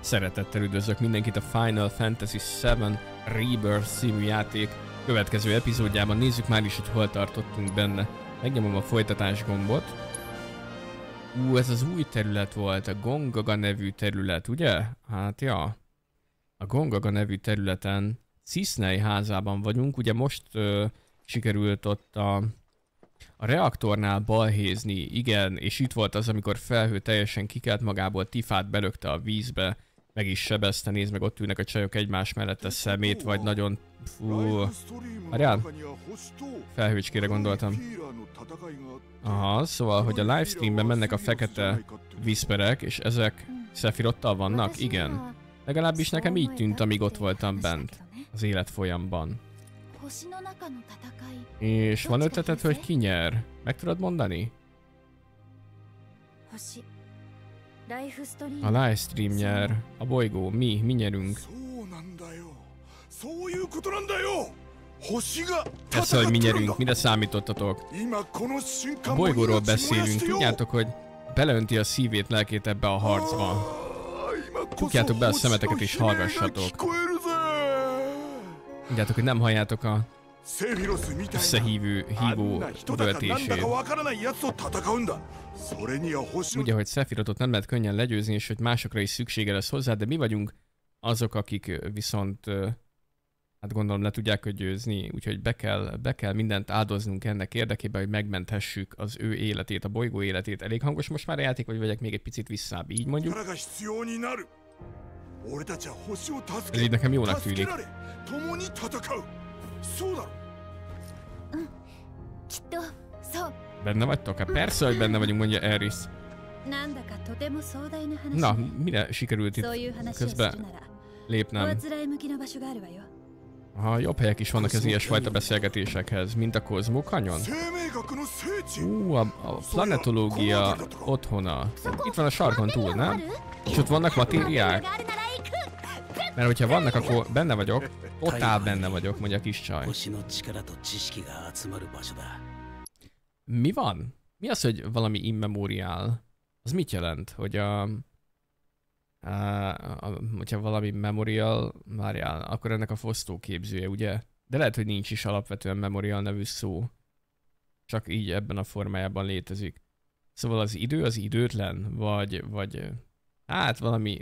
Szeretettel üdvözlök mindenkit a Final Fantasy VII Rebirth című játék következő epizódjában. Nézzük már is, hogy hol tartottunk benne. Megnyomom a folytatás gombot. Ez az új terület volt, a Gongaga nevű terület, ugye? Hát ja. A Gongaga nevű területen Cisnei házában vagyunk. Ugye most sikerült ott a reaktornál balhézni, igen, és itt volt az, amikor Felhő teljesen kikelt magából, Tifát belökte a vízbe, meg is sebezte, nézd meg, ott ülnek a csajok egymás mellett, a szemét, vagy nagyon... Fú... Várjál? Felhőcskére gondoltam. Aha, szóval, hogy a livestreamben mennek a fekete viszperek, és ezek Szefirottal vannak? Igen. Legalábbis nekem így tűnt, amíg ott voltam bent, az életfolyamban. És van ötleted, hogy ki nyer? Meg tudod mondani? A livestream nyer. A bolygó. Mi nyerünk. Persze, hogy mi nyerünk. Mire számítottatok? A bolygóról beszélünk. Tudjátok, hogy beleönti a szívét, lelkét ebbe a harcba. Csukjátok be a szemeteket és hallgassatok. Tudjátok, hogy nem halljátok a hívó töltését. Ugye, hogy Sephirothot nem lehet könnyen legyőzni, és hogy másokra is szüksége lesz hozzá, de mi vagyunk azok, akik viszont hát gondolom le tudják őt győzni, úgyhogy be kell mindent áldoznunk ennek érdekében, hogy megmenthessük az ő életét, a bolygó életét. Elég hangos most már a játék, vagy vegyek még egy picit visszább, így mondjuk? Ez így nekem jónak tűnik. Benne vagytok? Hát persze, hogy benne vagyunk, mondja Aeris. Na, mire sikerült itt közben lépnem? Aha, jobb helyek is vannak az ilyesfajta beszélgetésekhez, mint a Kozmó Kanyon. A planetológia otthona. Itt van a sarkon túl, nem? És ott vannak matériák? Mert hogyha vannak, akkor benne vagyok. Totál benne vagyok, mondja a kis csaj. Mi van? Mi az, hogy valami immemorial? Az mit jelent? Hogy hogyha valami memorial, várjál, akkor ennek a fosztóképzője, ugye? De lehet, hogy nincs is alapvetően memorial nevű szó. Csak így ebben a formájában létezik. Szóval az idő az időtlen? Vagy hát valami...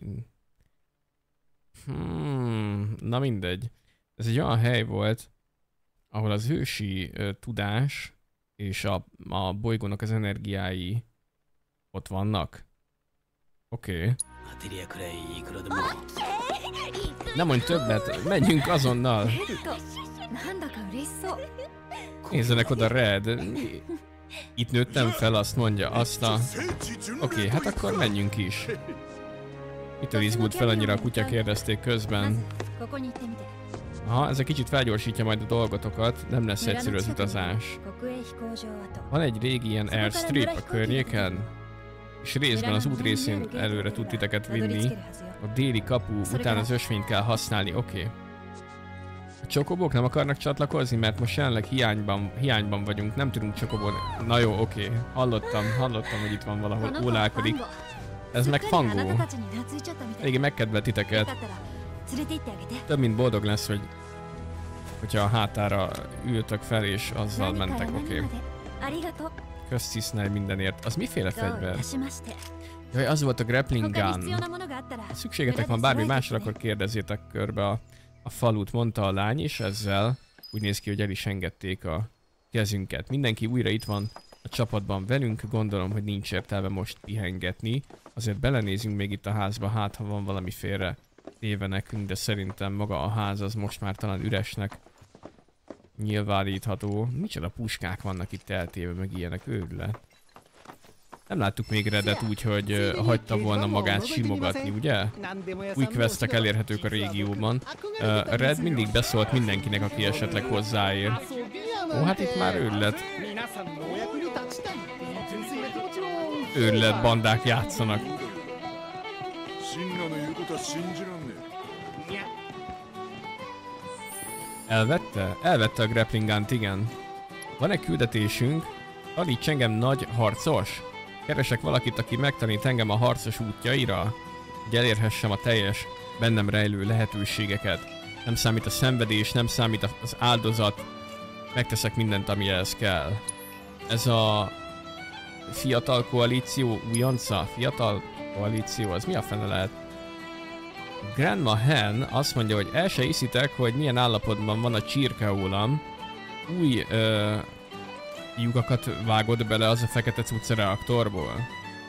Na mindegy. Ez egy olyan hely volt, ahol az ősi tudás és a bolygónak az energiái ott vannak. Oké. Nem mondj többet, menjünk azonnal! Nézzenek oda, Red. Itt nőttem fel, azt mondja, azt a... Oké, hát akkor menjünk is. Mitől izgult fel annyira, a kutya kérdezték közben. Aha, ez egy kicsit felgyorsítja majd a dolgotokat, nem lesz egyszerű az utazás. Van egy régi ilyen airstrip a környéken, és részben az út részén előre tud titeket vinni. A déli kapu után az ösvényt kell használni, oké. A csokobok nem akarnak csatlakozni, mert most jelenleg hiányban vagyunk, nem tudunk csokobon. Na jó, oké. Hallottam, hogy itt van valahol, ólálkodik. Ez meg Fangó. Eléggé megkedvel titeket. Több mint boldog lesz, hogyha a hátára ültök fel és azzal mentek, oké. Kösz Cisnei mindenért. Az miféle fegyver? Jaj, az volt a grappling gun. Ha szükségetek van bármi másra, akkor kérdezzétek körbe a falut, mondta a lány, és ezzel úgy néz ki, hogy el is engedték a kezünket. Mindenki újra itt van a csapatban velünk, gondolom, hogy nincs értelme most pihengetni. Azért belenézünk még itt a házba, hát ha van valami félre téve nekünk, de szerintem maga a ház az most már talán üresnek nyilvánítható. Micsoda puskák vannak itt eltéve, meg ilyenek, őrület. Nem láttuk még Redet úgy, hogy hagyta volna magát simogatni, ugye? Új questek elérhetők a régióban. Red mindig beszólt mindenkinek, aki esetleg hozzáér. Ó, hát itt már őrület. Őrület bandák játszanak. Elvette? Elvette a grappling gun-t, igen. Van egy küldetésünk. Taníts engem nagy harcos. Keresek valakit, aki megtanít engem a harcos útjaira. hogy elérhessem a teljes bennem rejlő lehetőségeket. Nem számít a szenvedés, nem számít az áldozat. Megteszek mindent, ami ehhez kell. Ez a fiatal koalíció újonca? Fiatal koalíció, az mi a fene lehet? Grandma Hen azt mondja, hogy el se hiszitek, hogy milyen állapotban van a csirkeólam. Új lyukakat vágod bele az a fekete cucc a reaktorból.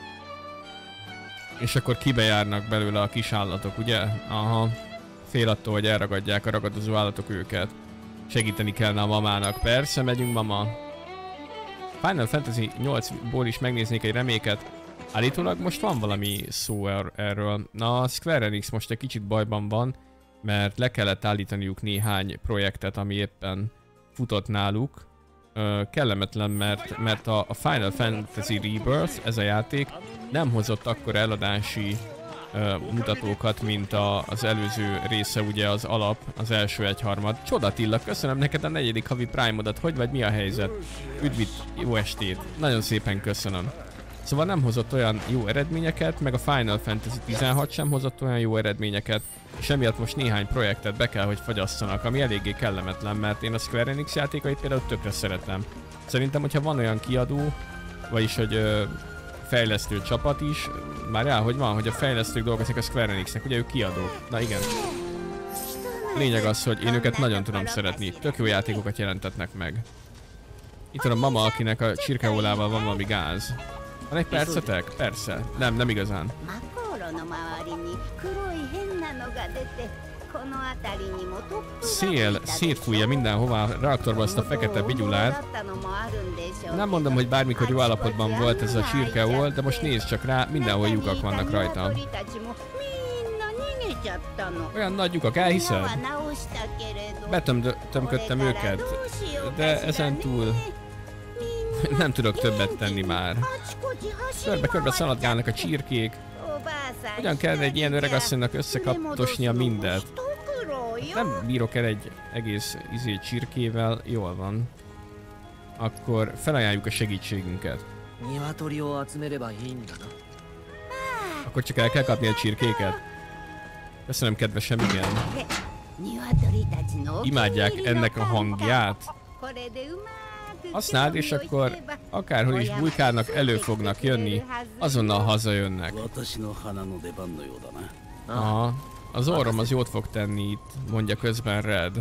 És akkor kibejárnak belőle a kis állatok, ugye? Aha. Fél attól, hogy elragadják a ragadozó állatok őket. Segíteni kellene a mamának. Persze, megyünk, mama. Final Fantasy 8-ból is megnéznék egy reméket. Állítólag most van valami szó erről. Na, a Square Enix most egy kicsit bajban van, mert le kellett állítaniuk néhány projektet, ami éppen futott náluk. Kellemetlen, mert a Final Fantasy Rebirth, ez a játék, nem hozott akkor eladási mutatókat, mint az előző része, ugye az alap, az első egyharmad. Csodatilla, köszönöm neked a 4. havi Prime-odat, hogy vagy, mi a helyzet? Üdvít, jó estét, nagyon szépen köszönöm. Szóval nem hozott olyan jó eredményeket, meg a Final Fantasy 16 sem hozott olyan jó eredményeket, és emiatt most néhány projektet be kell, hogy fogyasszanak, ami eléggé kellemetlen, mert én a Square Enix játékait például tökre szeretem. Szerintem, hogyha van olyan kiadó, vagyis hogy fejlesztő csapat is, már hogy van, hogy a fejlesztők dolgozik a Square Enixnek, ugye ők kiadók. Na igen. Lényeg az, hogy én őket nagyon tudom szeretni, tök jó játékokat jelentetnek meg. Itt van a mama, akinek a csirkeólával van valami gáz. Van egy percetek? Persze. Nem igazán. Szél szétfújja mindenhova a reaktorba azt a fekete bigyulát. Nem mondom, hogy bármikor jó állapotban volt ez a csirkeól, de most nézd csak rá, mindenhol lyukak vannak rajta. Olyan nagy lyukak, elhiszed? Betömködtem őket, de ezen túl nem tudok többet tenni már. Körbe-körbe szaladgálnak a csirkék. Hogyan kellene egy ilyen öregasszonynak összekaptosnia mindet? Nem bírok el egy egész csirkével, jól van. Akkor felajánljuk a segítségünket. Akkor csak el kell kapni a csirkéket? Köszönöm, kedvesem, igen. Imádják ennek a hangját. Használd, és akkor akárhol is bujkálnak, elő fognak jönni, azonnal hazajönnek. Aha, az orrom az jót fog tenni itt, mondja közben Red.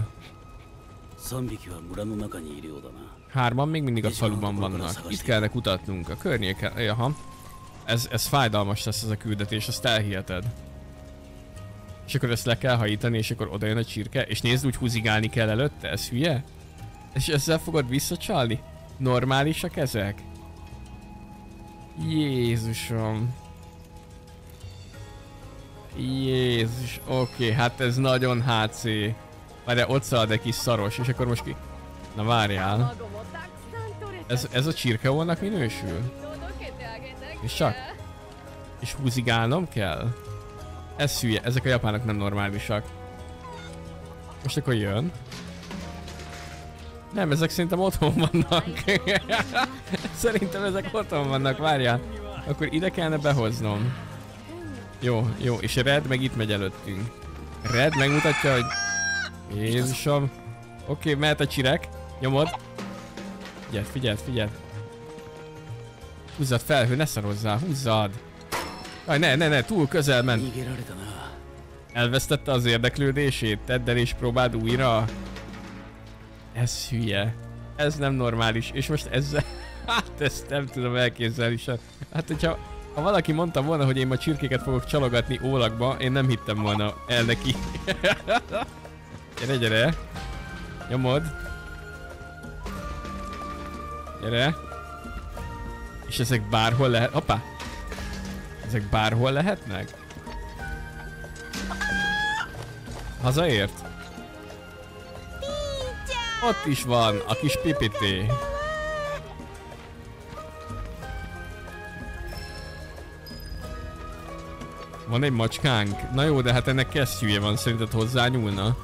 3 még mindig a faluban vannak. Itt kellene kutatnunk, a környéken. Aha. Ez fájdalmas lesz ez a küldetés, azt elhiheted. És akkor ezt le kell hajítani, és akkor oda jön a csirke, és nézd, úgy húzigálni kell előtte, ez hülye? És ezzel fogod visszacsalni? Normálisak ezek? Jézusom. Jézus, oké, hát ez nagyon HC. Várjál, ott szalad egy kis szaros, és akkor most ki... Na várjál. Ez a csirkeolnak minősül? És csak? És húzigálnom kell? Ez hülye, ezek a japánok nem normálisak. Most akkor jön. Nem, ezek szerintem otthon vannak. Szerintem ezek otthon vannak, várjál. Akkor ide kellene behoznom. Jó, és Red meg itt megy előttünk. Red megmutatja, hogy... Jézusom. Oké, mehet a csirek. Nyomod. Figyeld. Húzzad felhő, ne szarozzál, húzzad. Aj, ne, túl közel ment. Elvesztette az érdeklődését, tedd el és próbáld újra. Ez hülye. Ez nem normális. És most ezzel... Hát ezt nem tudom elképzelni sem. Hát hogyha valaki mondta volna, hogy én ma csirkéket fogok csalogatni ólakba, én nem hittem volna el neki. Gyere. Nyomod. Gyere. És ezek bárhol lehet... Hoppá! Ezek bárhol lehetnek? Hazaért? Ott is van, a kis pipité. Van egy macskánk? Na jó, de hát ennek kesztyűje van, szerinted hozzányúlna?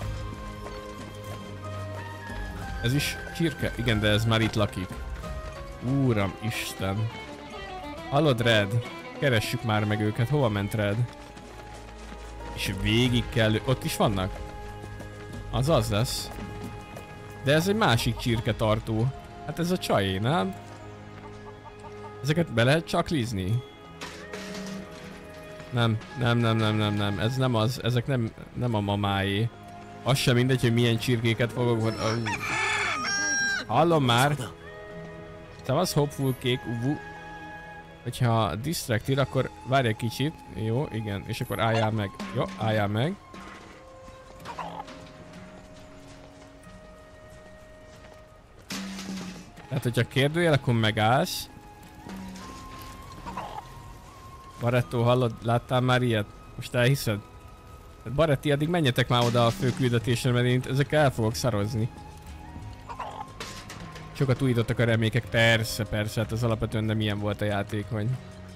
Ez is csirke? Igen, de ez már itt lakik. Úram Isten. Hallod, Red? Keressük már meg őket. Hova ment Red? És végig kell... Ott is vannak? Az lesz. De ez egy másik csirketartó. Hát ez a csajé, nem? Ezeket be lehet csaklizni? Nem. Ez nem az. Ezek nem a mamáé. Az sem mindegy, hogy milyen csirkéket fogok... Hallom már! Szevasz, hopeful kék, uvu. Hogyha distracted, akkor várj egy kicsit. Jó, igen. És akkor álljál meg. Jó, álljál meg. Tehát, hogyha kérdőjel, akkor megállsz. Barretto, hallod? Láttál már ilyet? Most elhiszed? Baretti, addig menjetek már oda a fő küldetésre, mert én ezekkel el fogok szarozni. Sokat újítottak a remékek, persze, hát az alapvetően nem ilyen volt a játékony.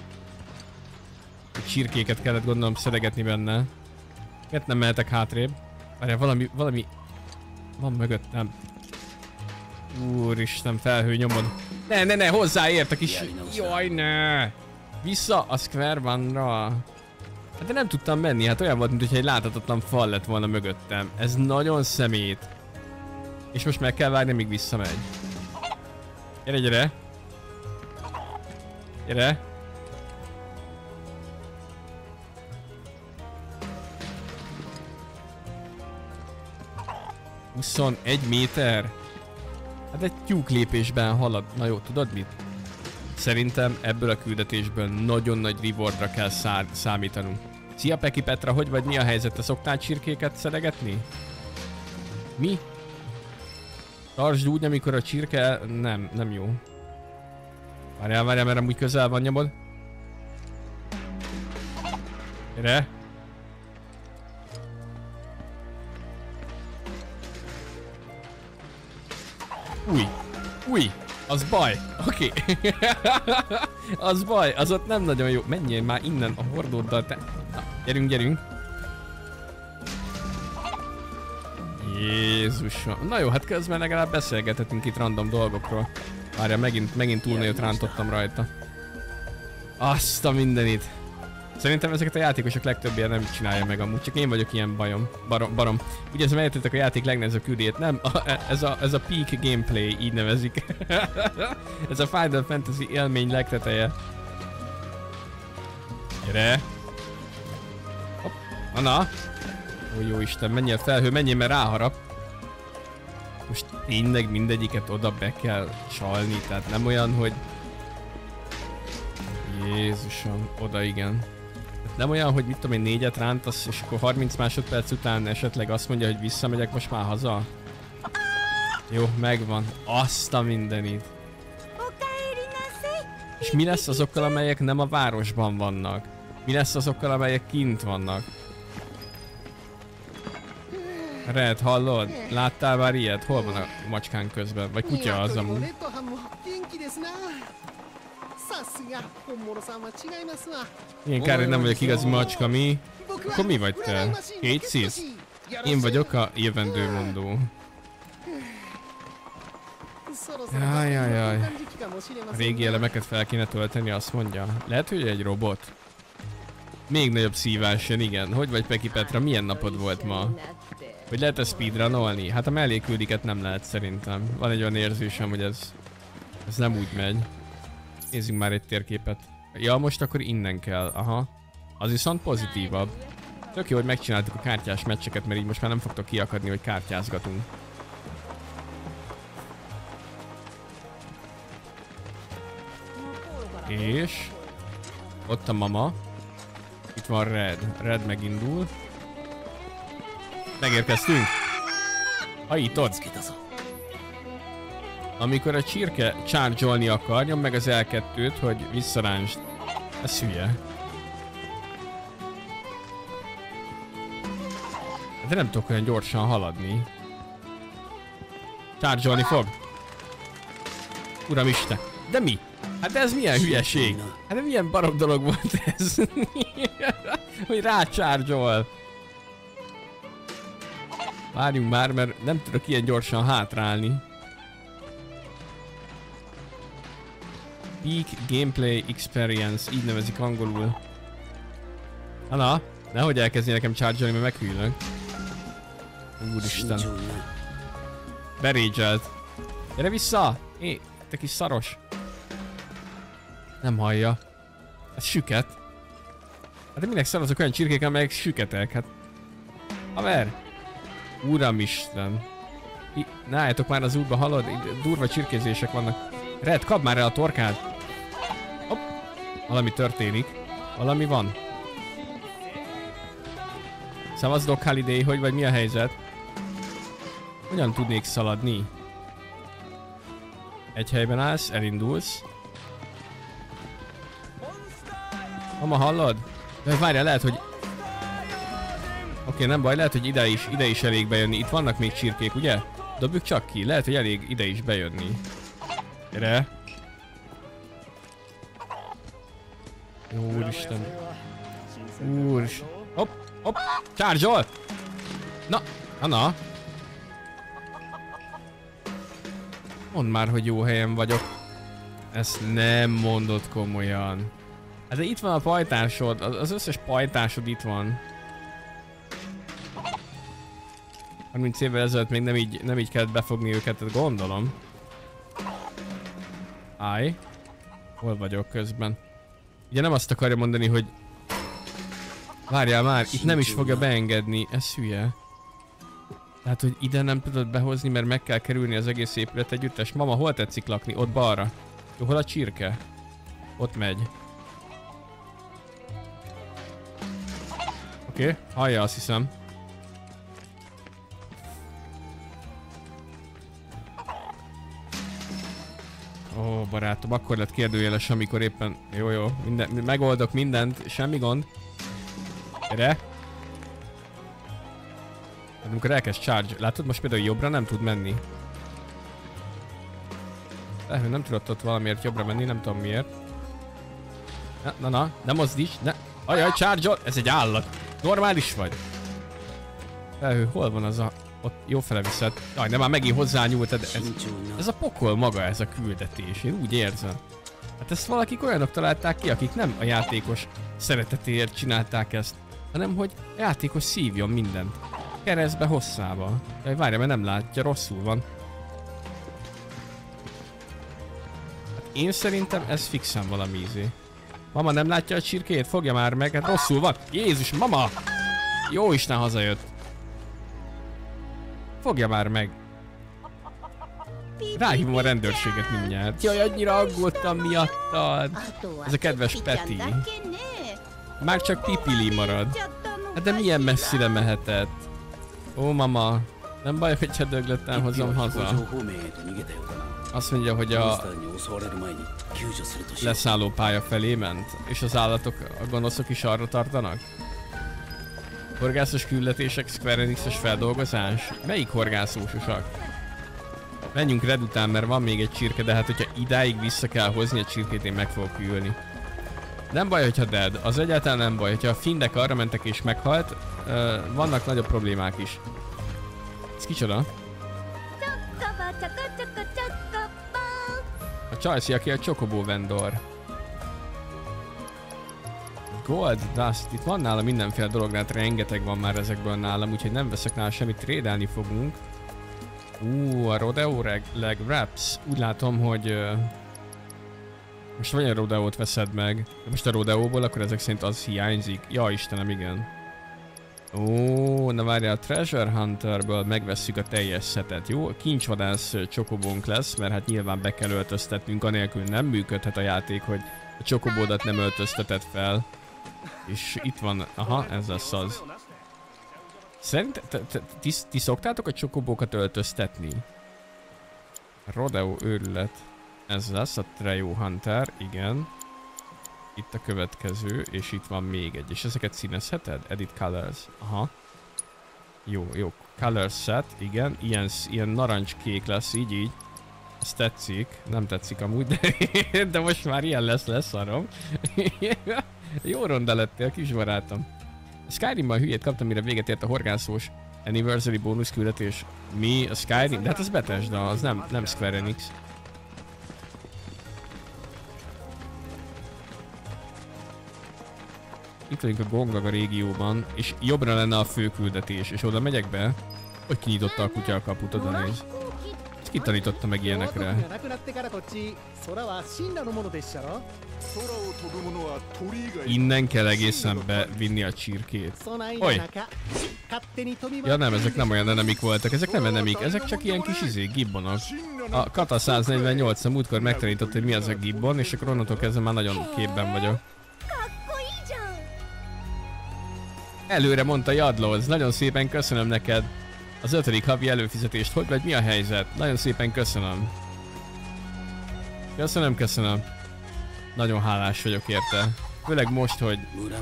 A csirkéket kellett gondolom szedegetni benne. Miért nem mehetek hátrébb? Várjál, valami... Van mögöttem. Úristen, felhő nyomod. Ne, hozzáért a kis... Jaj, ne! Vissza a Square One-ra. Hát de nem tudtam menni, hát olyan volt, mintha egy láthatatlan fal lett volna mögöttem. Ez nagyon szemét. És most meg kell várni, míg visszamegy. Gyere! Gyere! ...21 méter? Hát egy tyúk lépésben halad. Na jó, tudod mit? Szerintem ebből a küldetésből nagyon nagy rewardra kell számítanunk. Szia Peki Petra, hogy vagy, mi a helyzet? Te szoktál csirkéket szedegetni? Mi? Tartsd úgy, amikor a csirke... Nem jó. Várjál, mert amúgy közel van, nyomod. Gyere! Új! Az baj! Oké. Az baj, az ott nem nagyon jó. Menjél már innen a hordóddal, te... Na, gyerünk! Jézusom. Na jó, hát közben legalább beszélgethetünk itt random dolgokról. Várja, megint túl nagyot rántottam rajta. Azt a mindenit. Szerintem ezeket a játékosok legtöbbje nem csinálja meg amúgy, csak én vagyok ilyen barom. Ugye ez megértettek a játék legnehezebb küldét, nem? Ez a peak gameplay, így nevezik. Ez a Final Fantasy élmény legteteje. Gyere! Hopp. Na! Ó, jó Isten, menjél felhő, menjél, mert ráharap. Most tényleg mindegyiket oda be kell csalni, tehát nem olyan, hogy... Jézusom, oda igen. Nem olyan, hogy mit tudom én, 4-et rántasz, és akkor 30 másodperc után esetleg azt mondja, hogy visszamegyek most már haza. Jó, megvan. Azt a mindenit. És mi lesz azokkal, amelyek nem a városban vannak? Mi lesz azokkal, amelyek kint vannak? Red, hallod? Láttál már ilyet? Hol van a macskán közben? Vagy kutya az amúgy? Ilyen kár, hogy nem vagyok igazi macska, mi? Akkor mi vagy te? Casey? Én vagyok a jövendőmondó. Jaj. A régi elemeket fel kéne tölteni, azt mondja. Lehet, hogy egy robot? Még nagyobb szívás jön, igen. Hogy vagy Peki Petra? Milyen napod volt ma? Hogy lehet-e speedrunolni? Hát a melléküldiket nem lehet szerintem. Van egy olyan érzésem, hogy ez nem úgy megy. Nézzünk már egy térképet. Ja, most akkor innen kell. Aha. Az viszont pozitívabb. Tök jó, hogy megcsináltuk a kártyás meccseket, mert így most már nem fogtok kiakadni, hogy kártyázgatunk. És... ott a mama. Itt van Red. Red megindul. Megérkeztünk. Hajítod. Amikor a csirke charge-olni akar, nyom meg az L2-t, hogy visszaránsd. Ez hülye. De nem tudok olyan gyorsan haladni. Charge-olni fog. Uramisten. De mi? Hát ez milyen hülyeség? Hát milyen barom dolog volt ez? Hogy rácsárgyol. Várjunk már, mert nem tudok ilyen gyorsan hátrálni. Peak Gameplay Experience, így nevezik angolul. Na, Nehogy elkezdje nekem charge-olni, mert meghűlök. Úristen. Berédzselt. Gyere vissza! Te kis szaros. Nem hallja. Ez süket. Hát de minek szarozok olyan csirkék, amelyek süketek? Hát... Haver! Uramisten. Ne álljatok már az útba, hallod? Itt durva csirkézések vannak. Red, kapd már el a torkát! Hopp! Valami történik. Valami van. Szavasz Doc Holiday, hogy vagy mi a helyzet? Hogyan tudnék szaladni? Egy helyben állsz, elindulsz. Mama, hallod? De várjál, lehet, hogy... Oké, nem baj, lehet, hogy ide is elég bejönni. Itt vannak még csirkék, ugye? Dobjuk csak ki, lehet, hogy elég ide is bejönni. Gyere! Jó, úristen. Úristen. Hopp, hopp, charge-ol! Na. Mondd már, hogy jó helyen vagyok. Ezt nem mondod komolyan. Hát de itt van a pajtásod, az összes pajtásod itt van. 30 évvel ezelőtt még nem így kellett befogni őket, gondolom. Állj. Hol vagyok közben? Ugye nem azt akarja mondani, hogy... Várjál már, itt nem is fogja beengedni, ez hülye. Tehát, hogy ide nem tudod behozni, mert meg kell kerülni az egész épület együttes. Mama, hol tetszik lakni? Ott balra. Jó, hol a csirke? Ott megy. Oké, hallja, azt hiszem. Ó, barátom, akkor lett kérdőjeles, amikor éppen... Jó, megoldok mindent, semmi gond. Gyere! Amikor elkezd charge, látod, most például jobbra nem tud menni. Nem tudott ott valamiért jobbra menni, nem tudom miért. Na, nem mozdíts, ne! Ajaj, charge-ol! Ez egy állat! Normális vagy? Felhő, hol van az a... Ott jó fele viszed. Jaj, de már megint hozzányúltad. Ez a pokol maga, ez a küldetés. Én úgy érzem. Hát ezt valakik olyanok találták ki, akik nem a játékos szeretetéért csinálták ezt, hanem hogy a játékos szívjon mindent. Keresztbe, hosszába. Jaj, várja, mert nem látja, rosszul van. Hát én szerintem ez fixen valami ízé. Mama nem látja a csirkét? Fogja már meg, hát rosszul van. Jézus, mama! Jó Isten, hazajött. Fogja már meg. Ráhívom a rendőrséget mindjárt. Jaj, annyira aggódtam miattad. Ez a kedves Peti. Már csak Pipili marad. Hát de milyen messzire mehetett? Ó, mama. Nem baj, hogyha döglöttem, hozom haza. Azt mondja, hogy a leszálló pálya felé ment. És az állatok, a gonoszok is arra tartanak? Horgászos küldetések, Square Enix-es feldolgozás? Melyik horgászósosak? Menjünk Red után, mert van még egy csirke, de hát hogyha idáig vissza kell hozni a csirkét, én meg fogok ülni. Nem baj, hogyha dead, az egyáltalán nem baj, hogyha a findek arra mentek és meghalt, vannak nagyobb problémák is. Ez kicsoda? A Chelsea, aki a Chocobo vendor. Gold Dust, itt van nála mindenféle dolog, de hát rengeteg van már ezekből nálam, úgyhogy nem veszek nála semmit, trédelni fogunk. A Rodeo Leg Wraps. Úgy látom, hogy... most vagy a Rodeót veszed meg. De most a Rodeóból, akkor ezek szerint az hiányzik. Ja, Istenem, igen. Na várjál, a Treasure Hunterből megvesszük a teljes szetet, jó? Kincsvadász csokobónk lesz, mert hát nyilván be kell öltöztetnünk, anélkül nem működhet a játék, hogy a csokobódat nem öltözteted fel. És itt van, aha, ez lesz az. Szerint ti szoktátok a csokobókat öltöztetni? Rodeo őrület. Ez lesz a Trejo Hunter, igen. Itt a következő, és itt van még egy. És ezeket színezheted? Edit Colors. Aha. Jó. Color set, igen. Ilyen narancskék lesz, így. Ez tetszik. Nem tetszik amúgy, de most már ilyen lesz arom. Jó ronda lettél, kisbarátom. Skyrimban hülyét kaptam, mire véget ért a horgászós Anniversary bónusz küldetés. Mi? A Skyrim? De hát az Bethesda, az nem Square Enix. itt vagyunk a Gongaga régióban, és jobbra lenne a fő küldetés, és oda megyek be, hogy kinyitotta a kutya a kaput, oda néz. Ezt kitanította meg ilyenekre. Innen kell egészen bevinni a csirkét. Oly! Ja nem, ezek nem olyan enemik voltak, ezek nem enemik, ezek csak ilyen kis gibbonok. A Kata 148 a múltkor megtanított, hogy mi az a gibbon, és akkor onnantól kezdve már nagyon képben vagyok. Előre mondta Jadloz, nagyon szépen köszönöm neked az 5. havi előfizetést. Hogy vagy, mi a helyzet? Nagyon szépen köszönöm. Köszönöm. Nagyon hálás vagyok érte. Főleg most, hogy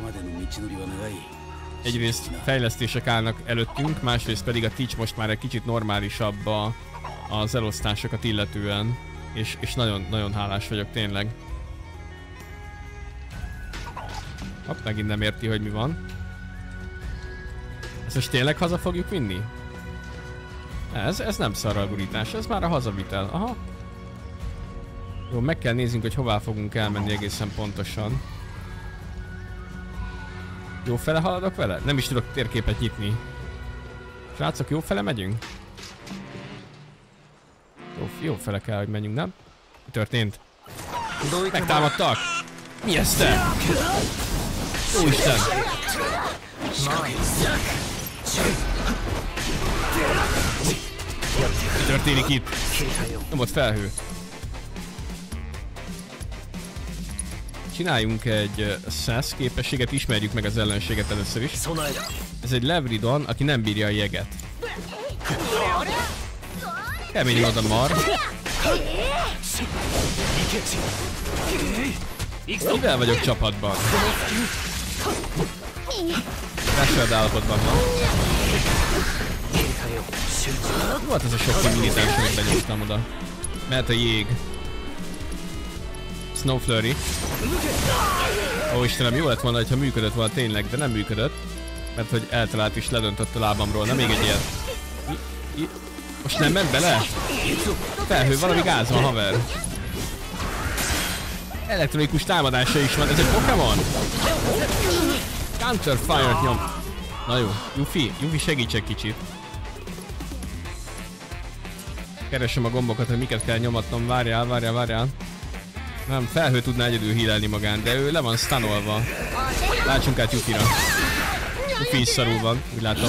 egyrészt fejlesztések állnak előttünk, másrészt pedig a Teach most már egy kicsit normálisabb az elosztásokat illetően. És nagyon hálás vagyok tényleg. Hopp, megint nem érti, hogy mi van. Ezt most tényleg haza fogjuk vinni? Ez nem szarral gurítás, ez már a hazavitel. Aha. Jó, meg kell néznünk, hogy hová fogunk elmenni egészen pontosan. Jó fele haladok vele? Nem is tudok térképet nyitni. Srácok, jó fele megyünk? Jó fele kell, hogy menjünk, nem? Mi történt? Megtámadtak! Mi ez te? Úristen! Mi történik itt? Nem volt felhő. Csináljunk egy SASS képességet, ismerjük meg az ellenséget először is. Ez egy Levridon, aki nem bírja a jeget. Kemény oda mar. Mivel vagyok csapatban? Rásfeld állapotban van. Volt az a sok militás, amit benyomtam oda. Mert a jég. Snow Flurry. Ó Istenem, jó lett volna, ha működött volna tényleg, de nem működött. Mert hogy eltalált és ledöntött a lábamról, nem még egy ilyet. Most nem ment bele? Felhő, valami gáz van, haver. Elektronikus támadása is van, ez egy Pokémon? Counter Fire-t nyom. Na jó, Yuffie segíts egy kicsit. Keresem a gombokat, hogy miket kell nyomatnom, várjál. Nem, felhő tudná egyedül healelni magán, de ő le van stunolva. Látsunk át Yuffie-ra. Yuffie is szarul van, úgy látom.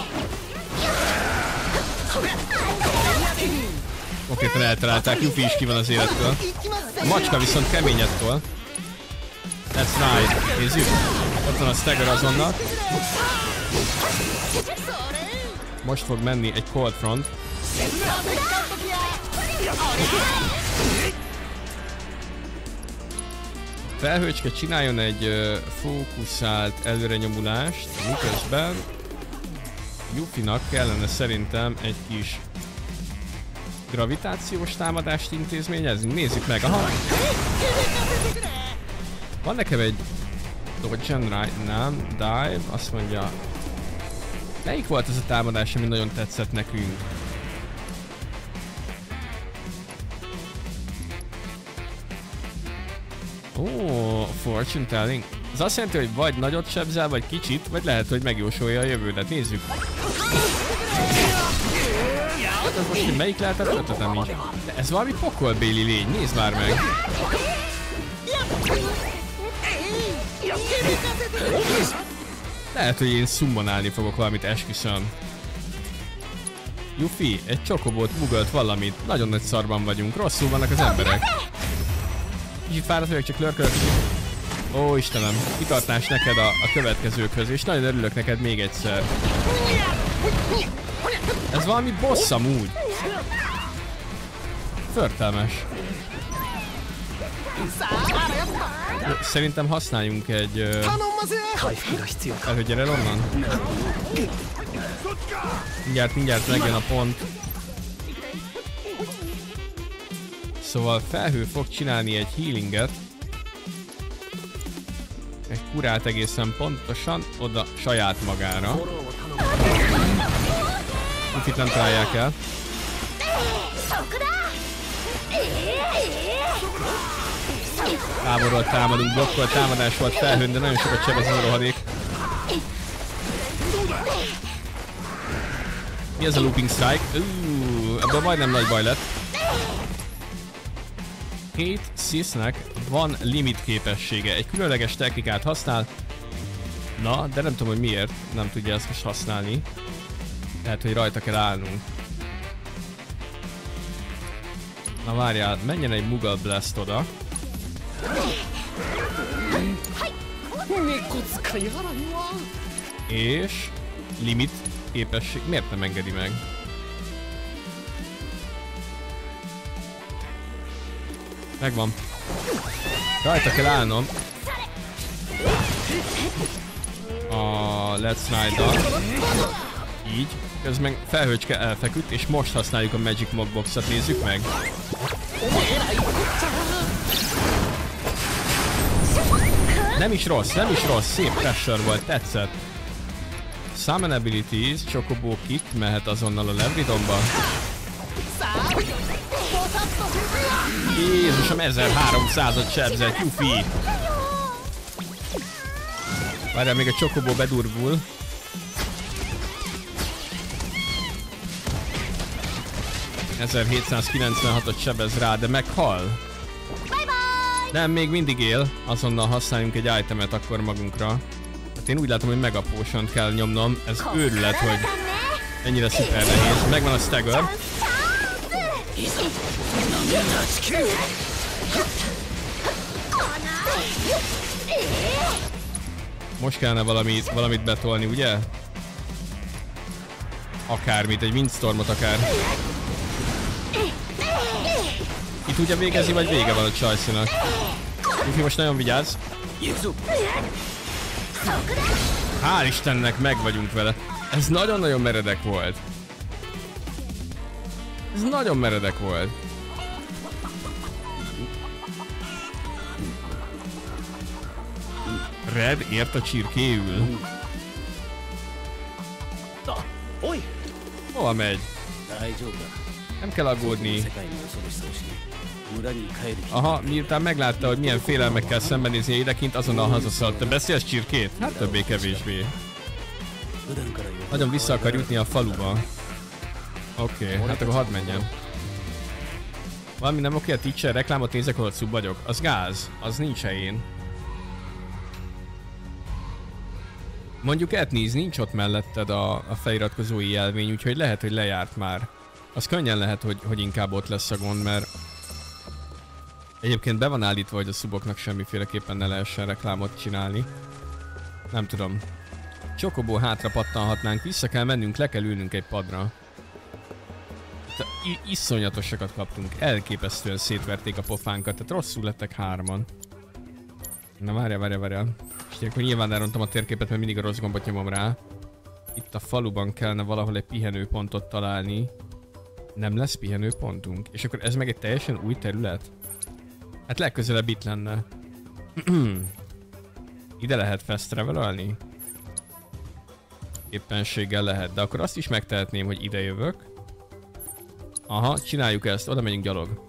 Konkrétan eltalálták, Yuffie is ki van az élettől. A macska viszont keményettől. That's right, nézzük. Ott van a stagger azonnal. Most fog menni egy Cold Front. Felhőcske csináljon egy fókuszált előrenyomulást, miközben Yuffie-nak kellene szerintem egy kis gravitációs támadást intézményezni. Nézzük meg, aha! Van nekem egy Dodge and Right, nem, Dive, azt mondja. Melyik volt ez a támadás, ami nagyon tetszett nekünk? Fortune Telling. Ez azt jelenti, hogy vagy nagyot sebzel, vagy kicsit, vagy lehet, hogy megjósolja a jövődet. Nézzük. Ez most, hogy melyik lehetett, ötletem nincs. De ez valami pokolbéli lény, nézd már meg. Lehet, hogy én szummonálni fogok valamit, esküszöm. Yuffie, egy csokobót mugölt valamit. Nagyon nagy szarban vagyunk, rosszul vannak az emberek. Kicsit fáradt vagyok, csak lörkölök. Ó Istenem, kitartás neked a következőkhöz, és nagyon örülök neked még egyszer. Ez valami boss amúgy. Förtelmes. Szerintem használjunk egy... Felhő, gyere el onnan. Mindjárt megjön a pont. Szóval felhő fog csinálni egy healinget. Egy kurát egészen pontosan oda saját magára. Itt nem találják el. Távolról támadunk, blokkolt támadás volt felhőn, de nagyon sokat sebez ez a rohadék. Mi ez a looping strike? Ebből majdnem nagy baj lett. Kate Sisnek van limit képessége. Egy különleges technikát használ. Na, de nem tudom, hogy miért nem tudja ezt most használni. Lehet, hogy rajta kell állnunk. Na várjál, menjen egy Moogle Blast oda. És limit képesség. Miért nem engedi meg? Megvan. Rajta kell állnom. A Let's Ride-dal. Így. Közben felhőcske elfeküdt, és most használjuk a Magic Mob Box-ot. Nézzük meg. Nem is rossz, nem is rossz. Szép pressure volt, tetszett. Summon Abilities, Chocobo Kick mehet azonnal a Lebridonba. Jézusom, 1300-at sebzett, Yuffie! Várjál, még a Chocobo bedurvul. ...1796-ot sebez rá, de meghal. Nem, még mindig él. Azonnal használjunk egy itemet akkor magunkra. Hát én úgy látom, hogy Mega Potion-t kell nyomnom. Ez őrület, hogy ennyire szuper nehéz. Megvan a stagger. Most kellene valamit betolni, ugye? Akármit, egy Windstormot akár. Ki tudja végezni, vagy vége van a csajszínak? Úgyhogy most nagyon vigyázz. Hál' Istennek, meg vagyunk vele. Ez nagyon-nagyon meredek volt. Ez nagyon meredek volt. Red ért a csirkéül. Hova megy? Nem kell aggódni. Aha, miután meglátta, hogy milyen félelmekkel szembenézni idekint, azonnal hazaszaladt. Te beszélsz csirkét? Hát többé-kevésbé. Nagyon vissza akar jutni a faluba. Oké, hát akkor hadd menjen. Valami nem oké, a teacher, reklámot nézek, holott szub vagyok. Az gáz, az nincs helyén. Mondjuk Etniz, nincs ott melletted a feliratkozói jelvény, úgyhogy lehet, hogy lejárt már. Az könnyen lehet, hogy inkább ott lesz a gond, mert egyébként be van állítva, hogy a szuboknak semmiféleképpen ne lehessen reklámot csinálni. Nem tudom. Chocobo hátra pattanhatnánk, vissza kell mennünk, le kell ülnünk egy padra. Iszonyatosakat kaptunk, elképesztően szétverték a pofánkat, tehát rosszul lettek hárman. Na várjál. És akkor nyilván elrontom a térképet, mert mindig a rossz gombot nyomom rá. Itt a faluban kellene valahol egy pihenőpontot találni. Nem lesz pihenőpontunk? És akkor ez meg egy teljesen új terület? Hát legközelebb itt lenne. Ide lehet fast travelölni? Éppenséggel lehet, de akkor azt is megtehetném, hogy ide jövök. Aha, csináljuk ezt, oda megyünk gyalog.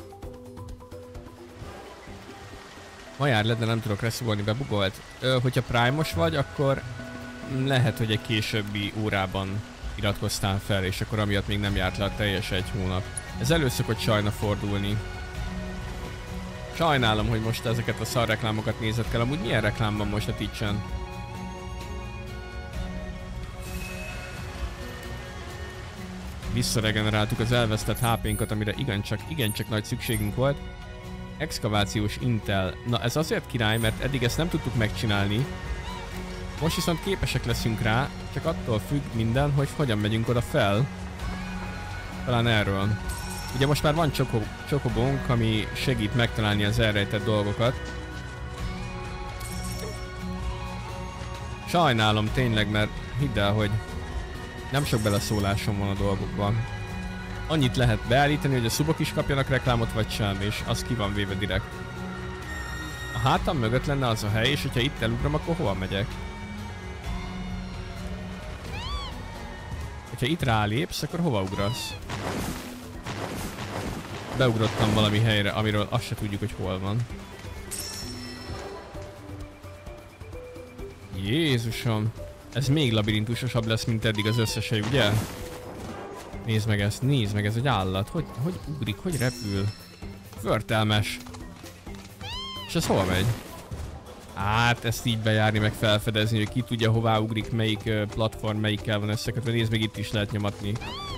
Ma jár le, de nem tudok reszugolni, bebugolt. Hogyha Prime-os vagy, akkor lehet, hogy egy későbbi órában iratkoztál fel, és akkor amiatt még nem járt le a teljes egy hónap. Ez elő szokott sajna fordulni. Sajnálom, hogy most ezeket a szar reklámokat nézed kell. Amúgy milyen reklám van most a Twitch-en? Visszaregeneráltuk az elvesztett HP-nkat, amire igencsak nagy szükségünk volt. Exkavációs Intel. Na ez azért király, mert eddig ezt nem tudtuk megcsinálni. Most viszont képesek leszünk rá, csak attól függ minden, hogy hogyan megyünk oda fel. Talán erről. Ugye most már van Chocobónk, ami segít megtalálni az elrejtett dolgokat. Sajnálom tényleg, mert hidd el, hogy nem sok beleszólásom van a dolgokban. Annyit lehet beállítani, hogy a szubok is kapjanak reklámot, vagy sem, és az ki van véve direkt. A hátam mögött lenne az a hely, és hogyha itt elugrom, akkor hova megyek? Hogyha itt rálépsz, akkor hova ugrasz? Beugrottam valami helyre, amiről azt se tudjuk, hogy hol van. Jézusom. Ez még labirintusosabb lesz, mint eddig az összesei, ugye? Nézd meg ezt, nézd meg, ez egy állat. Hogy ugrik, hogy repül? Förtelmes. És ez hova megy? Hát ezt így bejárni, meg felfedezni, hogy ki tudja hová ugrik, melyik platform, melyikkel van összekötve. Nézd meg, itt is lehet nyomatni.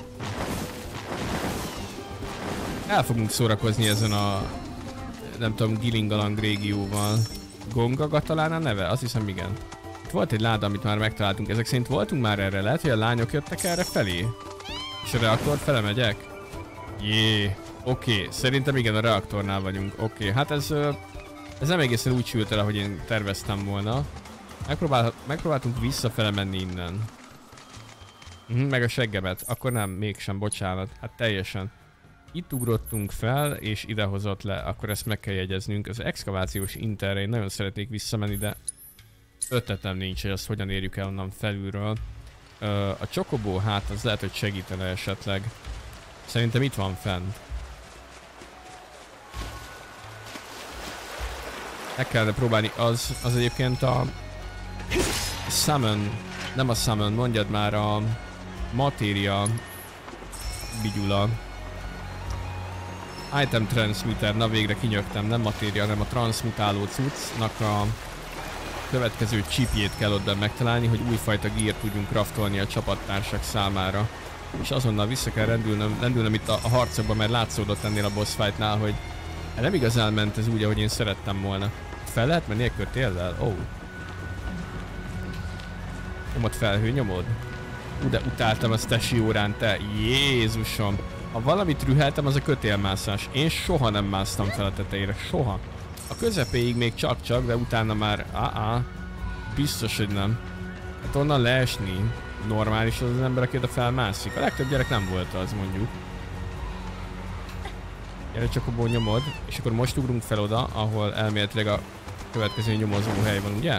El fogunk szórakozni ezen a, nem tudom, Gilingalang régióval. Gongaga talán a neve? Azt hiszem, igen. Itt volt egy láda, amit már megtaláltunk. Ezek szerint voltunk már erre. Lehet, hogy a lányok jöttek erre felé? És a reaktor fele megyek? Jé. Oké. Szerintem igen, a reaktornál vagyunk. Oké. Hát ez nem egészen úgy sült el, ahogy én terveztem volna. Megpróbáltunk visszafele menni innen. Meg a seggemet. Akkor nem, mégsem, bocsánat. Hát teljesen. Itt ugrottunk fel, és idehozott le. Akkor ezt meg kell jegyeznünk. Az exkavációs interre én nagyon szeretnék visszamenni, de ötletem nincs, hogy azt hogyan érjük el onnan felülről. A csokobó, hát az lehet, hogy segítene esetleg. Szerintem itt van fent. Meg kellene próbálni, az egyébként a summon, nem a summon, mondjad már, a matéria bigyula. Item transmitter, na végre kinyögtem, nem matéria, hanem a transmutáló cuccnak a következő chipjét kell ott megtalálni, hogy újfajta gear tudjunk craftolni a csapattársak számára. És azonnal vissza kell rendülnöm itt a harcokban, mert látszódott ennél a boss fightnál, hogy nem igazán ment ez úgy, ahogy én szerettem volna. Fel lehet menni egy kötéllel? Ó. Nyomod felhő, nyomod? De utáltam azt tesi órán, te. Jézusom. Ha valamit rüheltem, az a kötélmászás. Én soha nem másztam fel a tetejére. Soha. A közepéig még csak-csak, de utána már biztos, hogy nem. Hát onnan leesni normális az ember, aki oda felmászik. A legtöbb gyerek nem volt az, mondjuk. Gyere csak abból nyomod, és akkor most ugrunk fel oda, ahol elméletileg a következő nyomozó hely van, ugye?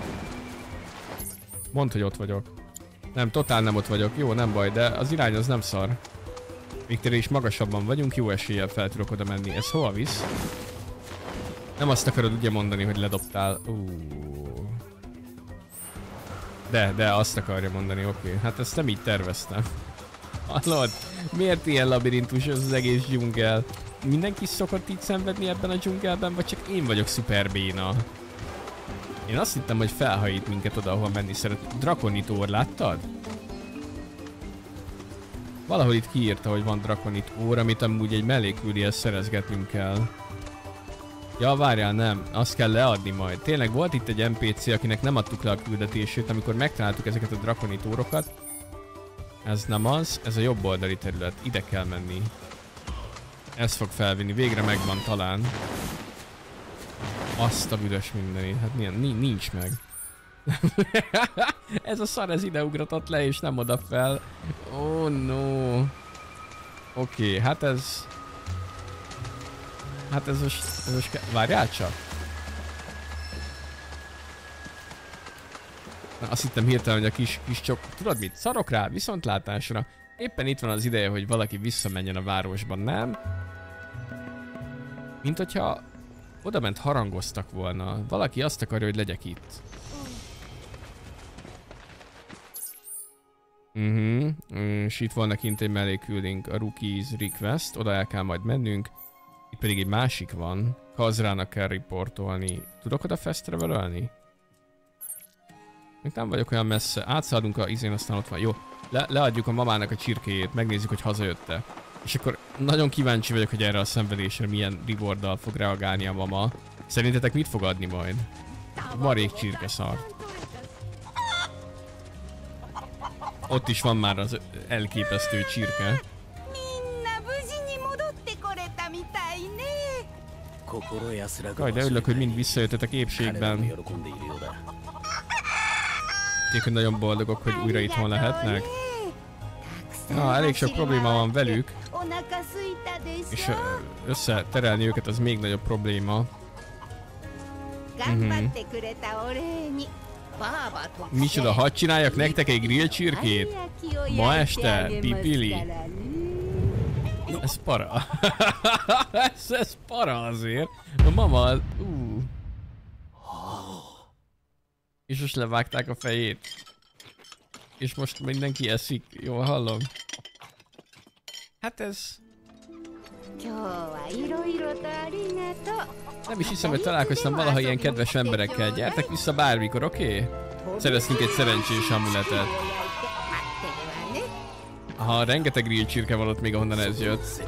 Mondd, hogy ott vagyok. Nem, totál nem ott vagyok. Jó, nem baj, de az irány az nem szar. Még is magasabban vagyunk, jó eséllyel fel tudok oda menni. Ez hova visz? Nem azt akarod ugye mondani, hogy ledobtál. De azt akarja mondani, oké. Hát ezt nem így terveztem. Hallod? Miért ilyen labirintus az egész dzsungel? Mindenki szokott így szenvedni ebben a dzsungelben, vagy csak én vagyok szuper béna? Én azt hittem, hogy felhajít minket oda, ahol menni szeret. Drakonit ór, láttad? Valahol itt kiírta, hogy van Drakonit ór, amit amúgy egy melléküldihez szerezgetnünk kell. Ja, várjál, nem. Azt kell leadni majd. Tényleg volt itt egy NPC, akinek nem adtuk le a küldetését, amikor megtaláltuk ezeket a Drakonit órokat. Ez nem az, ez a jobb oldali terület. Ide kell menni. Ez fog felvinni. Végre megvan talán. Azt a büdös mindenit. Hát nincs meg. Ez a szar, ez ide ugratott le, és nem oda fel. Oh no. Oké, hát ez... Hát ez most... Várjál csak. Na, azt hittem hirtelen, hogy a kis csok... Tudod mit? Szarok rá, viszontlátásra. Éppen itt van az ideje, hogy valaki visszamenjen a városban, nem? Mint hogyha oda ment harangoztak volna. Valaki azt akarja, hogy legyek itt. És itt volna kint egy melléküldünk, a Rookie's Request. Oda el kell majd mennünk. Itt pedig egy másik van. Kazrának kell riportolni. Tudok oda fast travelölni? Még nem vagyok olyan messze. Átszaladunk a izén, aztán ott van. Jó. Leadjuk a mamának a csirkéjét. Megnézzük, hogy hazajött-e. És akkor nagyon kíváncsi vagyok, hogy erre a szenvedésre milyen rewarddal fog reagálni a mama. Szerintetek mit fog adni majd? Marék csirkeszar. Ott is van már az elképesztő csirke. Jaj, de örülök, hogy mind visszajöttetek épségben. Tényleg nagyon boldogok, hogy újra itthon lehetnek. Ja, elég sok probléma van velük. És összeterelni őket az még nagyobb probléma. Micsoda, hadd csináljak nektek egy grill csirkét? Ma este, pipili. Ez para. ez para azért. A mama... És most levágták a fejét. És most mindenki eszik. Jól hallom? Hát ez... Nem is hiszem, hogy találkoztam valaha ilyen kedves emberekkel. Gyertek vissza bármikor, oké? Szereztünk egy szerencsés amuletet. Aha, rengeteg grill csirke van ott még, ahonnan ez jött.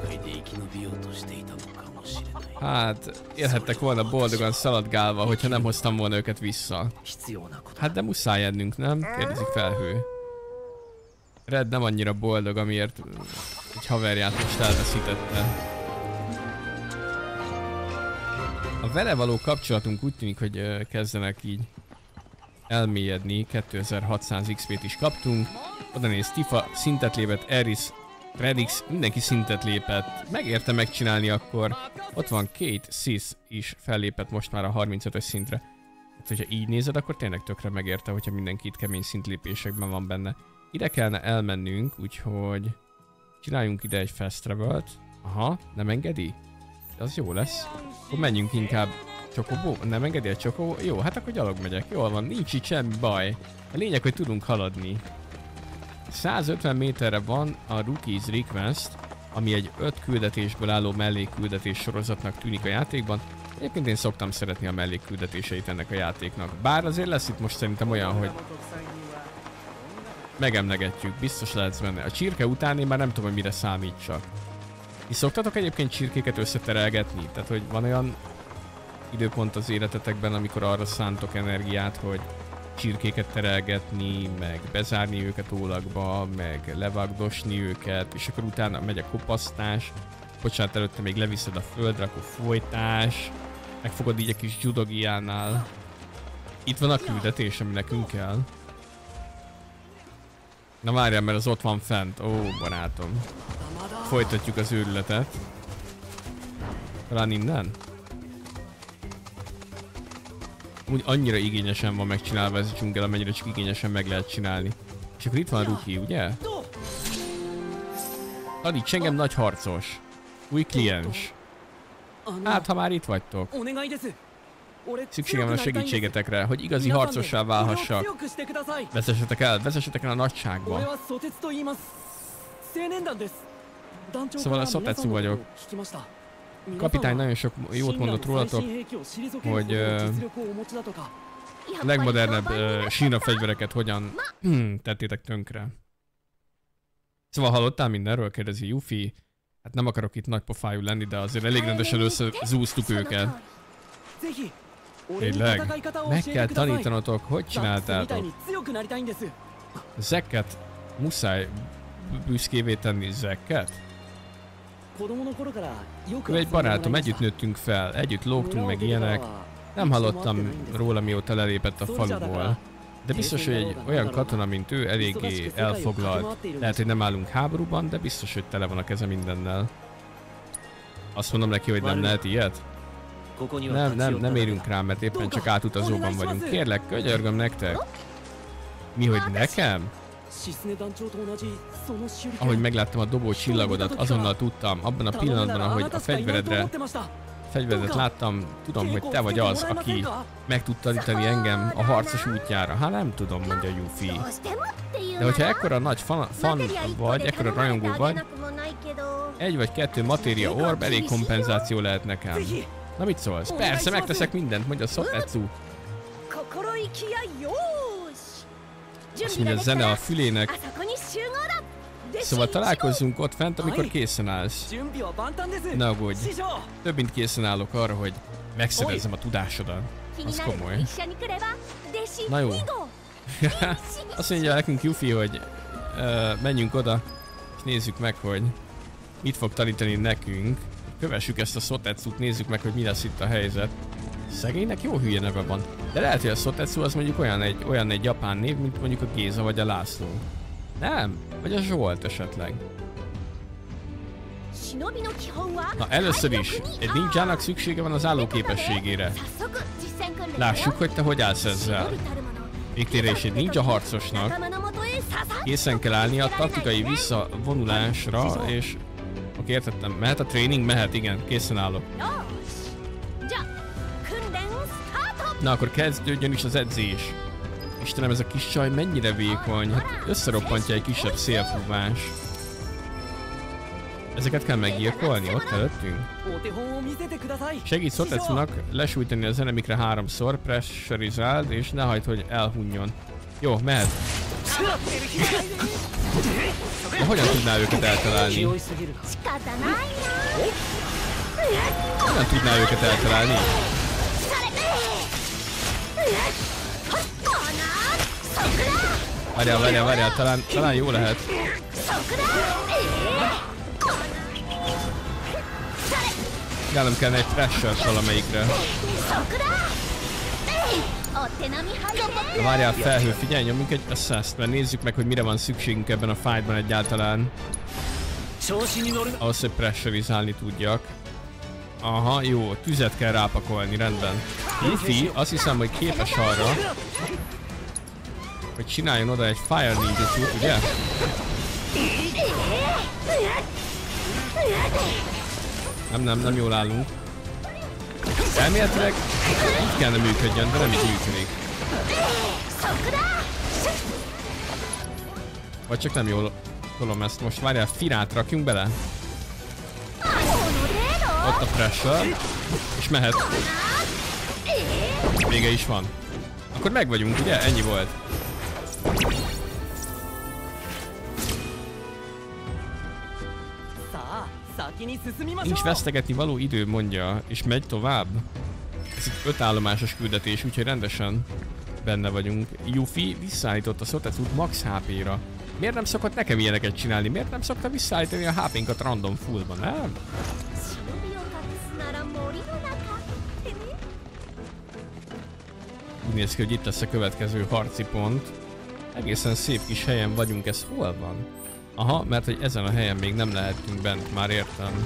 Hát, élhettek volna boldogan szaladgálva, hogyha nem hoztam volna őket vissza. Hát de muszáj ennünk, nem? Kérdezik Felhő. Red nem annyira boldog, amiért egy haverját most elveszítette. A vele való kapcsolatunk úgy tűnik, hogy kezdenek így elmélyedni. 2600 XP-t is kaptunk. Oda néz, Tifa szintet lépett, Eris, Predix, mindenki szintet lépett. Megérte megcsinálni akkor. Ott van Kate, Sis is fellépett most már a 35-ös szintre. Hát, hogyha így nézed, akkor tényleg tökre megérte, hogyha mindenki itt kemény szintlépésekben van benne. Ide kellene elmennünk, úgyhogy csináljunk ide egy fast travel-t. Aha, nem engedi? Az jó lesz. Akkor menjünk inkább. Csokobó? Nem engedi a csokobó? Jó, hát akkor gyalog megyek. Jól van, nincs itt semmi baj. A lényeg, hogy tudunk haladni. 150 méterre van a Rookie's Request, ami egy 5 küldetésből álló mellékküldetés sorozatnak tűnik a játékban. Egyébként én szoktam szeretni a mellékküldetéseit ennek a játéknak. Bár azért lesz itt most szerintem olyan, hogy megemlegetjük, biztos lehetsz benne. A csirke után én már nem tudom, hogy mire számítsak. És szoktatok egyébként csirkéket összeterelgetni? Tehát, hogy van olyan időpont az életetekben, amikor arra szántok energiát, hogy csirkéket terelgetni, meg bezárni őket ólagba, meg levagdosni őket, és akkor utána megy a kopasztás, bocsánat, előtte még leviszed a földre, akkor folytás, megfogod így a kis judogiánál. Itt van a küldetés, ami nekünk kell. Na várjál, mert az ott van fent. Ó, barátom. Folytatjuk az őrületet. Talán innen? Úgy annyira igényesen van megcsinálva ez a dzsungel, amennyire csak igényesen meg lehet csinálni. És akkor itt van Rookie, ugye? Taníts engem, nagy harcos. Új kliens. Hát, ha már itt vagytok. Szükségem van a segítségetekre, hogy igazi harcossá válhassak. Vezessetek el a nagyságba. Szóval a Sotetsu vagyok. Kapitány nagyon sok jót mondott rólatok, hogy a legmodernebb sína fegyvereket hogyan tettétek tönkre. Szóval hallottál mindenről? Kérdezi Yuffie. Hát nem akarok itt nagypofájú lenni, de azért elég rendesen összezúztuk őket. Tényleg? Meg kell tanítanotok, hogy csináltátok. Zekket muszáj büszkévé tenni, Zekket? Ő egy barátom, együtt nőttünk fel, együtt lógtunk meg ilyenek. Nem hallottam róla, mióta lelépett a faluból. De biztos, hogy egy olyan katona, mint ő, eléggé elfoglalt. Lehet, hogy nem állunk háborúban, de biztos, hogy tele van a keze mindennel. Azt mondom neki, hogy nem lehet ilyet? Nem érünk rá, mert éppen csak átutazóban vagyunk. Kérlek, könyörgöm nektek. Mi, hogy nekem? Ahogy megláttam a dobó csillagodat, azonnal tudtam, abban a pillanatban, ahogy a fegyveredet láttam, tudom, hogy te vagy az, aki meg tud tanítani engem a harcos útjára. Hát nem tudom, mondja Yuffie. De hogyha ekkora nagy fan vagy, ekkora rajongó vagy, 1 vagy 2 matéria orb elég kompenzáció lehet nekem. Na mit szólsz? Persze, megteszek mindent, mondja Sotetsu. Azt mondja, a zene a fülének. Szóval találkozzunk ott fent, amikor készen állsz. Ne aggódj. Több mint készen állok arra, hogy megszerezzem a tudásodat. Az komoly. Na jó. Azt mondja nekünk Yuffie, hogy menjünk oda, és nézzük meg, hogy mit fog tanítani nekünk. Kövessük ezt a Sotetsut, nézzük meg, hogy mi lesz itt a helyzet. Szegénynek jó hülye neve van. De lehet, hogy a Sotetsu az mondjuk olyan egy japán név, mint mondjuk a Géza vagy a László. Nem? Vagy a Zsolt esetleg. Na először is, egy ninjának szüksége van az állóképességére. Lássuk, hogy te hogy állsz ezzel. Végtére is egy ninja harcosnak készen kell állni a taktikai visszavonulásra, és... Oké, értettem. Mehet a tréning? Mehet, igen. Készen állok. Na, akkor kezdődjön is az edzés. Istenem, ez a kis csaj mennyire vékony. Hát összeroppantja egy kisebb szélfúvás. Ezeket kell meggyilkolni ott előttünk? Segít Sotetsunak lesújtani az enemikre 3-szor, pressurizáld és ne hagyd, hogy elhunjon. Jó, mehet. De hogyan tudná őket eltalálni? Hogyan tudná őket eltalálni? Várjál, talán jó lehet. Nálam kellene egy pressure-t valamelyikre. Várjál, felhő, figyelj, nyomjunk egy assist, mert nézzük meg, hogy mire van szükségünk ebben a fightban egyáltalán. Ahhoz, hogy pressurizálni tudjak. Aha, jó, tüzet kell rápakolni, rendben. Luffy azt hiszem, hogy képes arra, hogy csináljon oda egy Fire Ninjutsu, ugye? Nem jól állunk. Elméletileg így kellene működjön, de nem így működik. Vagy csak nem jól tolom ezt most. Várjál, Firát rakjunk bele. Ott a pressure. És mehet. Vége is van. Akkor meg vagyunk, ugye? Ennyi volt. Nincs vesztegetni való idő, mondja, és megy tovább. Ez egy 5 állomásos küldetés, úgyhogy rendesen benne vagyunk. Yuffie visszaállította Sotetsut max HP-ra. Miért nem szokott nekem ilyeneket csinálni? Miért nem szokta visszaállítani a HP-nkat random fullban, nem? Úgy néz ki, hogy itt lesz a következő harci pont. Egészen szép kis helyen vagyunk, ez hol van? Aha, mert hogy ezen a helyen még nem lehetünk bent, már értem.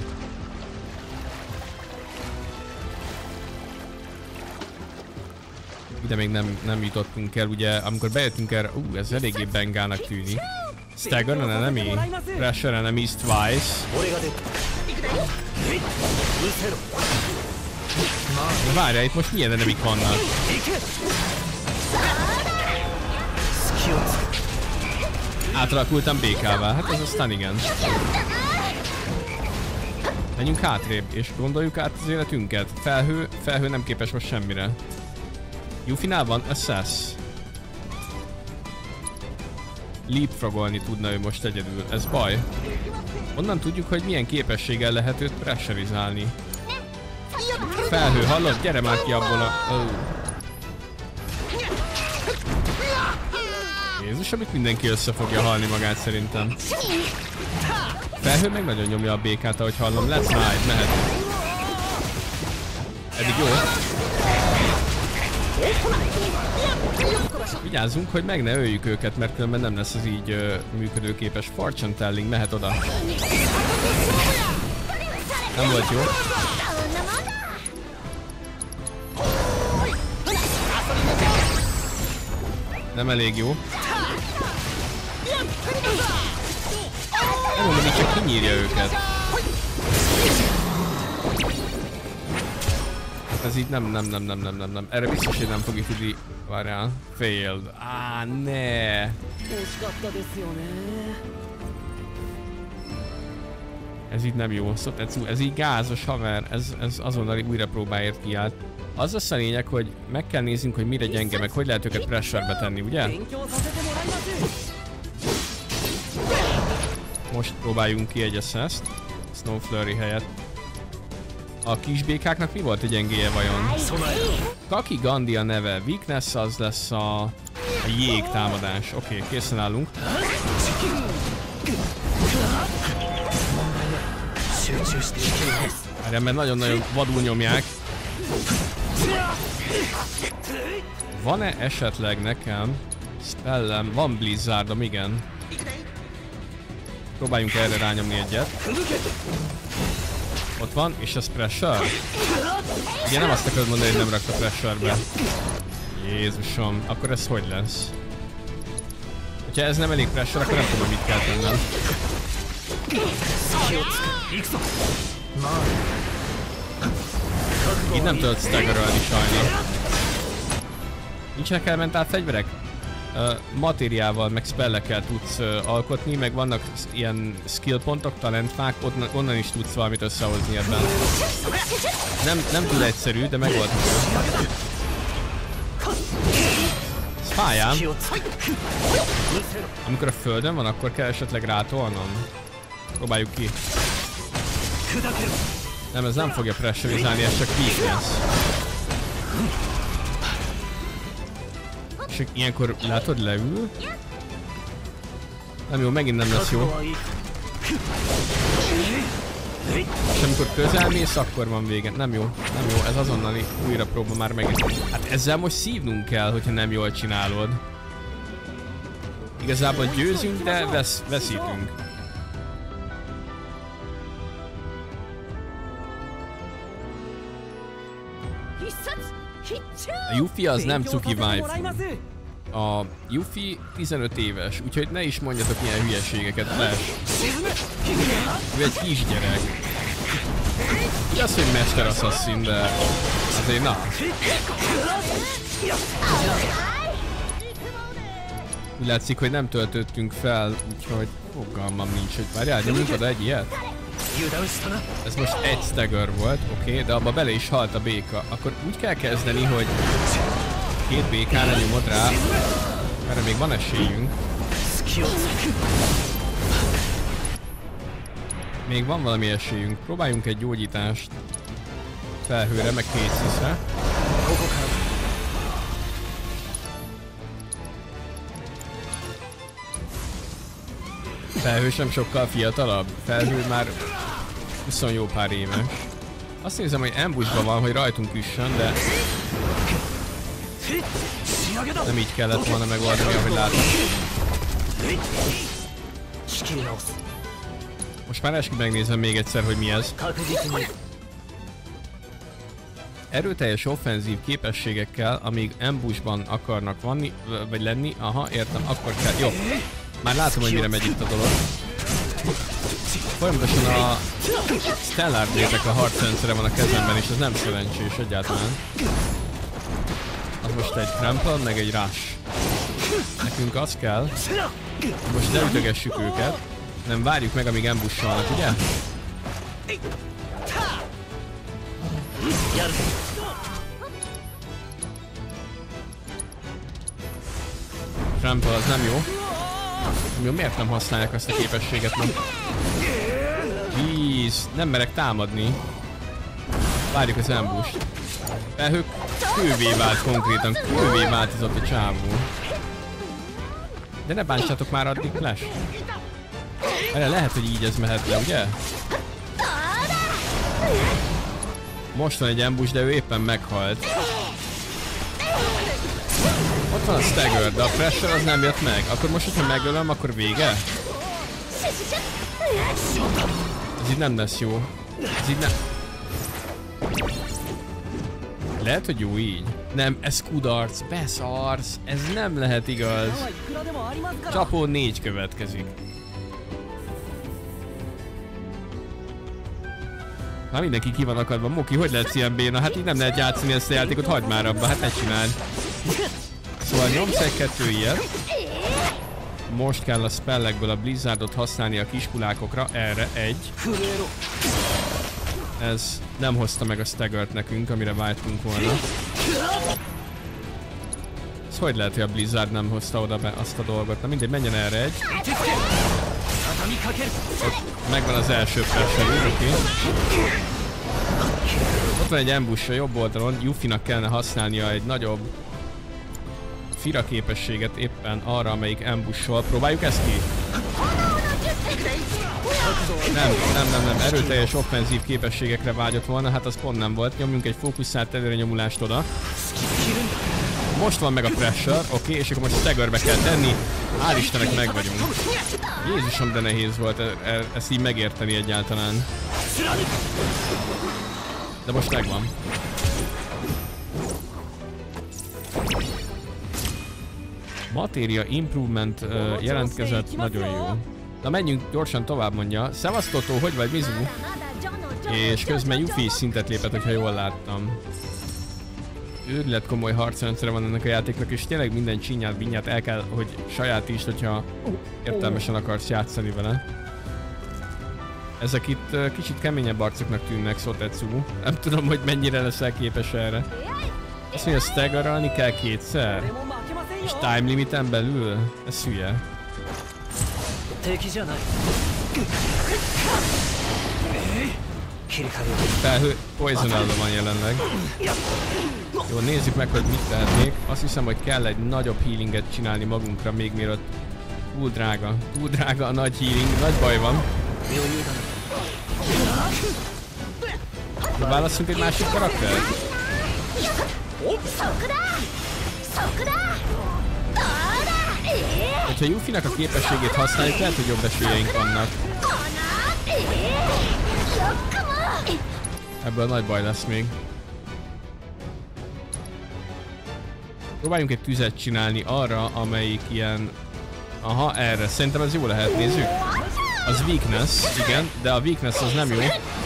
Ide még nem jutottunk el, ugye, amikor bejöttünk erre, ez eléggé bengának tűnik. Stagger an enemy, pressure enemies twice. Várjál, itt most milyen enemik vannak? Átalakultam BK-vel, hát ez aztán igen. Menjünk hátrébb, és gondoljuk át az életünket. Felhő nem képes most semmire. Yuffie-nál van Assess. Leapfrogolni tudna ő most egyedül, ez baj. Onnan tudjuk, hogy milyen képességgel lehet őt pressurizálni. Felhő, hallod? Gyere már ki abból a... Jézus, amit mindenki össze fogja halni magát szerintem. Felhő meg nagyon nyomja a békát, ahogy hallom. Let's ride, mehet. Eddig jó. Vigyázzunk, hogy meg ne öljük őket, mert különben nem lesz az így működőképes. Fortune telling, mehet oda. Nem volt jó. Nem elég jó. Nem mondom, hogy csak kinyírja őket. Ez így nem. Erre biztos, hogy nem fogjuk tudni. Várjál. Failed. Ne. Ez így nem jó. Sotetsu, ez így gázos haver. Ez azonnal újra próbáért kiállt. Az lesz a lényeg, hogy meg kell néznünk, hogy mire gyenge, meg hogy lehet őket pressure-be tenni, ugye? Most próbáljunk ki egy assist. Snow Flurry helyett. A kis békáknak mi volt a gyengéje vajon? Kaki Gandhi a neve. Weakness az lesz a jégtámadás. Oké, készen állunk. Erre mert nagyon-nagyon vadul nyomják. Van-e esetleg nekem spellem? Van Blizzardom, igen. Próbáljunk erre rányomni egyet. Ott van, és ez pressure? Ugye nem azt akarod mondani, hogy nem rakta pressure-be. Jézusom, akkor ez hogy lesz? Ha ez nem elég pressure, akkor nem tudom, mit kell tennem. Így nem tudod staggerölni sajnos. Nincsenek elementál fegyverek? Matériával, meg spellekkel tudsz alkotni, meg vannak ilyen skill pontok, talentfák, onnan is tudsz valamit összehozni ebben. Nem túl egyszerű, de megoldható. Ez fájám. Amikor a földön van, akkor kell esetleg rátolnom. Próbáljuk ki. Nem, ez nem fogja pressurizálni, ez csak weakness. És ilyenkor látod, leül. Nem jó, megint nem lesz jó. És amikor közelmész, akkor van vége. Nem jó, nem jó, ez azonnali újra próba már megint. Hát ezzel most szívnunk kell, hogyha nem jól csinálod. Igazából győzünk, de veszítünk. A Yuffie az nem cuki waifu. A Yuffie 15 éves, úgyhogy ne is mondjatok ilyen hülyeségeket, Flash. Ő egy kisgyerek. Igaz, hogy Mester Assassin, de azért na. Úgy látszik, hogy nem töltöttünk fel, úgyhogy fogalmam nincs, hogy várjál, nyomjunk oda egy ilyet. Ez most egy stagger volt, oké, de abba bele is halt a béka. Akkor úgy kell kezdeni, hogy két békára nyomod rá, mert még van esélyünk. Még van valami esélyünk. Próbáljunk egy gyógyítást felhőre, meg Kéciszre. Felhő sem sokkal fiatalabb. Felhő már 20 jó pár éves. Azt nézem, hogy ambushban van, hogy rajtunk üssön, de nem így kellett volna megoldani, ahogy látom. Most már eskü megnézem még egyszer, hogy mi ez. Erőteljes offenzív képességekkel, amíg ambushban akarnak vanni, vagy lenni, aha, értem, akkor kell, jó. Már látom, hogy mire megy itt a dolog. Folyamatosan a Stellar Blade-nek a harcrendszere van a kezemben, és ez nem szerencsés egyáltalán. Az most egy trample, meg egy rush. Nekünk az kell. Most ne ütögessük őket. Nem várjuk meg, amíg ambusholnak, ugye? Trample az nem jó. Nem jó, miért nem használják azt a képességet meg? Víz, nem merek támadni. Várjuk az ambust. Felhők kővé vált konkrétan, kővé változott a csávó. De ne bántsátok már addig, Flash. Erre lehet, hogy így ez mehet le, ugye? Most van egy ambush, de ő éppen meghalt. Ott van a stagger, de a pressure az nem jött meg. Akkor most, hogyha megölöm, akkor vége? Ez így nem lesz jó. Ez így nem... Lehet, hogy jó így. Nem, ez kudarc, beszarsz. Ez nem lehet igaz. Csapó 4 következik. Na mindenki ki van akadva. Moki, hogy lehet ilyen béna? Hát így nem lehet játszani ezt a játékot, hagyd már abba, hát ne csináld. Szóval nyomsz egy-kettő ilyet. Most kell a spellekből a Blizzardot használni a kispulákokra, erre egy. Ez nem hozta meg a staggert nekünk, amire vágytunk volna. Ez hogy lehet, hogy a Blizzard nem hozta oda be azt a dolgot? Na mindegy, menjen erre egy. Ott megvan az első pressure, oké. Ott van egy ambush a jobb oldalon, Yuffie-nak kellene használnia egy nagyobb Fira képességet éppen arra, amelyik ambushol. Próbáljuk ezt ki? Nem. Erőteljes offenzív képességekre vágyott volna, hát az pont nem volt. Nyomjunk egy fókuszált előre nyomulást oda. Most van meg a pressure, oké, és akkor most staggerbe kell tenni. Hál' Istennek meg vagyunk. Jézusom, de nehéz volt ezt így megérteni egyáltalán. De most megvan. Matéria improvement jelentkezett, nagyon jó. Na menjünk gyorsan tovább, mondja. Szevasz Totó, hogy vagy Mizu? És közben Yuffie is szintet lépett, hogyha jól láttam. őrület komoly harcrendszere van ennek a játéknak, és tényleg minden csinyát, binyát el kell, hogy sajátítsd, hogyha értelmesen akarsz játszani vele. Ezek itt kicsit keményebb arcoknak tűnnek, Sotetsu. Nem tudom, hogy mennyire leszel képes erre. Azt mondja, staggeralni kell kétszer? És time limiten belül? Ez hülye. Felhő poisonálva van jelenleg. Jó, nézzük meg, hogy mit tehetnék. Azt hiszem, hogy kell egy nagyobb healinget csinálni magunkra, még mielőtt túl drága a nagy healing, nagy baj van. De válasszunk egy másik karaktert? Hogyha Yuffie-nak a képességét használjuk, lehet, hogy jobb esélyeink vannak. Ebből nagy baj lesz még. Próbáljunk egy tüzet csinálni arra, amelyik ilyen... Aha, erre. Szerintem ez jó lehet, nézzük. Az weakness, igen, de a weakness az nem jó.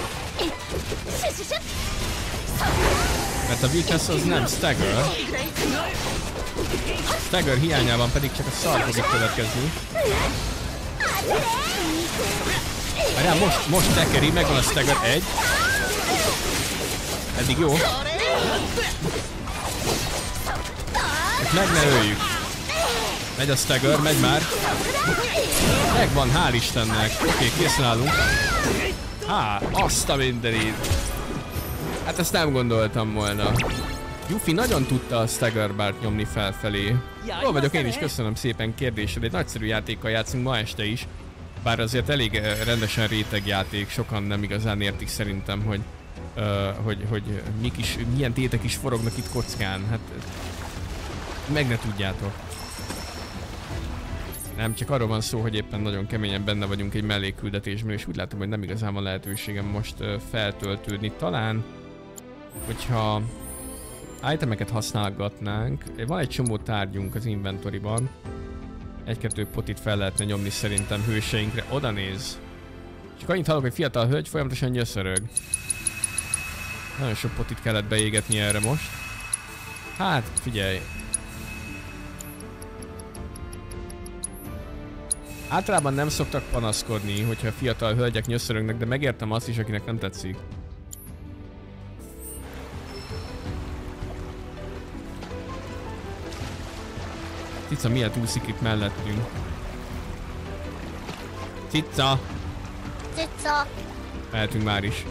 Mert a weakness az nem stagger. Stagger hiányában pedig csak a szar fog itt következni. Várjál, most tekeri, megvan a stagger 1. Eddig jó. Most meg ne öljük. Megy a stagger, megy már. Megvan, hál' Istennek. Oké, készen állunk. Azt a mindenit. Hát ezt nem gondoltam volna. Yuffie nagyon tudta a stagger bart nyomni felfelé. Jól vagyok én is, köszönöm szépen kérdésed. Egy nagyszerű játékkal játszunk ma este is. Bár azért elég rendesen réteg játék, sokan nem igazán értik szerintem, hogy milyen tétek is forognak itt kockán. Hát meg ne tudjátok. Nem, csak arról van szó, hogy éppen nagyon keményen benne vagyunk egy mellékküldetésben, és úgy látom, hogy nem igazán van lehetőségem most feltöltődni. Talán, hogyha itemeket használgatnánk, van egy csomó tárgyunk az inventoryban. Egy-kettő potit fel lehetne nyomni szerintem hőseinkre. Oda néz. Csak annyit hallok, hogy fiatal hölgy folyamatosan nyöszörög. Nagyon sok potit kellett beégetni erre most. Hát, figyelj. Általában nem szoktak panaszkodni, hogyha fiatal hölgyek nyöszörögnek, de megértem azt is, akinek nem tetszik. Cica miért úszik itt mellettünk? Cica! Cica! Mehetünk már is.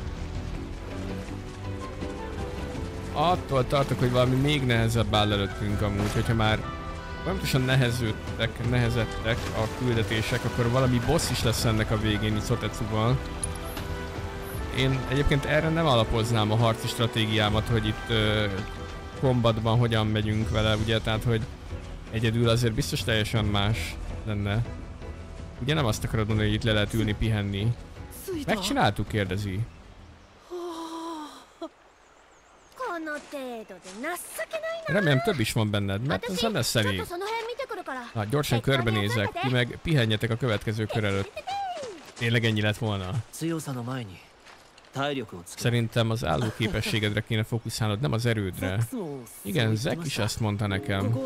Attól tartok, hogy valami még nehezebb áll előttünk amúgy, hogyha már folyamatosan nehezettek a küldetések, akkor valami boss is lesz ennek a végén itt Sotetsuval. Én egyébként erre nem alapoznám a harci stratégiámat, hogy itt combatban hogyan megyünk vele, ugye, tehát hogy egyedül azért biztos teljesen más lenne. Ugye nem azt akarod mondani, hogy itt le lehet ülni, pihenni. Megcsináltuk, kérdezi. Remélem több is van benned, mert ez nem lesz elég. Na, gyorsan körbenézek, ti meg pihenjetek a következő kör előtt. Tényleg ennyi lett volna? Szerintem az álló képességedre kéne fókuszálnod, nem az erődre. Igen, Zack is ezt mondta nekem.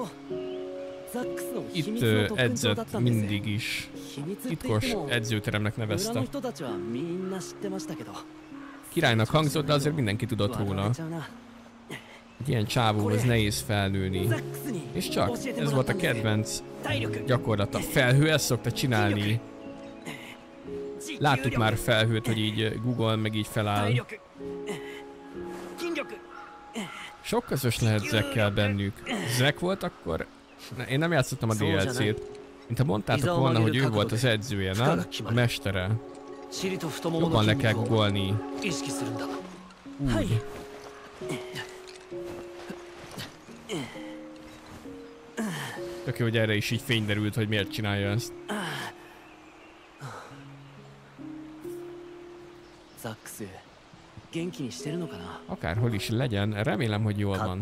Itt edzett mindig is. Titkos edzőteremnek nevezte. Királynak hangzott, de azért mindenki tudott róla. Egy ilyen csávóhoz nehéz felnőni. És csak, ez volt a kedvenc gyakorlata. Felhő ezt szokta csinálni. Láttuk már felhőt, hogy így Google meg így feláll. Sok közös lehet Zackkel bennük. Zack volt akkor... Én nem játszottam a DLC-t. Mintha mondtátok volna, hogy ő volt az edzője, nem? A mestere. Jobban le kell googolni. Úgy. Tök jó, hogy erre is így fény derült, hogy miért csinálja ezt. Akárhol is legyen, remélem, hogy jól van.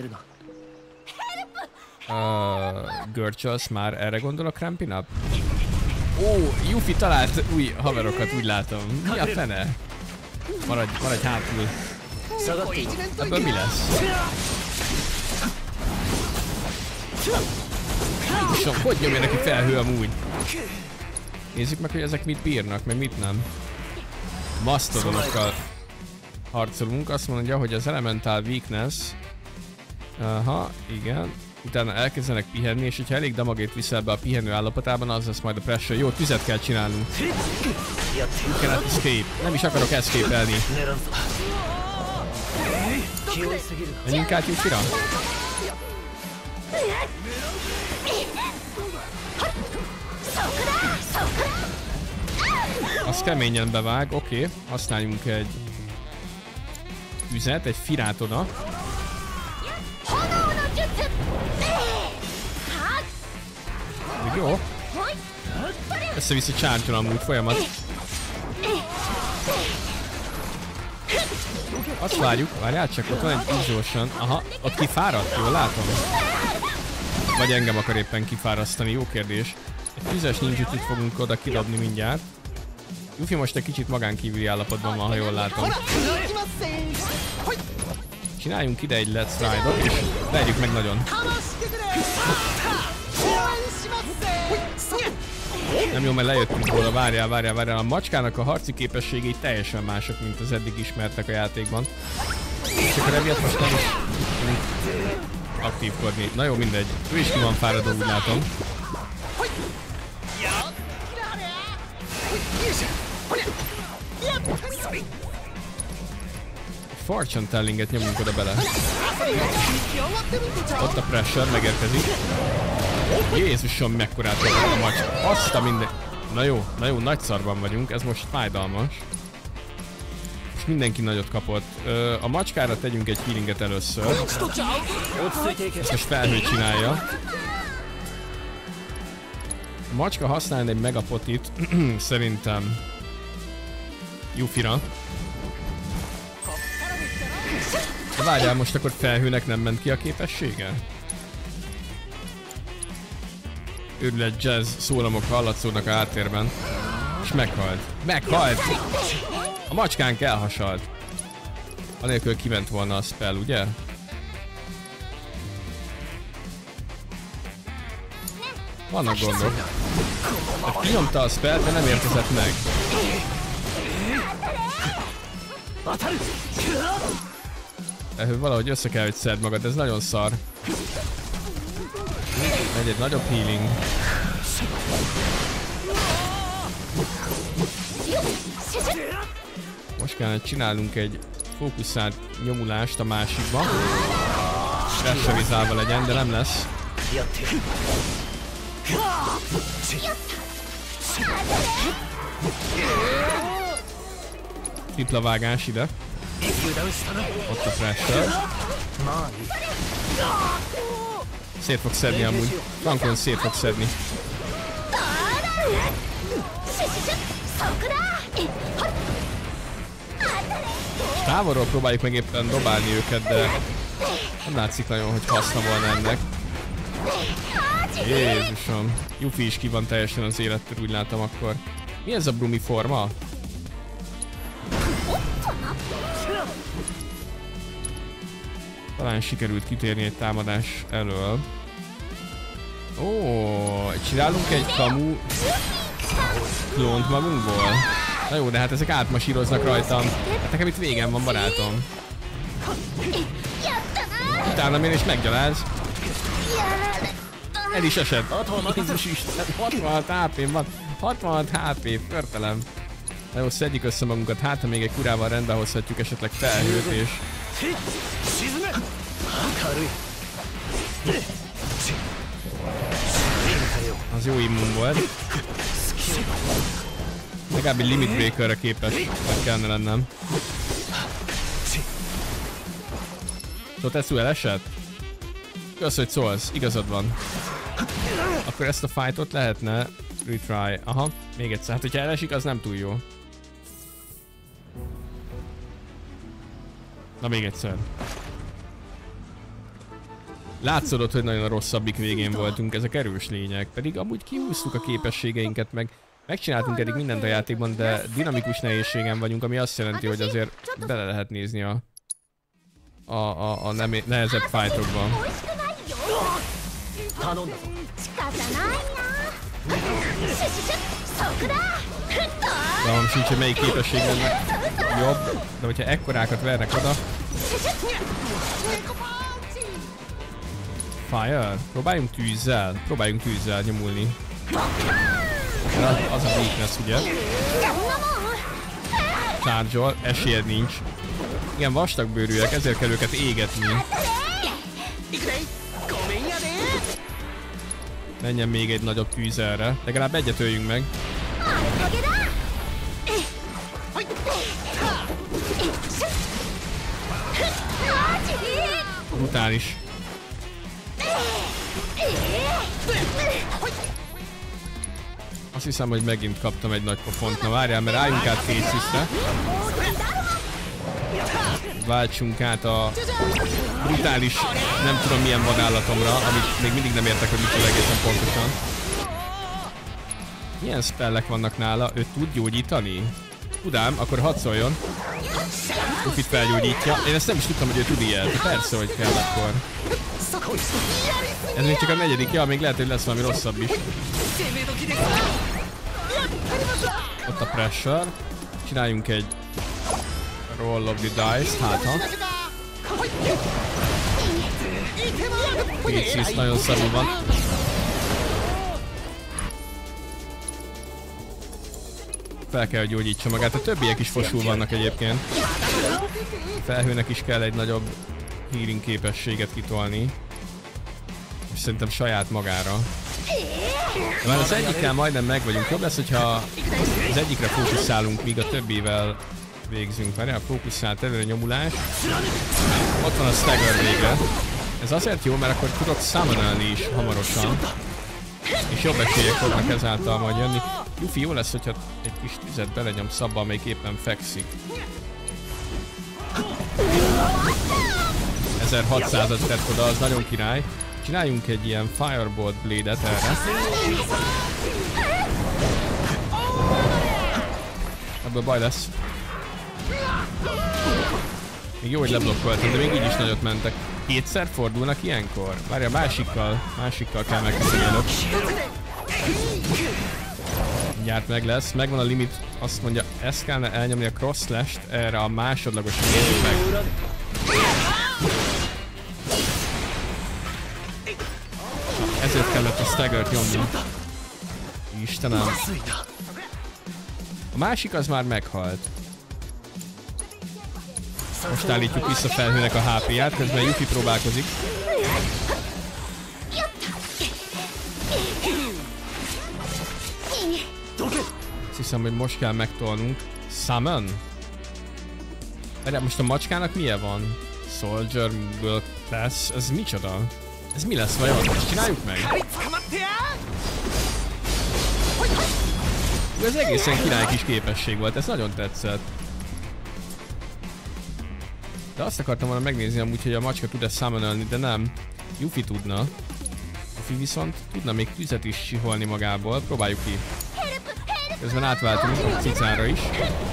Görcsölsz már, erre gondolok, Cramping Up? Ó, Yuffie talált új haverokat, úgy látom. Mi a fene? Maradj hátul. Ebből mi lesz? Jézusom, hogy nyomja neki felhő amúgy? Nézzük meg, hogy ezek mit bírnak, meg mit nem. Masztodonokkal harcolunk. Azt mondja, hogy az Elemental Weakness. Aha, igen. Utána elkezdenek pihenni, és hogyha elég damagét viszel be a pihenő állapotában, az lesz majd a pressure. Jó, tüzet kell csinálnunk. You cannot escape. Nem is akarok escape-elni. Menjünk át Yukira? Az keményen bevág, oké. Használjunk egy tüzet, egy firátona. Jó. Össze-vissza csártyol amúgy folyamat. Azt várjuk, várjál csak, ott van egy Exhaustion. Aha, ott kifáradt, jól látom? Vagy engem akar éppen kifárasztani, jó kérdés. Egy tüzes ninjutsit fogunk oda kidobni mindjárt. Yuffie most egy kicsit magánkívüli állapotban van, ha jól látom. Csináljunk ide egy Let's Ride-ot, és vegyük meg nagyon. Nem jó, mert lejöttünk róla, várjál. A macskának a harci képességei teljesen mások, mint az eddig ismertek a játékban. Csak a emiatt most nem is aktívkodni. Na jó, mindegy. Ő is ki van fáradó, úgy látom. Fortune tellinget nyomunk oda bele. Ott a pressure, megérkezik. Jézusom, mekkorát van a macska. Azt a minden... Na jó, nagy szarban vagyunk, ez most fájdalmas. Most mindenki nagyot kapott. A macskára tegyünk egy healinget először. Ezt most felhő csinálja. A macska használni egy megapotit, szerintem Yuffie-ra. De várjál, most akkor felhőnek nem ment ki a képessége? Őrület jazz szólamok hallatszódnak a háttérben. És meghalt. Meghalt! A macskánk elhasalt. Anélkül kiment volna a spell, ugye? Vannak gondok. Hát kinyomta a spell, de nem érkezett meg. Valahogy össze kell, hogy szedd magad, ez nagyon szar. Egy nagyobb healing. Most kellene csinálnunk egy fókuszált nyomulást a másikba. Pressurizálva legyen, de nem lesz. Tripla vágás ide. Ott a pressure. Szét fog szedni amúgy. Frankon szét fog szedni. Távolról próbáljuk meg éppen dobálni őket, de nem látszik nagyon, hogy haszna volna ennek. Jézusom. Yuffie is ki van teljesen az élettől, úgy látom akkor. Mi ez a Brumi forma? Talán sikerült kitérni egy támadás elől. Ó, csinálunk egy kamu klónt magunkból. Na jó, de hát ezek átmasíroznak rajtam. Hát nekem itt végem van, barátom. Utána én is meggyaláz. El is esett. Jézus Isten, 66 HP-n van. 66 HP, förtelem. Na jó, szedjük össze magunkat, hát ha még egy kurával rendbe hozhatjuk esetleg felhőt és... Az jó immun volt. Legalább egy limit breakerre képes, meg kellene lennem. Szóval Tetsu elesett? Igaz, hogy szólsz, igazad van. Akkor ezt a fightot lehetne retry. Aha, még egyszer. Hát hogyha elesik, az nem túl jó. Na még egyszer. Látszódott, hogy nagyon a rosszabbik végén voltunk, ezek erős lények, pedig amúgy kihúztuk a képességeinket, meg megcsináltunk eddig mindent a játékban, de dinamikus nehézségen vagyunk, ami azt jelenti, hogy azért bele lehet nézni a nehezebb fightokban. Valami sincs, hogy melyik képesség lenne jobb, de hogyha ekkorákat vernek oda... Fire? Próbáljunk tűzzel nyomulni. Az a weakness, ugye? Charge-ol, esélyed nincs. Igen, vastagbőrűek, ezért kell őket égetni. Menjen még egy nagyobb tűz erre. Legalább egyet öljünk meg. Brutális. Azt hiszem, hogy megint kaptam egy nagy pofont. Na várjál, mert álljunk át Facelessre. Váltsunk át a brutális, nem tudom milyen vadállatomra, amit még mindig nem értek, hogy mit egészen pontosan. Milyen spellek vannak nála? Ő tud gyógyítani? Tudám, akkor hadd szóljon. Ufit felgyógyítja. Én ezt nem is tudtam, hogy ő tud ilyet. Persze, hogy kell akkor. Ez még csak a negyedik, ja, még lehet, hogy lesz valami rosszabb is. Ott a pressure. Csináljunk egy roll of the dice, hát ha. Faceless nagyon szarul van. Fel kell, hogy gyógyítsa magát. A többiek is fosul vannak egyébként. A felhőnek is kell egy nagyobb healing képességet kitolni. És szerintem saját magára. De már az egyikkel majdnem meg vagyunk. Jobb lesz, hogyha az egyikre fókuszálunk, míg a többivel végzünk. Várjál, fókuszált előre nyomulás. Ott van a stagger végre. Ez azért jó, mert akkor tudok summonelni is hamarosan. És jobb esélyek fognak ezáltal majd jönni. Yuffie, jó lesz, hogyha egy kis tüzet belenyomsz abba, amelyik éppen fekszik. 1600-at tett oda, az nagyon király. Csináljunk egy ilyen Firebolt Blade-et erre. Ebből baj lesz. Még jó, hogy leblokkoltam, de még így is nagyot mentek. Kétszer fordulnak ilyenkor? Várja, másikkal kell megküzdeni előbb. Mindjárt meg lesz, megvan a limit, azt mondja, ezt kellene elnyomni a cross slash-t, erre a másodlagos nézzük meg. Ezért kellett a staggert nyomni. Istenem. A másik az már meghalt. Most állítjuk vissza felhőnek a HP-ját, közben Yuffie próbálkozik. Azt hiszem, hogy most kell megtolnunk. Summon? Erre most a macskának milyen van? Soldier World Class? Ez micsoda? Ez mi lesz vajon? Ezt csináljuk meg? Ez egészen király kis képesség volt, ez nagyon tetszett. De azt akartam volna megnézni amúgy, hogy a macska tud-e summonelni, de nem. Yuffie tudna. Yuffie viszont tudna még tüzet is csiholni magából, próbáljuk ki. Közben átváltunk a cicára is.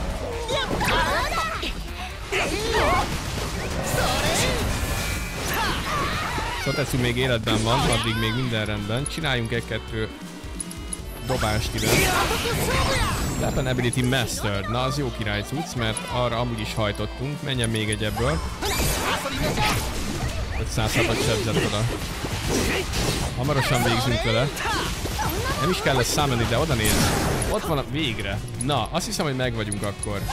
Sotetsu még életben van, addig még minden rendben. Csináljunk egy-kettő dobást ide. Weapon Ability Mastered. Na, az jó király cucc, mert arra amúgy is hajtottunk. Menjen még egy ebből. 506-at sebzett oda. Hamarosan végzünk vele. Nem is kell lesz summon ide, oda néz. Ott van a végre. Na, azt hiszem, hogy meg vagyunk akkor.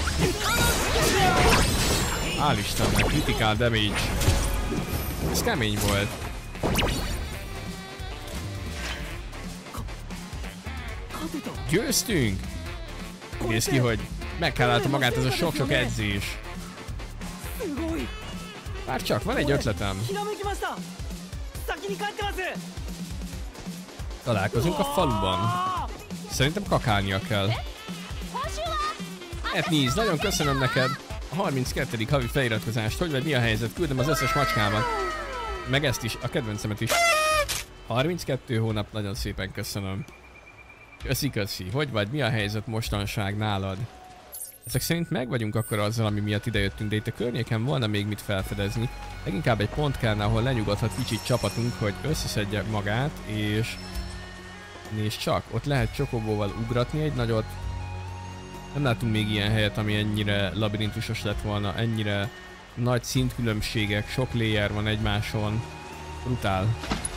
Hál' Istennek, critical damage. Ez kemény volt. Győztünk! Nézd ki, hogy megkálálta magát ez a sok-sok edzés. Bár csak, van egy ötletem. Találkozunk a faluban. Szerintem kakálnia kell. Etniz, nagyon köszönöm neked a 32. havi feliratkozást. Hogy vagy, mi a helyzet? Küldöm az összes macskámat. Meg ezt is, a kedvencemet is. 32 hónap, nagyon szépen köszönöm. Köszi. Hogy vagy, mi a helyzet mostanság nálad? Ezek szerint meg vagyunk akkor azzal, ami miatt idejöttünk, de itt a környéken volna még mit felfedezni. Leginkább egy pont kellene, ahol lenyugodhat kicsit csapatunk, hogy összeszedje magát, és nézd csak, ott lehet csokobóval ugratni egy nagyot. Nem látunk még ilyen helyet, ami ennyire labirintusos lett volna, ennyire nagy szintkülönbségek, sok layer van egymáson. Brutál.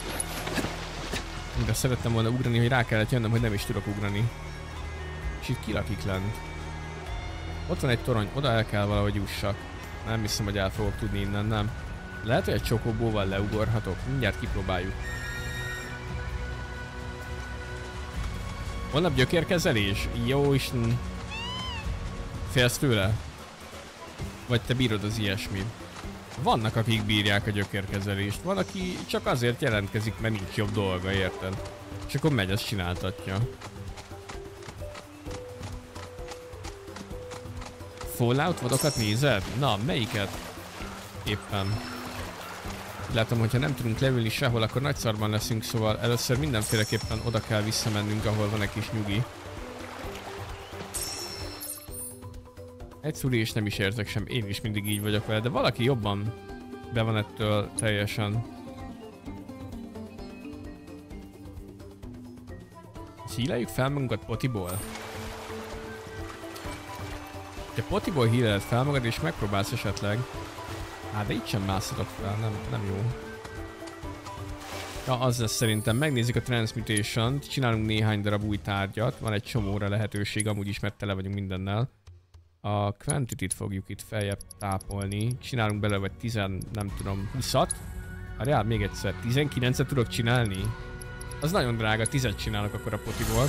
De szerettem volna ugrani, hogy rá kellett jönnöm, hogy nem is tudok ugrani. És itt kilakik lent. Ott van egy torony, oda el kell valahogy jussak. Nem hiszem, hogy el fogok tudni innen, nem. Lehet, hogy egy csokobóval leugorhatok. Mindjárt kipróbáljuk. Holnap gyökérkezelés? Jó Isten. Félsz tőle? Vagy te bírod az ilyesmi? Vannak, akik bírják a gyökérkezelést. Van, aki csak azért jelentkezik, mert nincs jobb dolga, érted? És akkor megy, ezt csináltatja. Fallout vodokat nézed? Na, melyiket? Éppen. Látom, hogyha nem tudunk leülni sehol, akkor nagy szarban leszünk, szóval először mindenféleképpen oda kell visszamennünk, ahol van egy kis nyugi. Egy szuri és nem is érzek sem, én is mindig így vagyok vele, de valaki jobban be van ettől teljesen. Híleljük fel magunkat potiból? Ha potiból híleled fel magad és megpróbálsz esetleg. Hát de itt sem mászhatok fel, nem jó. Ja, az lesz szerintem. Megnézzük a Transmutation-t, csinálunk néhány darab új tárgyat, van egy csomóra lehetőség, amúgy is, mert tele vagyunk mindennel. A Quantity-t fogjuk itt feljebb tápolni, csinálunk belőle vagy 10, nem tudom, 20-at. Várjál, még egyszer, 19-et tudok csinálni? Az nagyon drága, 10-et csinálok akkor a potiból.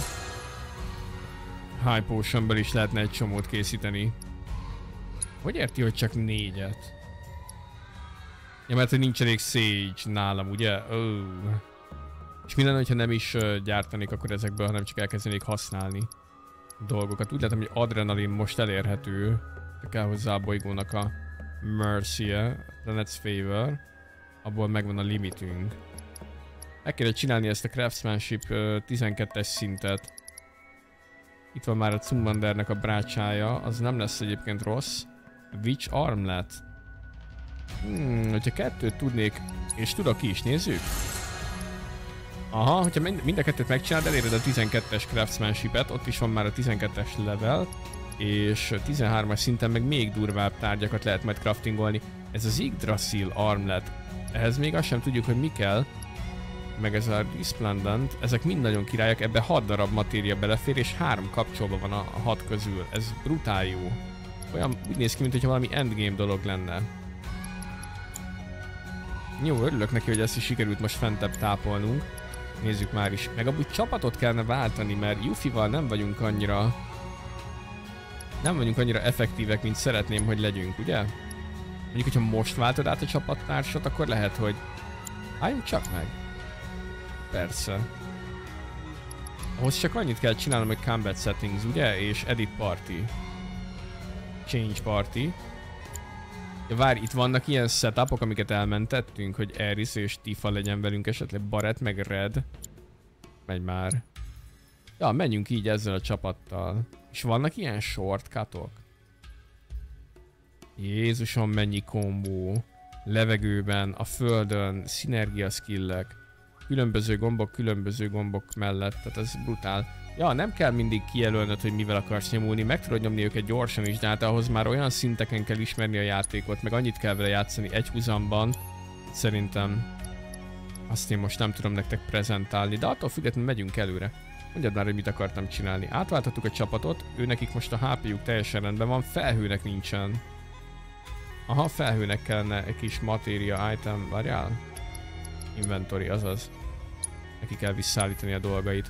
High Potionből is lehetne egy csomót készíteni. Hogy érti, hogy csak 4-et? Ja, mert hogy nincs elég Sage nálam, ugye? Oh. És mi lenne, hogyha nem is gyártanék akkor ezekből, hanem csak elkezdenék használni dolgokat. Úgy látom, hogy adrenalin most elérhető. De kell hozzá a bolygónak a Mercy-e, Planet's Favor. Abból megvan a limitünk. Meg kéne csinálni ezt a Craftsmanship 12-es szintet. Itt van már a Zumbandernek a brácsája, az nem lesz egyébként rossz. Witch Armlet. Hogyha kettőt tudnék, és tudok is, nézzük. Aha, hogyha mind a kettőt megcsinálod, eléred a 12-es Craftsmanship-et, ott is van már a 12-es level, és 13-as szinten meg még durvább tárgyakat lehet majd craftingolni. Ez az Yggdrasil Armlet, ehhez még azt sem tudjuk, hogy mi kell, meg ez a Resplendent, ezek mind nagyon királyak, ebbe 6 darab matéria belefér, és 3 kapcsolva van a 6 közül, ez brutál jó. Olyan úgy néz ki, mintha valami endgame dolog lenne. Jó, örülök neki, hogy ezt is sikerült most fentebb tápolnunk. Nézzük már is. Meg amúgy csapatot kellene váltani, mert Yuffie-val nem vagyunk annyira effektívek, mint szeretném, hogy legyünk, ugye? Mondjuk, hogyha most váltod át a csapattársat, akkor lehet, hogy... Álljunk csak meg. Persze. Ahhoz csak annyit kell csinálnom, hogy Combat Settings, ugye? És Edit Party. Change Party. Ja, várj, itt vannak ilyen setupok, amiket elmentettünk, hogy Aeris és Tifa legyen velünk, esetleg Barret meg Red. Megy már. Ja, menjünk így ezzel a csapattal. És vannak ilyen shortcutok? Jézusom, mennyi kombó. Levegőben, a földön, szinergia skillek. Különböző gombok mellett, tehát ez brutál. Ja, nem kell mindig kijelölnöd, hogy mivel akarsz nyomulni, meg tudod nyomni őket gyorsan is, de hát ahhoz már olyan szinteken kell ismerni a játékot, meg annyit kell vele játszani egy húzamban. Szerintem azt én most nem tudom nektek prezentálni, de attól függetlenül megyünk előre. Mondjad már, hogy mit akartam csinálni. Átváltottuk a csapatot, őnekik most a HP-juk teljesen rendben van, felhőnek nincsen. Aha, felhőnek kellene egy kis matéria item, várjál? Inventory, azaz. Neki kell visszaállítani a dolgait.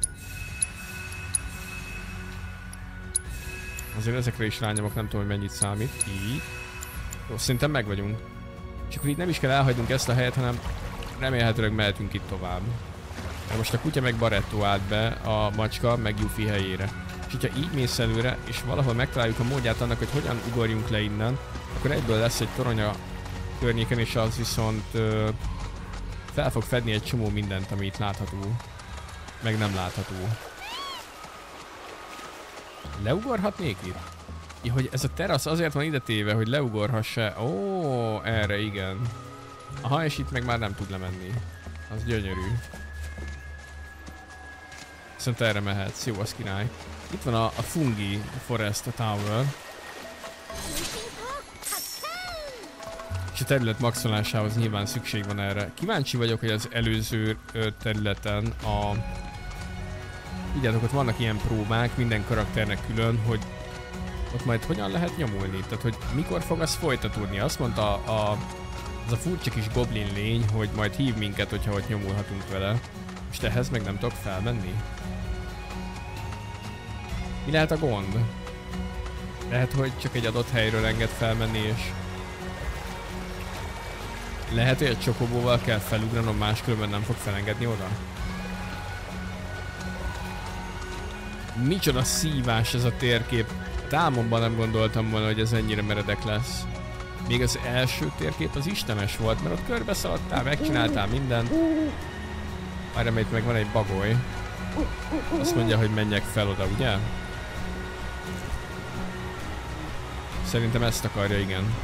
Azért ezekre is rányomok, nem tudom, hogy mennyit számít. Így. Jó, szerintem meg vagyunk. És akkor így nem is kell elhagynunk ezt a helyet, hanem remélhetőleg mehetünk itt tovább. De most a kutya meg Barretto állt be, a macska meg Yuffie helyére. És hogyha így mész előre, és valahol megtaláljuk a módját annak, hogy hogyan ugorjunk le innen, akkor egyből lesz egy torony a környéken, és az viszont fel fog fedni egy csomó mindent, ami itt látható. Meg nem látható. Leugorhatnék itt? Ja, hogy ez a terasz azért van ide téve, hogy leugorhassa. Ó, erre igen. Aha, és itt meg már nem tud lemenni. Az gyönyörű. Viszont erre mehetsz. Jó, az király. Itt van a Fungi Forest Tower. És a terület maxolásához nyilván szükség van erre. Kíváncsi vagyok, hogy az előző területen a... Tudjátok, ott vannak ilyen próbák minden karakternek külön, hogy ott majd hogyan lehet nyomulni. Tehát, hogy mikor fog az folytatódni. Azt mondta az a furcsa kis goblin lény, hogy majd hív minket, hogyha ott nyomulhatunk vele. És ehhez meg nem tudok felmenni. Mi lehet a gond? Lehet, hogy csak egy adott helyről enged felmenni, és... Lehet, hogy egy csokobóval kell felugranom, máskülönben nem fog felengedni oda? Micsoda szívás ez a térkép. Álmomban nem gondoltam volna, hogy ez ennyire meredek lesz. Még az első térkép az istenes volt, mert ott körbe szaladtál, megcsináltál mindent. Várjál, itt meg van egy bagoly. Azt mondja, hogy menjek fel oda, ugye? Szerintem ezt akarja, igen.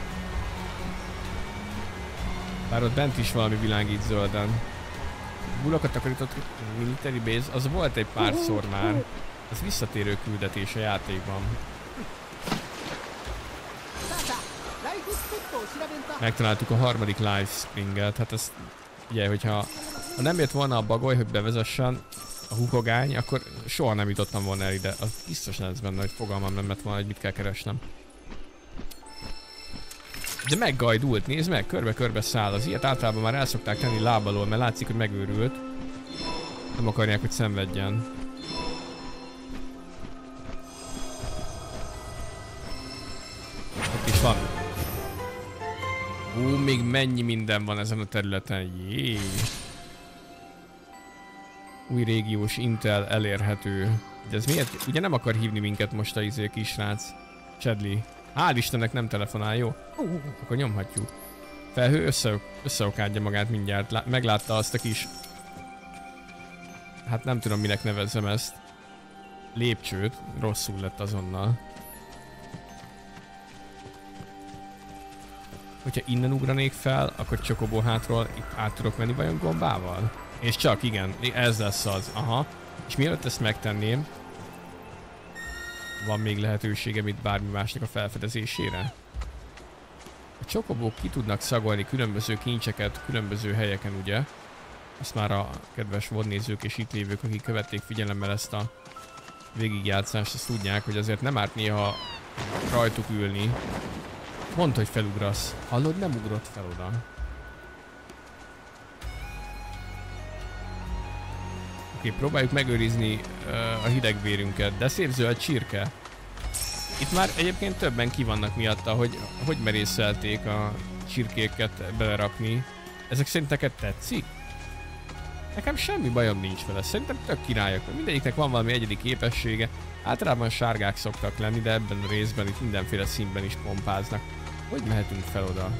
Bár ott bent is valami világít zölden. Bulokat takarított military base, az volt egy párszor már. Ez visszatérő küldetés a játékban. Megtaláltuk a harmadik live springet, hát ez... Ugye, hogyha nem jött volna a bagoly, hogy bevezessen a hukogány, akkor soha nem jutottam volna el ide. Az biztos lesz benne, hogy fogalmam nem lett volna, hogy mit kell keresnem. De meggajdult, nézd meg, körbe-körbe száll. Az ilyet általában már el szokták tenni lábalól, mert látszik, hogy megőrült. Nem akarják, hogy szenvedjen. Ott is van. Ó, még mennyi minden van ezen a területen. Jé. Új régiós Intel elérhető. De ez miért? Ugye nem akar hívni minket most a kisrác. Chadley. Hál' Istennek nem telefonál, jó? Akkor nyomhatjuk. Felhő összeokádja magát mindjárt. Meglátta azt a kis... Hát nem tudom, minek nevezzem ezt. Lépcsőt. Rosszul lett azonnal. Hogyha innen ugranék fel, akkor Csokobó hátról itt át tudok menni vajon gombával? És csak, igen, ez lesz az. Aha. És mielőtt ezt megtenném, van még lehetőségem itt bármi másnak a felfedezésére? A csokobók ki tudnak szagolni különböző kincseket különböző helyeken, ugye? Ezt már a kedves vodnézők és itt lévők, akik követték figyelemmel ezt a végigjátszást, azt tudják, hogy azért nem árt néha rajtuk ülni. Mondd, hogy felugrasz. Hallod, nem ugrott fel oda. Oké, próbáljuk megőrizni a hidegvérünket, de szép zöld csirke. Itt már egyébként többen ki vannak miatta, hogy merészelték a csirkéket belerakni. Ezek szerint neked tetszik? Nekem semmi bajom nincs vele, szerintem tök királyok. Mindegyiknek van valami egyedi képessége. Általában sárgák szoktak lenni, de ebben a részben itt mindenféle színben is pompáznak. Hogy mehetünk fel oda?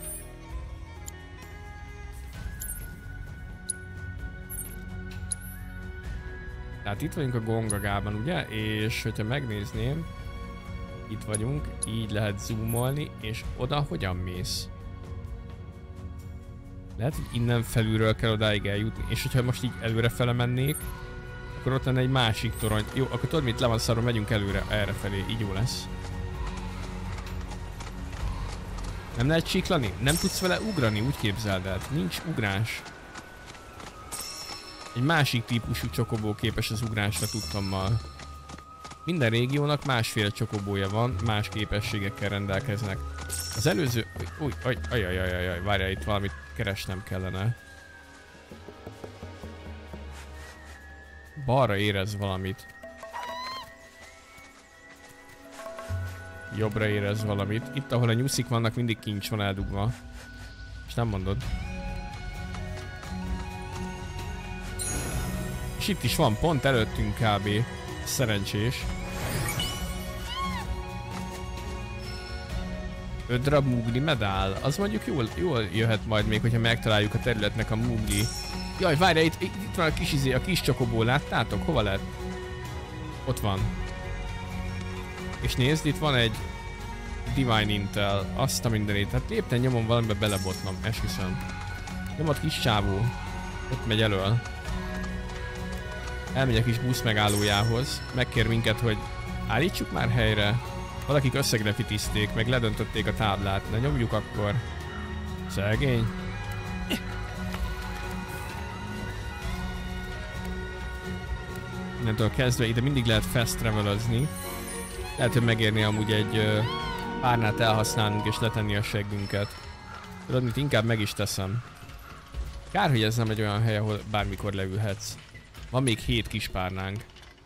Tehát itt vagyunk a Gongagában, ugye? És hogyha megnézném, itt vagyunk, így lehet zoomolni, és oda hogyan mész? Lehet, hogy innen felülről kell odáig eljutni, és hogyha most így előrefele mennék, akkor ott lenne egy másik torony. Jó, akkor tudod mit, le van szarva, megyünk előre, errefelé, így jó lesz. Nem lehet csiklani? Nem tudsz vele ugrani, úgy képzeld el. Nincs ugrás. Egy másik típusú csokobó képes az ugrásra tudtommal. Minden régiónak másféle csokobója van, más képességekkel rendelkeznek. Az előző... Ajajajajaj, várjál, itt valamit keresnem kellene. Balra érez valamit. Jobbra érez valamit. Itt, ahol a nyuszik vannak, mindig kincs van eldugva. És nem mondod. És itt is van, pont előttünk kb. Szerencsés. 5 darab Mugli medál. Az mondjuk jól jöhet majd még, hogyha megtaláljuk a területnek a Mugli. Jaj, várjál, itt van a kis csokobó, láttátok? Hova lett? Ott van. És nézd, itt van egy Divine Intel, azt a mindenét. Hát lépten nyomon valamibe belebotlom, esküszöm. Nyomott kis csávó. Ott megy elől. Elmegy a kis busz megállójához. Megkér minket, hogy állítsuk már helyre. Valakik összegrafitizték, meg ledöntötték a táblát. Na nyomjuk akkor. Szegény. Innentől kezdve ide mindig lehet fast travelezni. Lehet, hogy megérni amúgy egy párnát elhasználnunk és letenni a seggünket. Tudod, mit inkább meg is teszem. Kár, hogy ez nem egy olyan hely, ahol bármikor leülhetsz. Van még 7 kis párnánk.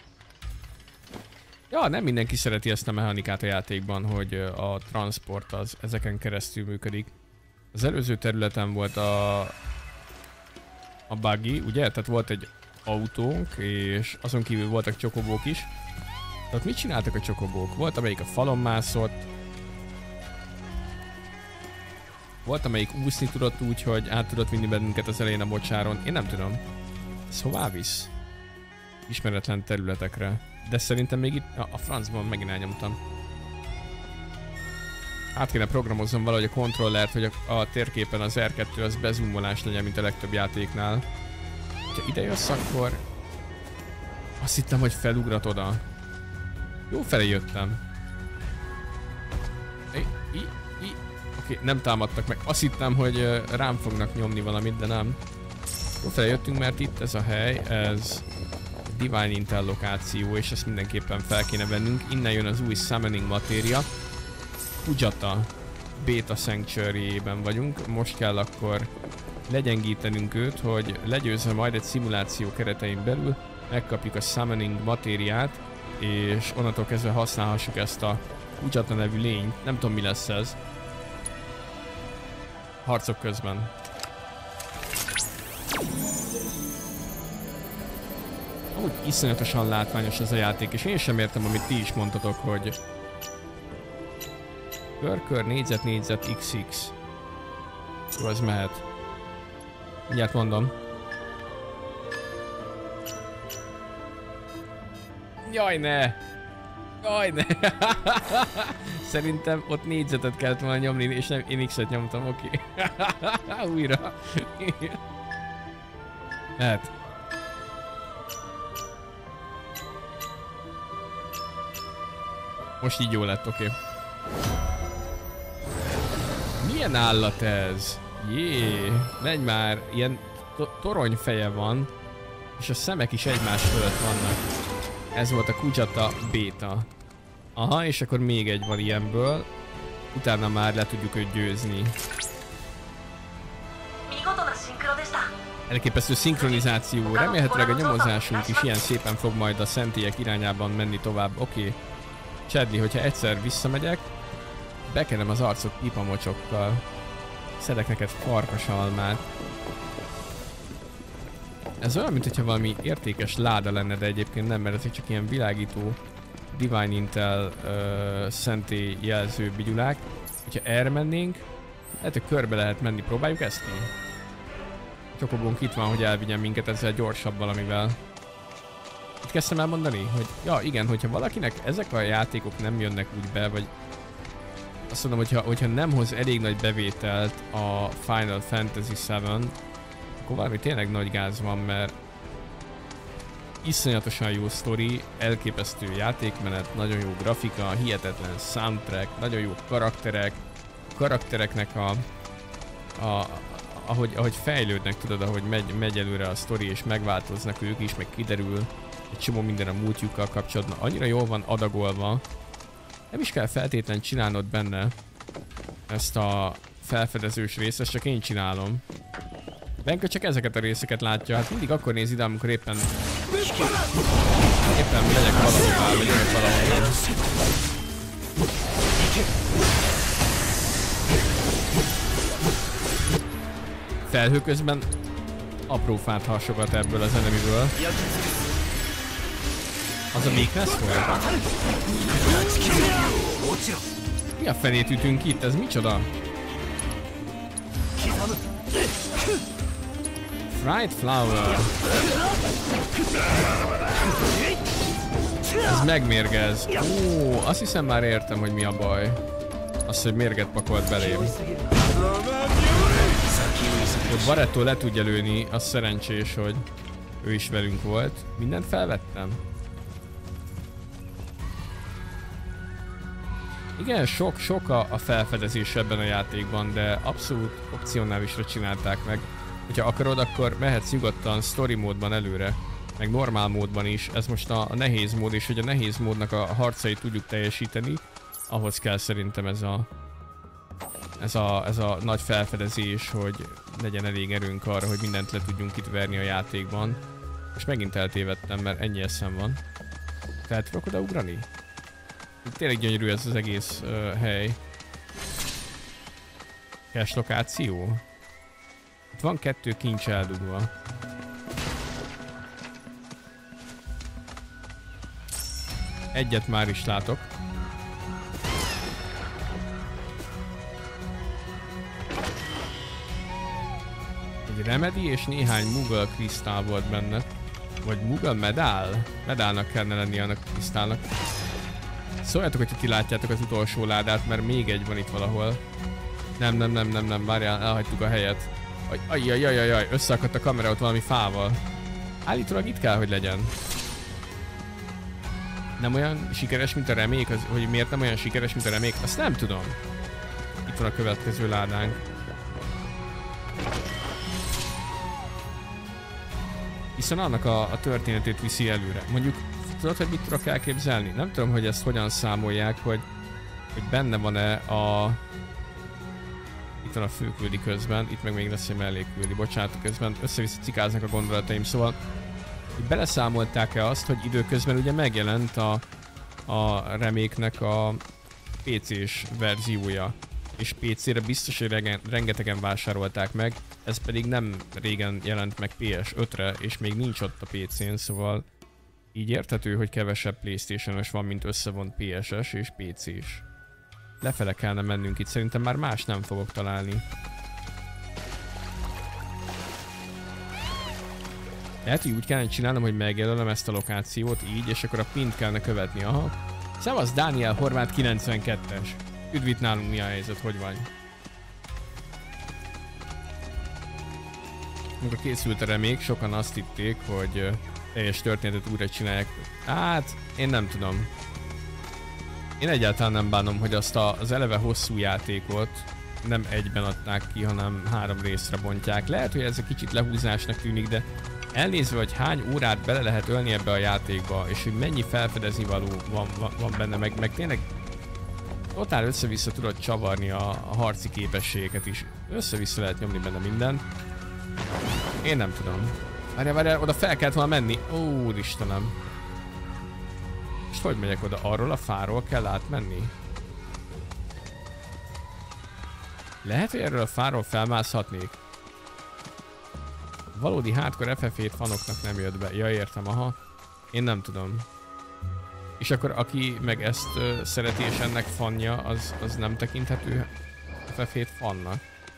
Ja, nem mindenki szereti ezt a mechanikát a játékban, hogy a transport az ezeken keresztül működik. Az előző területen volt a buggy, ugye? Tehát volt egy autónk, és azon kívül voltak csokobók is. Tehát mit csináltak a csokobók? Volt, amelyik a falon mászott. Volt, amelyik úszni tudott úgy, hogy át tudott vinni bennünket az elején a mocsáron. Én nem tudom. Ez hová visz? Ismeretlen területekre. De szerintem még itt... a francban megint elnyomtam. Át kéne programoznom valahogy a kontrollert, hogy a térképen az R2 az bezumolás legyen, mint a legtöbb játéknál. Ha ide jössz, akkor... Azt hittem, hogy felugrat oda. Jó felé jöttem. Oké, nem támadtak meg. Azt hittem, hogy rám fognak nyomni valamit, de nem. Jó felé jöttünk, mert itt ez a hely, ez Divine Intel lokáció, és ezt mindenképpen fel kéne vennünk. Innen jön az új Summoning Materia. Kujata Beta Sanctuary-ben vagyunk. Most kell akkor legyengítenünk őt, hogy legyőzve majd egy szimuláció keretein belül megkapjuk a Summoning Matériát, és onnantól kezdve használhassuk ezt a Kujata nevű lényt. Nem tudom, mi lesz ez. Harcok közben. Úgy iszonyatosan látványos ez a játék, és én sem értem, amit ti is mondtatok, hogy kör, négyzet, XX. Jó, az mehet. Mindjárt mondom. Jaj, ne! Jaj, ne! Szerintem ott négyzetet kellett volna nyomni, és nem én X-et nyomtam, oké. Újra. Hát. Most így jó lett, oké. Milyen állat ez? Jé, menj már, ilyen toronyfeje van, és a szemek is egymás fölött vannak. Ez volt a Kujata Beta. Aha, és akkor még egy van ilyenből. Utána már le tudjuk őt győzni. Elképesztő szinkronizáció. Remélhetőleg a nyomozásunk is ilyen szépen fog majd a szentélyek irányában menni tovább. Oké. Chadley, hogyha egyszer visszamegyek, bekenem az arcot pipamocsokkal. Szedek neked farkasalmát. Ez olyan, mintha valami értékes láda lenne, de egyébként nem, mert ezek csak ilyen világító Divine Intel szentély jelző bigyulák. Hogyha erre mennénk, lehet, hogy körbe lehet menni. Próbáljuk ezt ki? Csokobónk itt van, hogy elvigyen minket ezzel gyorsabb valamivel. Itt kezdtem elmondani, hogy ja igen, hogyha valakinek ezek a játékok nem jönnek úgy be, vagy azt mondom, hogyha nem hoz elég nagy bevételt a Final Fantasy VII, akkor valami tényleg nagy gáz van, mert iszonyatosan jó sztori, elképesztő játékmenet, nagyon jó grafika, hihetetlen soundtrack, nagyon jó karakterek, karaktereknek ahogy fejlődnek, tudod, ahogy megy előre a sztori és megváltoznak ők is, meg kiderül egy csomó minden a múltjukkal kapcsolatban, annyira jól van adagolva, nem is kell feltétlenül csinálnod benne ezt a felfedezős részt, ezt csak én csinálom. Benka csak ezeket a részeket látja, hát mindig akkor néz ide, amikor éppen megyek valahová, vagy jövök valahol. Felhő közben apró fát hasogat ebből az enemiből. Az a weakness volt? Mi a fenét ütünk itt? Ez micsoda? Fried flower. Ez megmérgez. Ó, azt hiszem már értem, hogy mi a baj. Az, hogy mérget pakolt belém. Hogy Barretto le tudja lőni, az szerencsés, hogy ő is velünk volt. Mindent felvettem. Igen, sok a felfedezés ebben a játékban, de abszolút opcionálisra csinálták meg. Hogyha akarod, akkor mehetsz nyugodtan story módban előre, meg normál módban is. Ez most a nehéz mód, és hogy a nehéz módnak a harcait tudjuk teljesíteni, ahhoz kell szerintem ez a nagy felfedezés, hogy legyen elég erőnk arra, hogy mindent le tudjunk itt verni a játékban. És megint eltévedtem, mert ennyi eszem van. Fel tudok oda ugrani? Tényleg gyönyörű ez az egész hely. Cache lokáció? Itt van 2 kincs eldugva. Egyet már is látok. Egy remedy és néhány Moogle krisztál volt benne. Vagy Moogle medál? Medálnak kellene lenni annak a krisztálnak. Szóljatok, hogyha ti látjátok az utolsó ládát, mert még egy van itt valahol. Nem, várjál, elhagytuk a helyet. Ajjajajajaj, összeakadt a kamera ott valami fával. Állítólag itt kell, hogy legyen. Nem olyan sikeres, mint a remék? Hogy miért nem olyan sikeres, mint a remék? Azt nem tudom. Itt van a következő ládánk. Hiszen annak a történetét viszi előre. Mondjuk, tudod, hogy mit tudok elképzelni? Nem tudom, hogy ezt hogyan számolják, hogy benne van-e a... Itt van a főküldi közben, itt meg még lesz egy mellékküldi, bocsánat, közben össze-vissza cikáznak a gondolataim, szóval hogy beleszámolták-e azt, hogy időközben ugye megjelent a reméknek a PC-s verziója, és PC-re biztos, hogy rengetegen vásárolták meg, ez pedig nem régen jelent meg PS5-re, és még nincs ott a PC-n, szóval így érthető, hogy kevesebb PlayStation-os van, mint összevont PS-es és PC-s. Lefele kellene mennünk itt, szerintem már más nem fogok találni. Lehet, hogy úgy kellene csinálnom, hogy megjelölöm ezt a lokációt így, és akkor a pint kellene követni. Aha. Szevasz, Dániel Horváth 92-es. Üdv itt nálunk, mi a helyzet, hogy vagy? Amikor készült a remék, sokan azt hitték, hogy teljes történetet újra csinálják. Hát, én nem tudom. Én egyáltalán nem bánom, hogy azt az eleve hosszú játékot nem egyben adták ki, hanem 3 részre bontják. Lehet, hogy ez egy kicsit lehúzásnak tűnik, de elnézve, hogy hány órát bele lehet ölni ebbe a játékba, és hogy mennyi felfedezni való van benne, meg tényleg totál össze-vissza tudod csavarni a harci képességeket is. Össze-vissza lehet nyomni benne mindent. Én nem tudom. Várjál, oda fel kellett volna menni. Ó, úristenem. És hogy megyek oda? Arról a fáról kell átmenni? Lehet, hogy erről a fáról felmászhatnék? Valódi hardcore FF7 fanoknak nem jött be. Ja, értem, aha. Én nem tudom. És akkor aki meg ezt szereti és ennek fanja, az nem tekinthető FF7 fannak.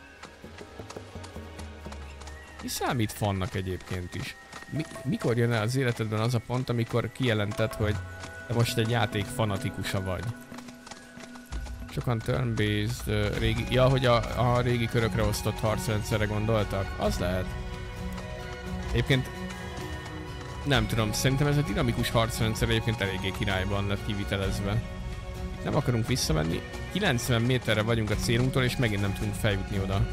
Mi számít fannak egyébként is? Mikor jön el az életedben az a pont, amikor kijelented, hogy te most egy játék fanatikusa vagy? Sokan turn-based régi... Ja, hogy a régi körökre osztott harcrendszerre gondoltak? Az lehet. Egyébként nem tudom, szerintem ez a dinamikus harcrendszer egyébként eléggé királyban lett kivitelezve. Itt nem akarunk visszamenni, 90 méterre vagyunk a célunktól, és megint nem tudunk feljutni oda.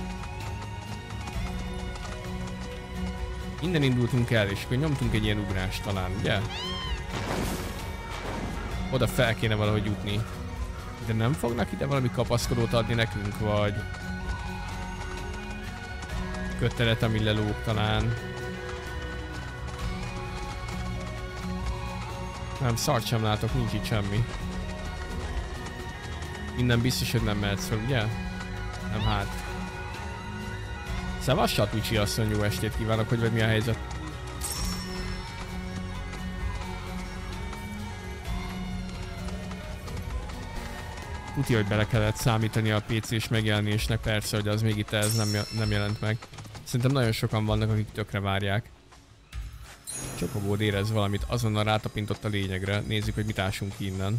Innen indultunk el, és akkor nyomtunk egy ilyen ugrást talán, ugye? Oda fel kéne valahogy jutni. De nem fognak ide valami kapaszkodót adni nekünk, vagy... kötelet, ami lelóg talán. Nem, szart sem látok, nincs itt semmi. Innen biztos, hogy nem mehetsz fel, ugye? Nem hát. Szevasz, Satucsi asszony, jó estét kívánok, hogy vagy mi a helyzet? Tudja, hogy bele kellett számítani a PC-s megjelenésnek, persze, hogy az még itt ez nem jelent meg. Szerintem nagyon sokan vannak, akik tökre várják. Csokobód érez valamit, azonnal rátapintott a lényegre. Nézzük, hogy mit ásunk ki innen.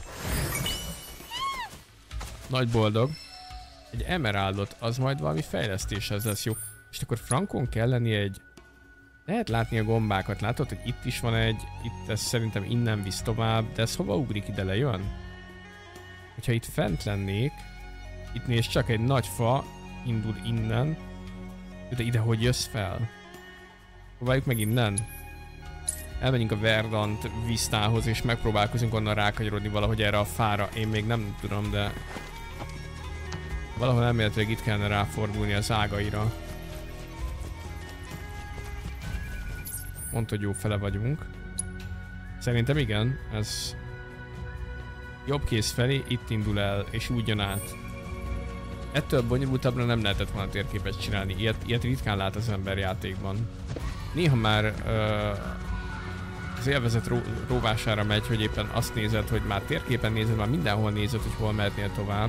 Nagy boldog. Egy emeraldot, az majd valami fejlesztéshez lesz jó. És akkor frankon kell lennie egy... Lehet látni a gombákat, látod, hogy itt is van egy, itt ez szerintem innen visz tovább, de ez hova ugrik, ide lejön? Hogyha itt fent lennék, itt nézd csak egy nagy fa, indul innen, de ide hogy jössz fel? Próbáljuk meg innen. Elmegyünk a Verdant Vistához és megpróbálkozunk onnan rákanyarodni valahogy erre a fára. Én még nem tudom, de... Valahol elméletileg itt kellene ráfordulni az ágaira. Mondta, hogy jó fele vagyunk. Szerintem igen, ez... Jobb kéz felé, itt indul el, és úgy jön át. Ettől bonyolultabbra nem lehetett volna térképet csinálni. Ilyet ritkán lát az ember játékban. Néha már az élvezet róvására megy, hogy éppen azt nézed, hogy már térképen nézed, már mindenhol nézed, hogy hol mehetnél tovább.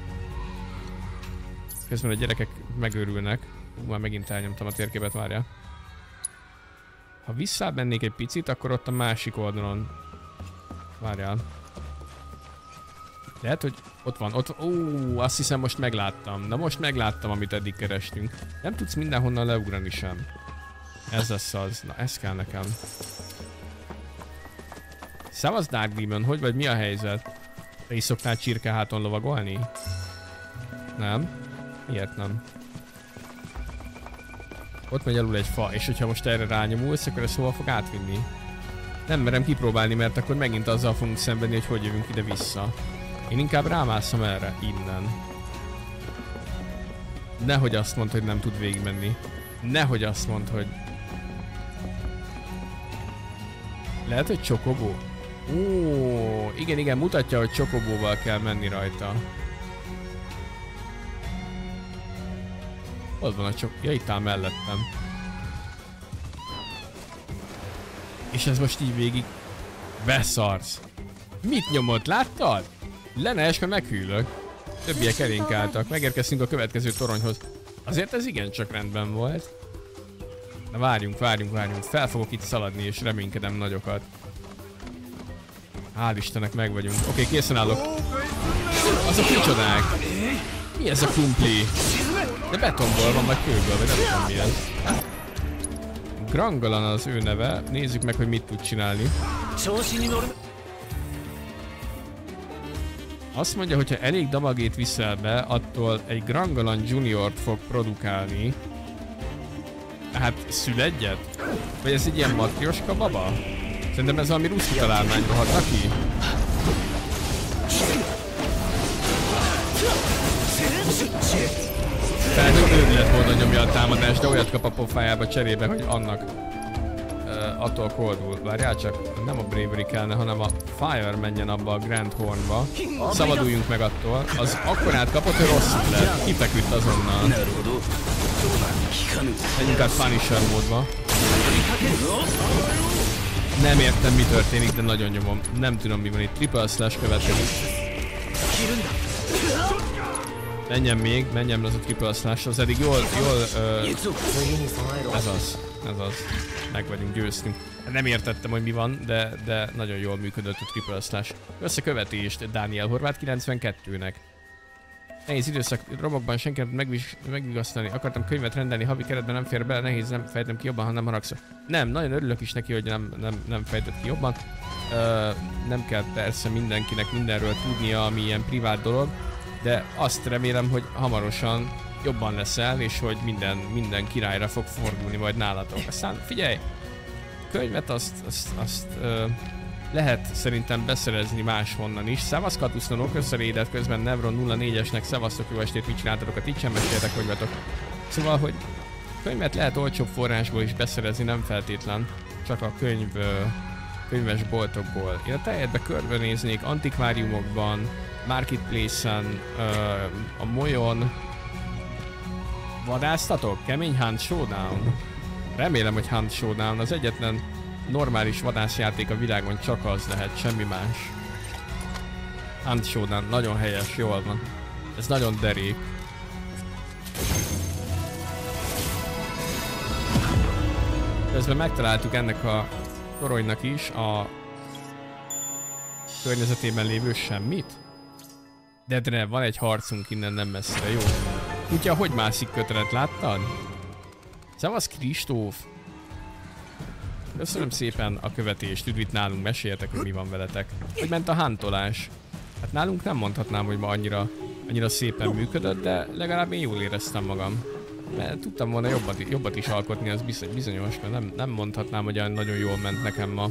Közben a gyerekek megőrülnek. Már megint elnyomtam a térképet, várjál. Ha visszamennék egy picit, akkor ott a másik oldalon. Várjál. Lehet, hogy ott van, ott... Ó, azt hiszem most megláttam. Na most megláttam, amit eddig kerestünk. Nem tudsz mindenhonnan leugrani sem. Ez lesz az. Na, ez kell nekem. Szevasz Dark Demon, hogy vagy, mi a helyzet? Te is szoktál csirkeháton lovagolni? Nem? Miért nem? Ott megy alul egy fa, és hogyha most erre rányomulsz, akkor ezt hova fog átvinni? Nem merem kipróbálni, mert akkor megint azzal fogunk szenvedni, hogy jövünk ide-vissza. Én inkább rámászom erre, innen. Nehogy azt mondd, hogy nem tud végigmenni. Nehogy azt mondd, hogy... Lehet, hogy csokobó? Ó, igen, mutatja, hogy csokobóval kell menni rajta. Hol van a csok... Ja, itt áll mellettem. És ez most így végig... Beszarsz! Mit nyomott, láttad? Le ne esd, meghűlök. Többiek elénk álltak. Megérkeztünk a következő toronyhoz. Azért ez igencsak rendben volt. Na várjunk. Fel fogok itt szaladni, és reménykedem nagyokat. Hál' Istennek meg vagyunk. Oké, készen állok. Azok micsodák? Mi ez a krumpli? De betonból van, vagy kőből, vagy nem tudom mi ez. Grangalan az ő neve. Nézzük meg, hogy mit tud csinálni. Azt mondja, hogyha elég damagét viszel be, attól egy Grangalan Juniort fog produkálni. Hát szüledjet? Vagy ez egy ilyen matrioska baba? Szerintem ez valami rusz kitalálmányba hat neki. Tehát őrület módon nyomja a támadást, de olyat kap a pofájába cserébe, hogy annak attól koldul. Várjál csak, nem a Bravery kellene, hanem a Fire menjen abba a Grand Hornba. Szabaduljunk meg attól. Az akkorát kapott, hogy rosszul lett. Kifeküdt azonnal. Menjünk át Punisher módba. Nem értem, mi történik, de nagyon nyomom. Nem tudom, mi van itt. Triple slash következik. Menjen az a triple slash, az eddig jól ez az. Meg vagyunk, győztünk. Nem értettem, hogy mi van, de nagyon jól működött a triple slash. Összekövetést Dániel Horváth 92-nek. Nehéz időszak, romokban senki nem megvigasztalni. Akartam könyvet rendelni, havi keretben nem fér bele, nehéz, nem fejtem ki jobban, ha nem haragszol. Nem, nagyon örülök is neki, hogy nem fejtett ki jobban. Nem kell persze mindenkinek mindenről tudnia, ami ilyen privát dolog, de azt remélem, hogy hamarosan jobban leszel, és hogy minden királyra fog fordulni majd nálatok. Aztán figyelj, könyvet azt lehet szerintem beszerezni máshonnan is. Szevasz Katusztanok, összerédet közben Nevron 04-esnek, szevasztok, jó estét, mit csináltatok a Twitch-en, meséljetek, hogy vagytok. Szóval, hogy könyvet lehet olcsóbb forrásból is beszerezni, nem feltétlen, csak a könyves boltokból. Én a teljedbe körbenéznék, antikváriumokban, Marketplace-en, a Molyon. Vadásztatok? Kemény Hunt Showdown? Remélem, hogy Hunt Showdown az egyetlen normális vadászjáték a világon, csak az lehet, semmi más. Hunt Showdown, nagyon helyes, jól van. Ez nagyon derék. Közben megtaláltuk ennek a toronynak is a környezetében lévő semmit. Dedre, van egy harcunk innen nem messzire, jó? Kutya, hogy mászik kötelet, láttad? Szevasz Kristóf! Köszönöm szépen a követést, üdvít nálunk, meséljetek, hogy mi van veletek. Hogy ment a hántolás? Hát nálunk nem mondhatnám, hogy ma annyira szépen működött, de legalább én jól éreztem magam. Mert tudtam volna jobbat is alkotni, az bizonyos, mert nem mondhatnám, hogy nagyon jól ment nekem ma.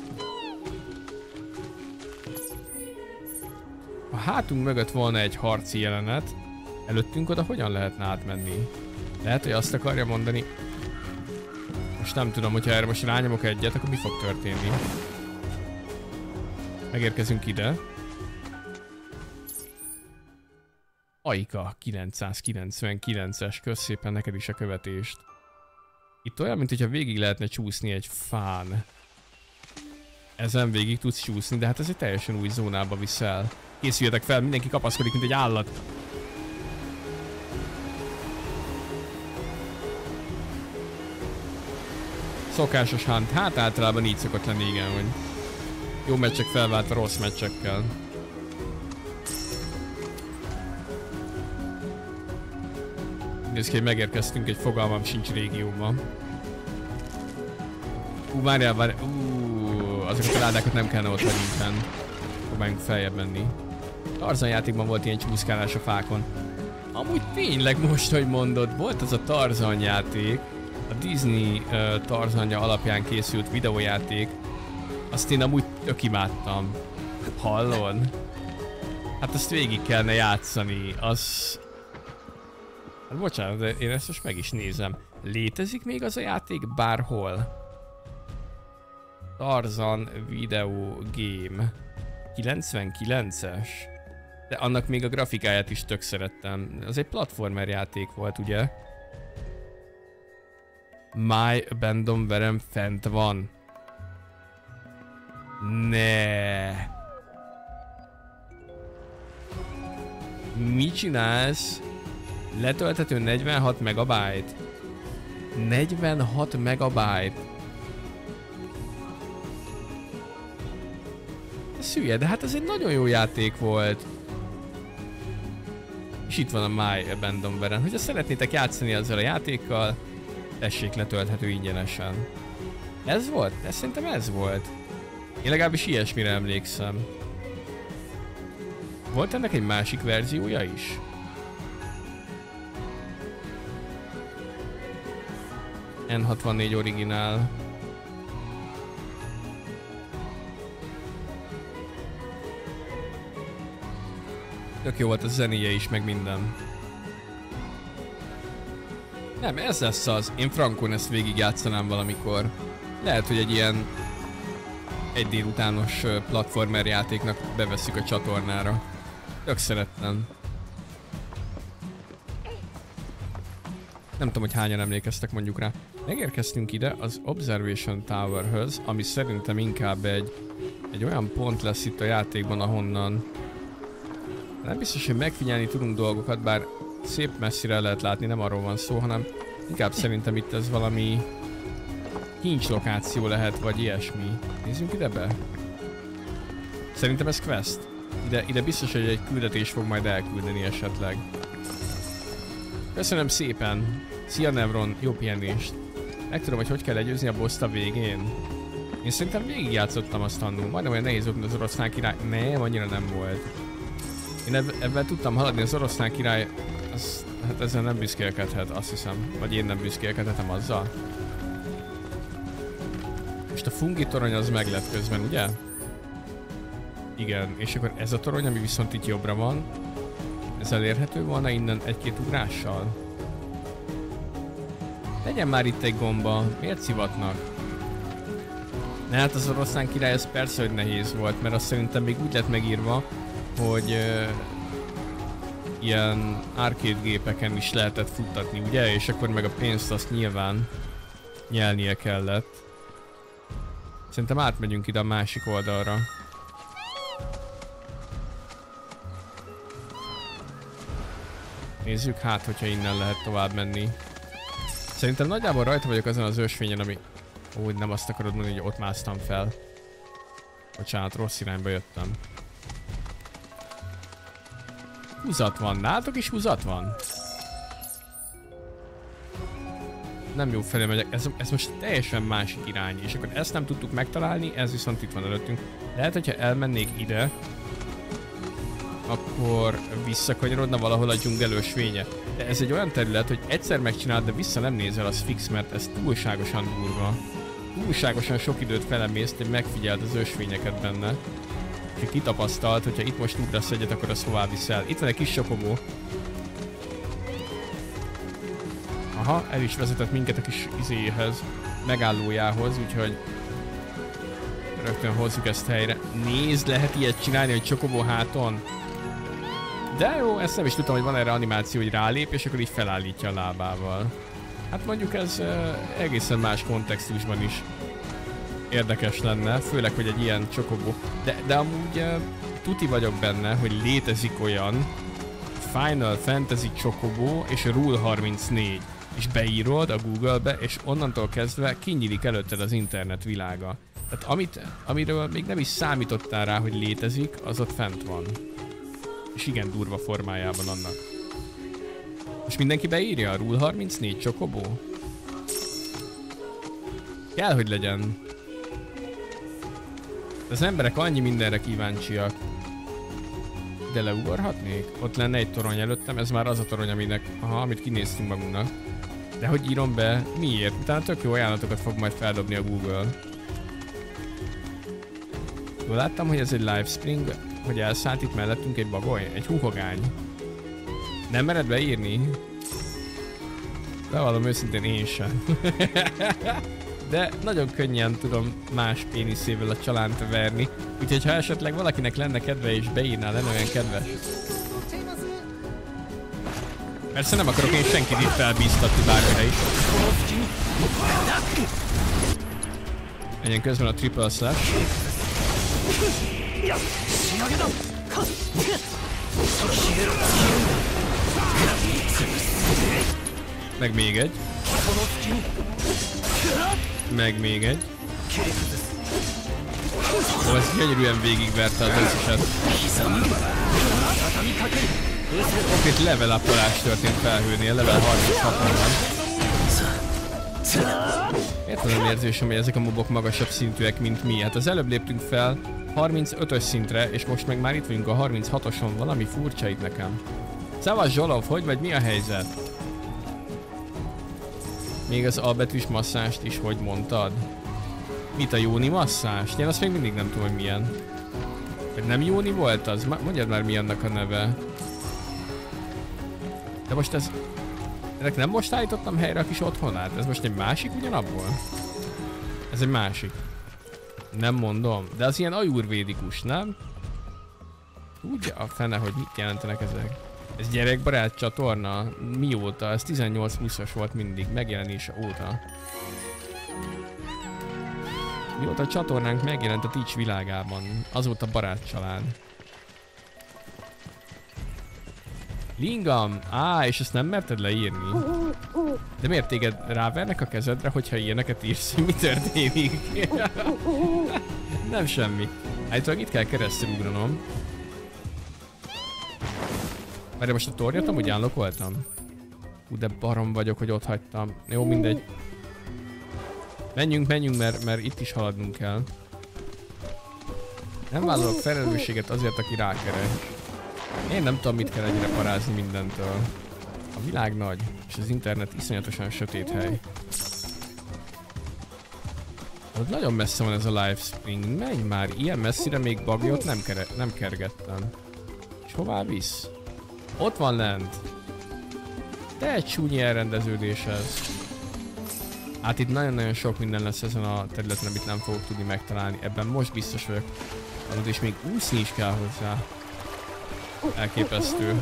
A hátunk mögött volna egy harci jelenet, előttünk oda hogyan lehetne átmenni? Lehet, hogy azt akarja mondani. Most nem tudom, hogyha erre most rányomok egyet, akkor mi fog történni? Megérkezünk ide. Aika 999-es, kösz szépen neked is a követést. Itt olyan, mint hogyha végig lehetne csúszni egy fán. Ezen végig tudsz csúszni, de hát ez egy teljesen új zónába viszel. Készüljetek fel, mindenki kapaszkodik, mint egy állat. Szokásos hunt, hát általában így szokott lenni, igen, hogy jó meccsek felváltva rossz meccsekkel. Nézd ki, hogy megérkeztünk egy fogalmam sincs régióban. Várjál, azokat a ládákat nem kellene ott hagyni fenn. Próbáljunk feljebb menni. Tarzan játékban volt ilyen csúszkálás a fákon. Amúgy tényleg most, hogy mondod, volt az a Tarzan játék, a Disney Tarzanja alapján készült videójáték. Azt én amúgy tök imádtam. Hallod? Hát azt végig kellene játszani, az... Hát bocsánat, de én ezt most meg is nézem. Létezik még az a játék bárhol? Tarzan Video Game 99-es. De annak még a grafikáját is tök szerettem. Az egy platformer játék volt, ugye? My Abandoned Verem fent van. Ne. Mit csinálsz? Letölthető 46 megabyte. 46 megabyte. Szülye, de hát ez egy nagyon jó játék volt. És itt van a My Abandoned Verem. Hogyha szeretnétek játszani ezzel a játékkal, tessék, letölthető ingyenesen. Ez volt? De szerintem ez volt. Én legalábbis ilyesmire emlékszem. Volt ennek egy másik verziója is? N64 originál. Tök jó volt a zenéje is, meg minden. Nem, ez lesz az. Én frankon ezt végigjátszanám valamikor. Lehet, hogy egy ilyen egy délutános platformer játéknak bevesszük a csatornára. Tök szerettem. Nem tudom, hogy hányan emlékeztek mondjuk rá. Megérkeztünk ide az Observation Towerhöz, ami szerintem inkább egy olyan pont lesz itt a játékban, ahonnan nem biztos, hogy megfigyelni tudunk dolgokat, bár szép messzire lehet látni, nem arról van szó, hanem inkább szerintem itt ez valami kincs lokáció lehet, vagy ilyesmi. Nézzünk ide be. Szerintem ez quest. Ide biztos, hogy egy küldetés fog majd elküldeni esetleg. Köszönöm szépen! Szia Nevron, jó pihenést! Megtudom, hogy kell legyőzni a bosszt a végén. Én szerintem végigjátszottam azt annól. Majdnem olyan nehéz volt, mint az oroszlán király. Nem, annyira nem volt. Én ebben tudtam haladni, az oroszlán király... hát ezzel nem büszkélkedhet, azt hiszem. Vagy én nem büszkélkedhetem azzal. Most a fungi torony az meg lett közben, ugye? Igen, és akkor ez a torony, ami viszont itt jobbra van, ez elérhető volna innen egy-két ugrással? Legyen már itt egy gomba, miért szivatnak? Ne, hát az oroszlán király ez persze, hogy nehéz volt, mert azt szerintem még úgy lett megírva, hogy ilyen arcade gépeken is lehetett futtatni, ugye? És akkor meg a pénzt azt nyilván nyelnie kellett. Szerintem átmegyünk ide a másik oldalra. Nézzük hát, hogyha innen lehet tovább menni. Szerintem nagyjából rajta vagyok azon az ösvényen, ami... Ó, nem azt akarod mondani, hogy ott másztam fel. Bocsánat, rossz irányba jöttem. Húzat van, nálatok is húzat van? Nem jó felé megyek, ez most teljesen másik irány, és akkor ezt nem tudtuk megtalálni, ez viszont itt van előttünk. Lehet, hogyha elmennék ide, akkor visszakanyarodna valahol a dzsungel ösvénye. De ez egy olyan terület, hogy egyszer megcsinálod, de vissza nem nézel, az fix, mert ez túlságosan durva. Túlságosan sok időt felemész, hogy megfigyeld az ösvényeket benne. És kitapasztalt, hogyha itt most ugrasz egyet, akkor az hová viszel. Itt van egy kis sokobó. Aha, el is vezetett minket a kis izéhez, megállójához, úgyhogy rögtön hozzuk ezt helyre. Nézd, lehet ilyet csinálni, hogy csokobó háton. De jó, ezt nem is tudtam, hogy van erre animáció, hogy rálép, és akkor így felállítja a lábával. Hát mondjuk ez egészen más kontextusban is érdekes lenne, főleg, hogy egy ilyen csokobó. De amúgy tuti vagyok benne, hogy létezik olyan Final Fantasy csokobó és Rule 34. És beírod a Google-be, és onnantól kezdve kinyílik előtted az internet világa. Tehát amiről még nem is számítottál rá, hogy létezik, az ott fent van. És igen durva formájában annak. Most mindenki beírja a Rule 34 csokobó? Kell, hogy legyen. Az emberek annyi mindenre kíváncsiak. De leugorhatnék? Ott lenne egy torony előttem, ez már az a torony, amit kinéztünk magunknak. De hogy írom be? Miért? Utána tök jó ajánlatokat fog majd feldobni a Google. Jól láttam, hogy ez egy livestream, hogy elszállt itt mellettünk egy bagoly, egy huhogány. Nem mered beírni? Bevallom őszintén, én sem. De nagyon könnyen tudom más péniszével a csalánt verni, úgyhogy ha esetleg valakinek lenne kedve és beírná, lenne olyan kedves. Persze nem akarok én senkit itt felbíztatni bármire is. Menjen közben a triple slash. Meg még egy. Meg még egy. Ó, ez gyönyörűen végigverte az összeset. Konkrét level up-olás történt felhőnél, level 36-on van. Miért van az érzésem, hogy ezek a mobok magasabb szintűek, mint mi? Hát az előbb léptünk fel 35-ös szintre, és most meg már itt vagyunk a 36-oson, valami furcsa itt nekem. Szevasz Zsolov, hogy vagy, mi a helyzet? Még az albetűs masszást is hogy mondtad? Mit, a jóni masszást? Én azt még mindig nem tudom, hogy milyen. Vagy nem jóni volt az? Mondjad már, mi annak a neve. De most ez... Ennek nem most állítottam helyre a kis otthonát? Ez most egy másik ugyanabból? Ez egy másik. Nem mondom. De az ilyen ajurvédikus, nem? Úgy a fene, hogy mit jelentenek ezek. Ez gyerekbarát csatorna? Mióta? Ez 18 pluszos volt mindig, megjelenése óta. Mióta a csatornánk megjelent a Twitch világában, azóta barát család. Lingam! És ezt nem merted leírni? De miért téged rávernek a kezedre, hogyha ilyeneket írsz, hogy mi történik? Nem semmi. Állítólag itt kell keresztül ugranom. Várj, most a tornyot amúgy unlockoltam? De barom vagyok, hogy ott hagytam. Jó, mindegy. Menjünk, mert itt is haladnunk kell. Nem vállalok felelősséget azért, aki rákeres. Én nem tudom, mit kell egyre parázni mindentől. A világ nagy, és az internet iszonyatosan sötét hely. Ott nagyon messze van ez a livestream. Menj már, ilyen messzire még bagyot nem kergettem. És hová visz? Ott van lent. De egy csúnyi elrendeződés ez. Hát itt nagyon-nagyon sok minden lesz ezen a területen, amit nem fogok tudni megtalálni. Ebben most biztos vagyok. És még úszni is kell hozzá. Elképesztő.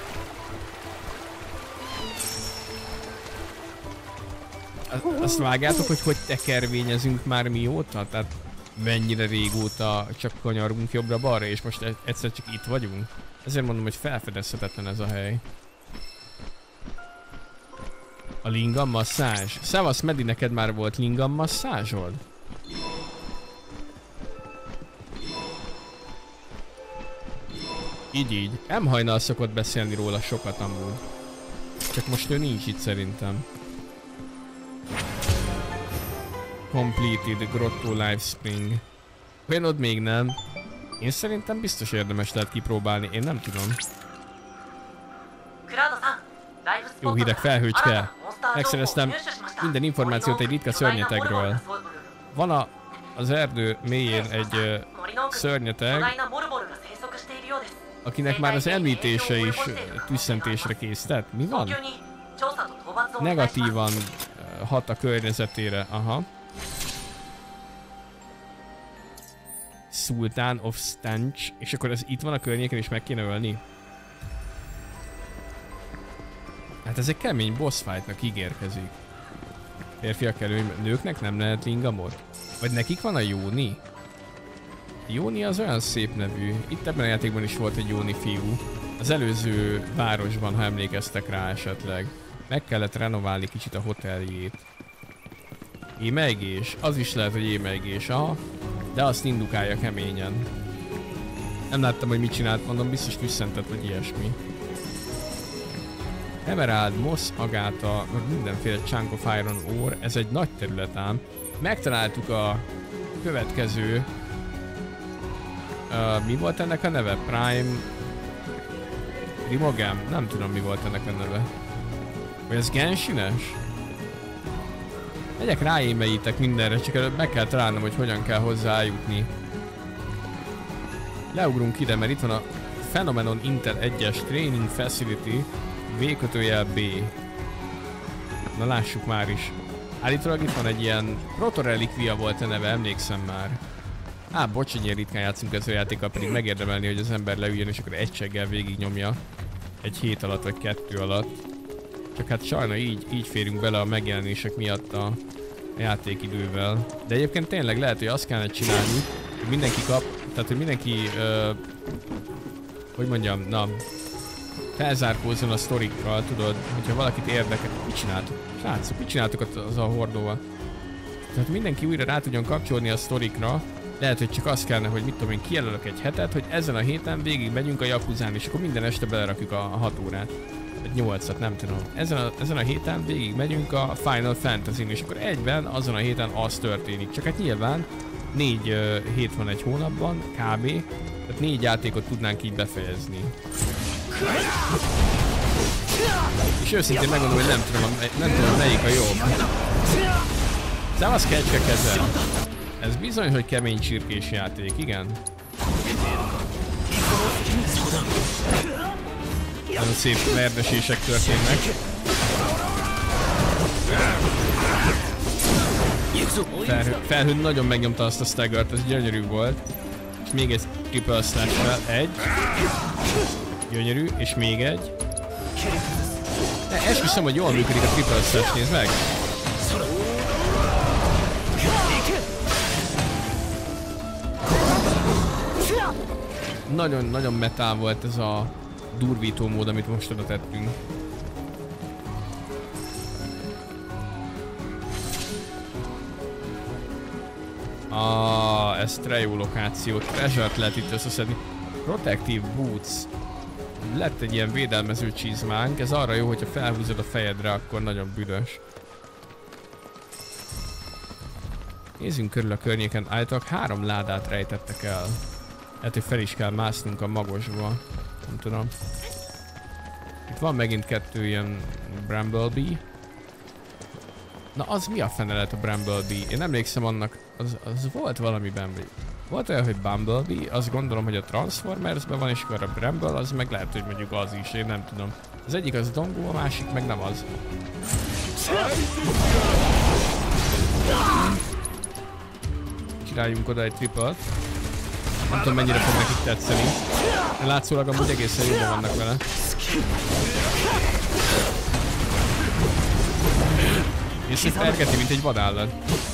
Azt vágjátok, hogy tekervényezünk már mióta? Tehát mennyire régóta csak kanyargunk jobbra-balra, és most egyszer csak itt vagyunk? Ezért mondom, hogy felfedezhetetlen ez a hely. A lingam masszázs. Szevasz Medi, neked már volt lingam masszázsod? Így. M-hajnal szokott beszélni róla sokat amúgy. Csak most ő nincs itt szerintem. Completed Grotto Live Spring. Olyanod még nem. Én szerintem biztos érdemes lehet kipróbálni, én nem tudom. Jó hideg felhőcske. Megszereztem minden információt egy ritka szörnyetegről. Van az erdő mélyén egy szörnyeteg, akinek már az említése is tüsszentésre készített. Mi van? Negatívan hat a környezetére. Aha. Sultan of Stench. És akkor ez itt van a környéken és meg kéne ölni? Hát ez egy kemény boss fightnak ígérkezik. Férfiak elő, nőknek nem lehet lingamot? Vagy nekik van a Jóni? Jóni az olyan szép nevű. Itt ebben a játékban is volt egy Jóni fiú. Az előző városban, ha emlékeztek rá esetleg. Meg kellett renoválni kicsit a hoteljét. Émelygés? Az is lehet, hogy émelygés, aha. De azt indukálja keményen. Nem láttam, hogy mit csinált, mondom, biztos tüsszentett, vagy ilyesmi. Emerald, Moss, Agáta, meg mindenféle Chunk of Iron Ore, ez egy nagy terület ám. Megtaláltuk a következő... mi volt ennek a neve? Prime... Primogam? Nem tudom, mi volt ennek a neve. Vagy ez Genshines? Megyek ráémeljétek mindenre, csak előbb meg kell találnom, hogy hogyan kell hozzájutni. Leugrunk ide, mert itt van a Phenomenon Intel 1-es Training Facility V-kötőjel B. Na lássuk már is. Állítólag itt van egy ilyen Proto-relikvia volt a neve, emlékszem már. Bocs, hogy ilyen ritkán játszunk ezzel a játékkal, pedig megérdemelni, hogy az ember leüljön és akkor egységgel végignyomja. Egy hét alatt vagy 2 alatt. Csak hát sajna így férünk bele a megjelenések miatt a játékidővel. De egyébként tényleg lehet, hogy azt kellene csinálni, hogy mindenki kap, tehát hogy mindenki, hogy mondjam, na, felzárkózzon a sztorikkal, tudod, hogyha valakit érdekel. Mit csináltok? Srácok, mit csináltok az a hordóval? Tehát mindenki újra rá tudjon kapcsolni a sztorikra. Lehet, hogy csak azt kellene, hogy mit tudom én, kijelölök egy hetet, hogy ezen a héten végig megyünk a Yakuzán, és akkor minden este belerakjuk a 6 órát. Vagy 8-at, nem tudom. Ezen a héten végig megyünk a Final Fantasy-n, és akkor egyben azon a héten az történik. Csak hát nyilván 4 hét van egy hónapban, kb. Tehát 4 játékot tudnánk így befejezni. És őszintén megmondom, hogy nem tudom melyik a jobb. Szevasz kecske kezel. Ez bizony, hogy kemény csirkés játék, igen. Nagyon szép verdesések történnek. Felhőn nagyon megnyomta azt a staggert, ez gyönyörű volt. És még egy triple slash-vel, egy. Gyönyörű, és még egy. Esküszöm, hogy jól működik a triple slash, nézd meg! Nagyon metál volt ez a durvító mód, amit most oda tettünk. Ez jó lokáció. Treasure-t lehet itt összeszedni. Protective Boots. Lett egy ilyen védelmező csizmánk. Ez arra jó, hogyha felhúzod a fejedre, akkor nagyon büdös. Nézzünk körül a környéken. Állítólag 3 ládát rejtettek el. Hát, hogy fel is kell másznunk a magosba. Nem tudom. Itt van megint 2 ilyen Bramblebee. Na az mi a fene lett a Bramblebee? Én emlékszem annak, az volt valamiben. Volt olyan, hogy Bumblebee, azt gondolom, hogy a Transformersben van, és akkor a Bramble, az meg lehet, hogy mondjuk az is, én nem tudom. Az egyik az Dongo, a másik meg nem az. Csináljunk oda egy triplet. Nem tudom, mennyire fog nekik tetszeni. De látszólag amúgy egészen jobban vannak vele. És itt ergeti, mint egy vadállat.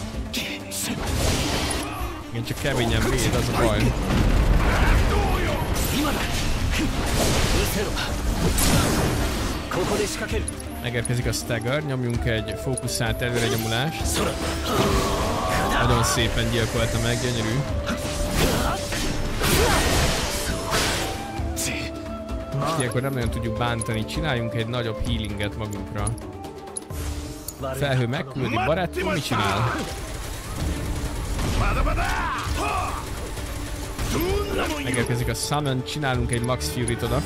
Igen, csak keményen véd, az a baj. Megérkezik a Stagger, nyomjunk egy fókuszált előrenyomulást. Nagyon szépen gyilkolta meg, gyönyörű. És ilyenkor nem nagyon tudjuk bántani, csináljunk egy nagyobb healinget magunkra. Felhő megküldi, barátom, mit csinál? Megérkezik a Summon, csinálunk egy Max Fury-t oda.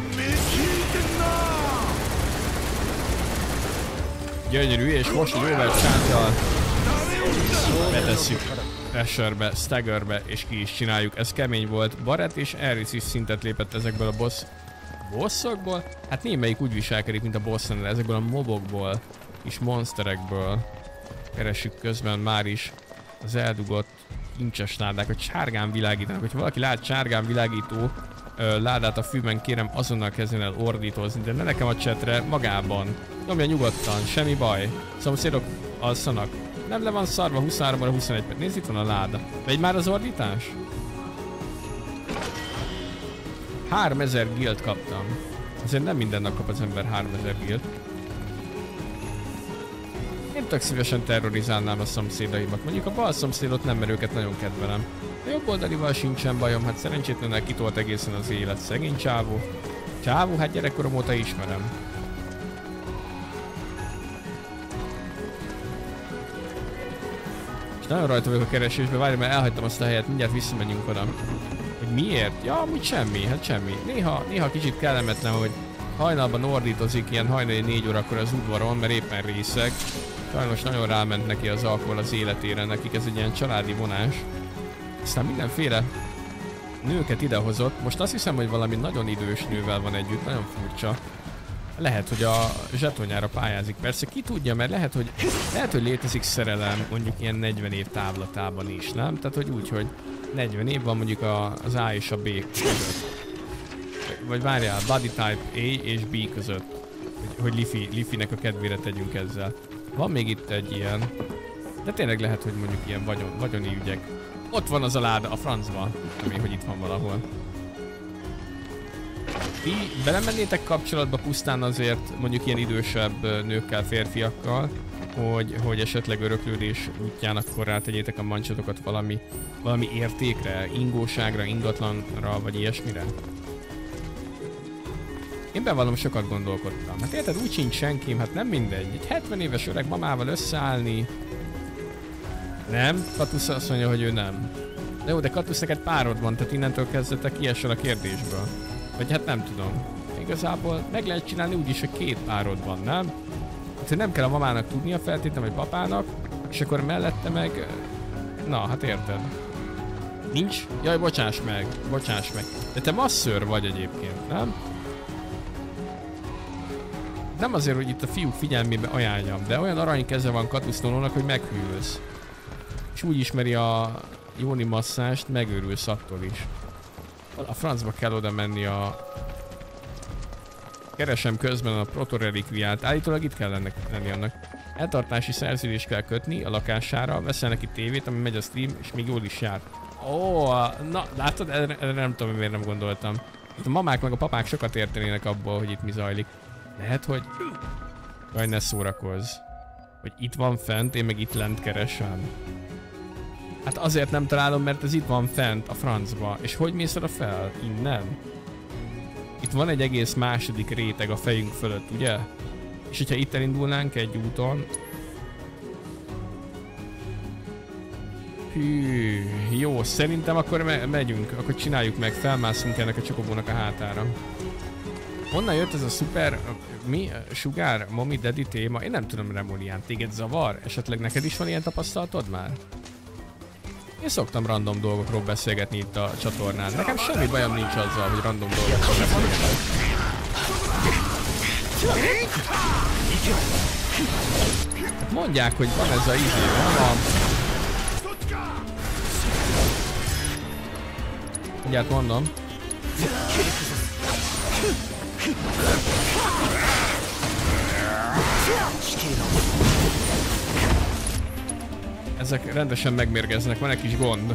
Gyönyörű, és most egy overcharge-tal betesszük Pressure-be, Stagger-be, és ki is csináljuk. Ez kemény volt. Barrett és Aerith is szintet lépett ezekből a bossokból. Hát némelyik úgy viselkedik, mint a bossnál, ezekből a mobokból és monsterekből. Keressük közben már is az eldugott kincses ládákat, sárgán világítanak. Hogyha valaki lát sárgán világító ládát a fűben, kérem azonnal kezdjen el ordítozni, de ne nekem a chatre, magában. Nyomja nyugodtan, semmi baj. Szomszédok alszanak. Nem le van szarva, 23 óra 21 perc. Nézd, itt van a láda. Megy már az ordítás? 3000 guild kaptam. Azért nem minden nap kap az ember 3000 guild. Én tök szívesen terrorizálnám a szomszédaimat. Mondjuk a bal szomszédot nem, mert őket nagyon kedvelem. A jobb oldalival sincsen bajom, hát szerencsétlenül kitolt egészen az élet. Szegény csávó. Csávó, hát gyerekkorom óta ismerem. És nagyon rajta vagyok a keresésbe, várj, mert elhagytam azt a helyet, mindjárt visszamegyünk oda. Hogy miért? Ja, amúgy semmi, hát semmi. Néha kicsit kellemetlen, hogy hajnalban ordítozik ilyen hajnali 4 órakor az udvaron, mert éppen részeg. Sajnos nagyon ráment neki az alkohol az életére, nekik ez egy ilyen családi vonás. Aztán mindenféle nőket idehozott. Most azt hiszem, hogy valami nagyon idős nővel van együtt, nagyon furcsa. Lehet, hogy a zsetonjára pályázik. Persze ki tudja, mert lehet, hogy létezik szerelem mondjuk ilyen 40 év távlatában is, nem? Tehát, hogy úgy, hogy 40 év van mondjuk az A és a B között. Vagy várjál, body type A és B között. Hogy Liffynek a kedvére tegyünk ezzel. Van még itt egy ilyen. De tényleg lehet, hogy mondjuk ilyen vagyoni ügyek. Ott van az a láda a francban. Tudom, hogy itt van valahol. Ti belemennétek kapcsolatba pusztán azért mondjuk ilyen idősebb nőkkel, férfiakkal, hogy esetleg öröklődés útján akkor rátegyétek a mancsatokat valami értékre, ingóságra, ingatlanra, vagy ilyesmire? Én bevallom, sokat gondolkodtam. Hát érted, úgy sincs senkim, hát nem mindegy. Egy 70 éves öreg mamával összeállni. Nem? Katusz azt mondja, hogy ő nem. De jó, de Katusz, neked párod van, tehát innentől kezdve te kiesel a kérdésből. Vagy hát nem tudom. Igazából meg lehet csinálni úgy is, hogy 2 párod van, nem? Hát nem kell a mamának tudnia feltétlenül, vagy papának, és akkor mellette meg... Na, hát érted. Nincs? Jaj, bocsáss meg. De te masszőr vagy egyébként, nem? Nem azért, hogy itt a fiúk figyelmébe ajánljam, de olyan arany keze van Katusztolónak, hogy meghűlsz. És úgy ismeri a jóni masszást, megőrülsz attól is. A francba kell oda menni a... Keresem közben a protorelikviát. Állítólag itt kell lenni annak. Eltartási szerződést kell kötni a lakására, veszel neki tévét, ami megy a stream, és még jól is jár. Ó, na, látod? Erre nem tudom, miért nem gondoltam. A mamák meg a papák sokat értenének abból, hogy itt mi zajlik. Lehet, hogy... Jaj, ne szórakozz. Hogy itt van fent, én meg itt lent keresem. Hát azért nem találom, mert ez itt van fent, a francba. És hogy mész oda fel? Innen? Itt van egy egész második réteg a fejünk fölött, ugye? És hogyha itt elindulnánk egy úton... Hű, jó, szerintem akkor megyünk, akkor csináljuk meg, felmászunk ennek a csokobónak a hátára. Honnan jött ez a szuper, mi? Sugár, mommy, daddy téma? Én nem tudom, Remolián, téged zavar? Esetleg neked is van ilyen tapasztalatod már? Én szoktam random dolgokról beszélgetni itt a csatornán. Nekem semmi bajom nincs azzal, hogy random dolgokról beszélgetek. Hát mondják, hogy van ez a izé, van. Mindjárt mondom. Ezek rendesen megmérgeznek, van egy kis gond.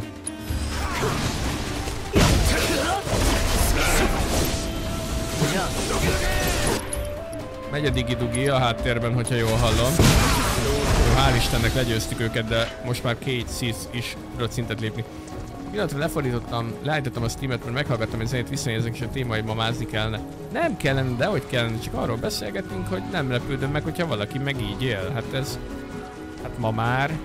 Megy a digi-dugi a háttérben, hogyha jól hallom. Jó, hál' Istennek legyőztük őket, de most már Kate Sith is tudott szintet lépni. Pillanatra leállítottam a streamet, mert meghallgattam egy zenét, visszanézek, és a témai mamázni kellene. Nem kellene, de hogy kellene, csak arról beszélgetünk, hogy nem lepődöm meg, hogyha valaki meg így él. Hát ez... Hát ma már...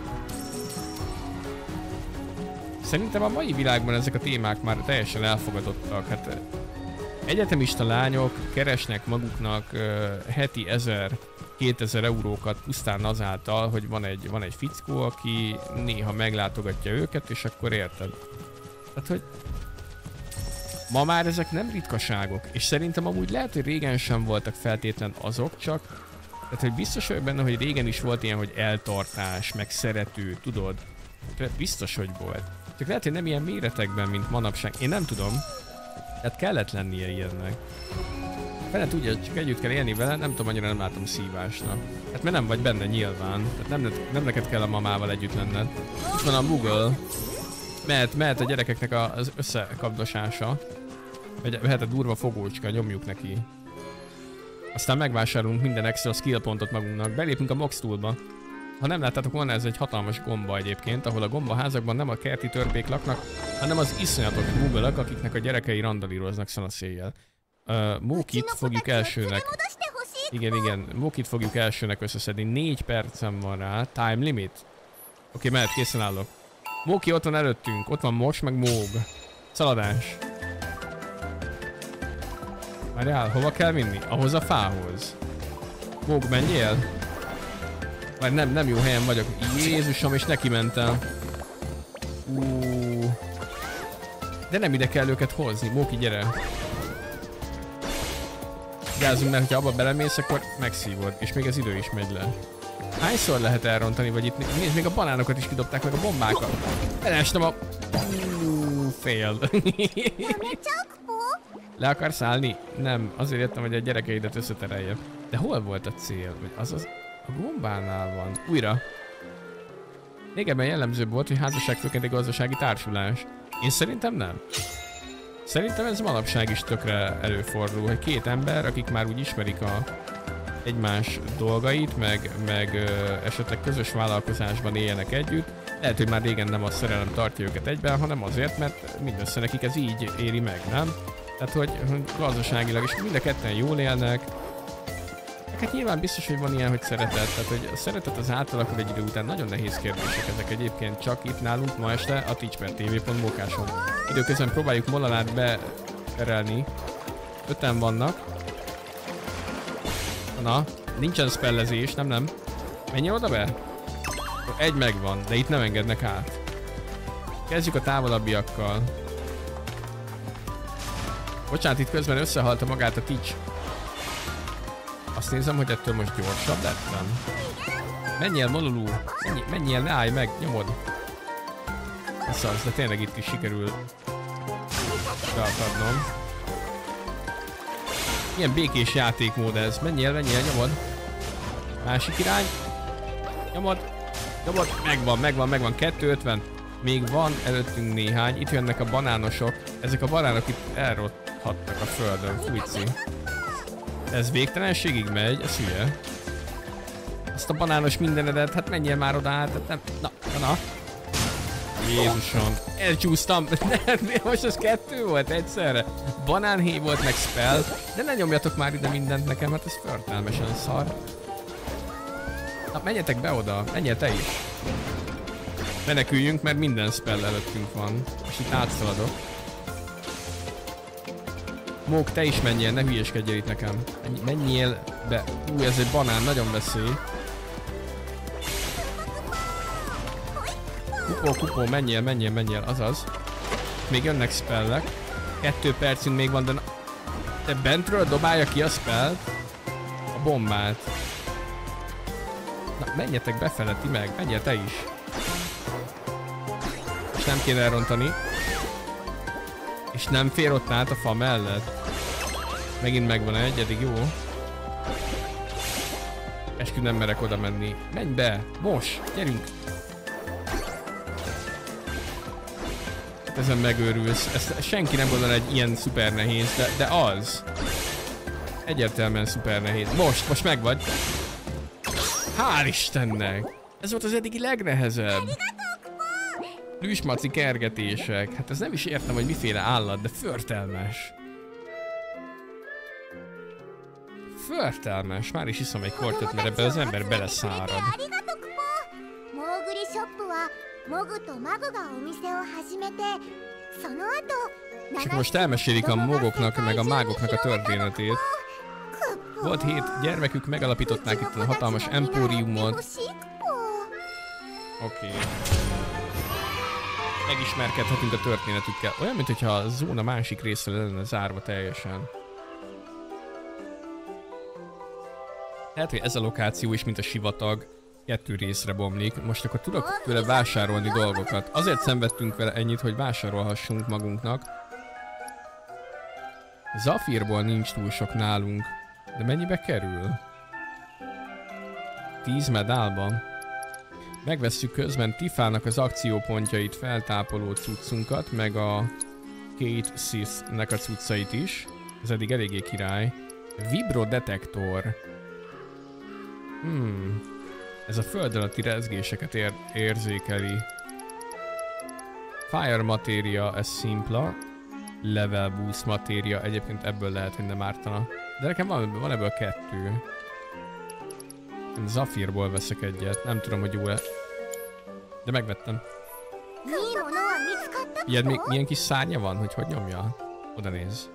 Szerintem a mai világban ezek a témák már teljesen elfogadottak. Hát egyetemista lányok keresnek maguknak heti 1000-2000 eurókat pusztán azáltal, hogy van egy fickó, aki néha meglátogatja őket, és akkor érted. Tehát, hogy ma már ezek nem ritkaságok, és szerintem amúgy lehet, hogy régen sem voltak feltétlen azok, csak tehát, hogy biztos vagyok benne, hogy régen is volt ilyen, hogy eltartás, meg szerető, tudod? Biztos, hogy volt. Csak lehet, hogy nem ilyen méretekben, mint manapság. Én nem tudom. Tehát kellett lennie ilyennek. Fele tudja, csak együtt kell élni vele, nem tudom, annyira nem látom szívásnak. Hát mert nem vagy benne nyilván. Tehát nem neked kell a mamával együtt lenned. Itt van a Google. Mehet a gyerekeknek az összekapdosása. Mehet a durva fogócska, nyomjuk neki. Aztán megvásárolunk minden extra skill pontot magunknak. Belépünk a Mox Toolba. Ha nem láttátok volna, ez egy hatalmas gomba egyébként, ahol a gombaházakban nem a kerti törpék laknak, hanem az iszonyatos Google-ök, akiknek a gyerekei randalíroznak szanaszéjjel. Mókit fogjuk elsőnek. Igen, Mókit fogjuk elsőnek összeszedni. 4 percem van rá. Time limit. Oké, mehet, készen állok. Móki ott van előttünk. Ott van Mos, meg Móg. Szaladás. Várjál, hova kell vinni? Ahhoz a fához. Móg, menjél? Már nem jó helyen vagyok. Jézusom, és neki mentem. De nem ide kell őket hozni. Móki, gyere. Gázzunk, mert ha abba belemész, akkor megszívod. És még az idő is megy le. Hányszor lehet elrontani, vagy itt nézd, még a banánokat is kidobták, meg a bombákat. Elestem a... Fél. Le akarsz állni? Nem, azért jöttem, hogy a gyerekeidet összetereljem. De hol volt a cél? Az a gombánál van. Újra. Régebben jellemzőbb volt, hogy házasság főként egy gazdasági társulás. Én szerintem nem. Szerintem ez manapság is tökre előfordul, hogy két ember, akik már úgy ismerik egymás dolgait, meg esetleg közös vállalkozásban éljenek együtt. Lehet, hogy már régen nem a szerelem tartja őket egyben, hanem azért, mert mindössze nekik ez így éri meg, nem? Tehát, hogy gazdaságilag is mind a ketten jól élnek. Hát nyilván biztos, hogy van ilyen, hogy szeretet. Tehát, hogy a szeretet az átalakul egy idő után. Nagyon nehéz kérdések ezek egyébként, csak itt nálunk ma este a twitch.tv.mókáson. Időközben próbáljuk Molanát beterelni. 5-en vannak. Na, nincsen spellezés, nem. Menjél oda be? Egy megvan, de itt nem engednek át. Kezdjük a távolabbiakkal. Bocsánat, itt közben összehalta magát a Twitch. Azt nézem, hogy ettől most gyorsabb lettem. Menjél, Molulu! Menjél, ne állj meg, nyomod! Ez az, de tényleg itt is sikerül beakadnom. Milyen békés játékmód ez. Menjél, nyomod! Másik irány. Nyomod! Megvan. 250. Még van előttünk néhány. Itt jönnek a banánosok. Ezek a banánok itt elrothattak a földön. Fújci. Ez végtelenségig megy, ez hülye. Azt a banános mindenedet, hát menjél már oda át, hát nem... Na. Jézusom, elcsúsztam. Most az 2 volt egyszerre. Banánhéj volt, meg spell. De ne nyomjatok már ide mindent nekem, hát ez förtelmesen szar. Na, menjetek be oda, menjél te is. Meneküljünk, mert minden spell előttünk van. És itt átszaladok. Mók, te is menjél, ne hülyeskedjél itt nekem. Menjél be. Ez egy banán, nagyon veszély. Kupó, menjél, azaz. Még jönnek spellek. 2 percünk még van, de... Te bentről dobálja ki a spellt? A bombát. Na, menjetek befele, ti meg. Menjél te is. És nem kéne elrontani. És nem fér ott át a fa mellett. Megint megvan egy, eddig jó. Eskü nem merek oda menni. Menj be! Most! Gyerünk! Hát ezen megőrülsz. Ezt senki nem gondolna egy ilyen szuper nehéz, de az. Egyértelműen szuper nehéz. Most meg vagy. Hál' Istennek! Ez volt az eddigi legnehezebb. Plüsmaci kergetések. Hát ez nem is értem, hogy miféle állat, de förtelmes. Förtelmes. Már is iszom egy kortot, mert ebben az ember beleszárad. És akkor most elmesélik a mogoknak, meg a mágoknak a történetét. Volt 7 gyermekük, megalapították itt a hatalmas empóriumot. Oké. Megismerkedhetünk a történetükkel. Olyan, mintha a zóna másik része lenne zárva teljesen. Lehet, hogy ez a lokáció is, mint a sivatag, 2 részre bomlik. Most akkor tudok tőle vásárolni dolgokat. Azért szenvedtünk vele ennyit, hogy vásárolhassunk magunknak. Zafírból nincs túl sok nálunk. De mennyibe kerül? 10 medálban. Megvesszük közben Tifának az akciópontjait, feltápoló cuccunkat, meg a Kate Sith-nek a cuccait is. Ez eddig eléggé király. Vibrodetektor. Ez a föld alatti rezgéseket érzékeli. Fire matéria, ez szimpla. Level boost matéria, egyébként ebből lehet, hogy nem ártana. De nekem van ebből 2. Zafírból veszek egyet, nem tudom, hogy jó-e. De megvettem. Milyen kis szárnya van, hogy nyomja? Oda néz.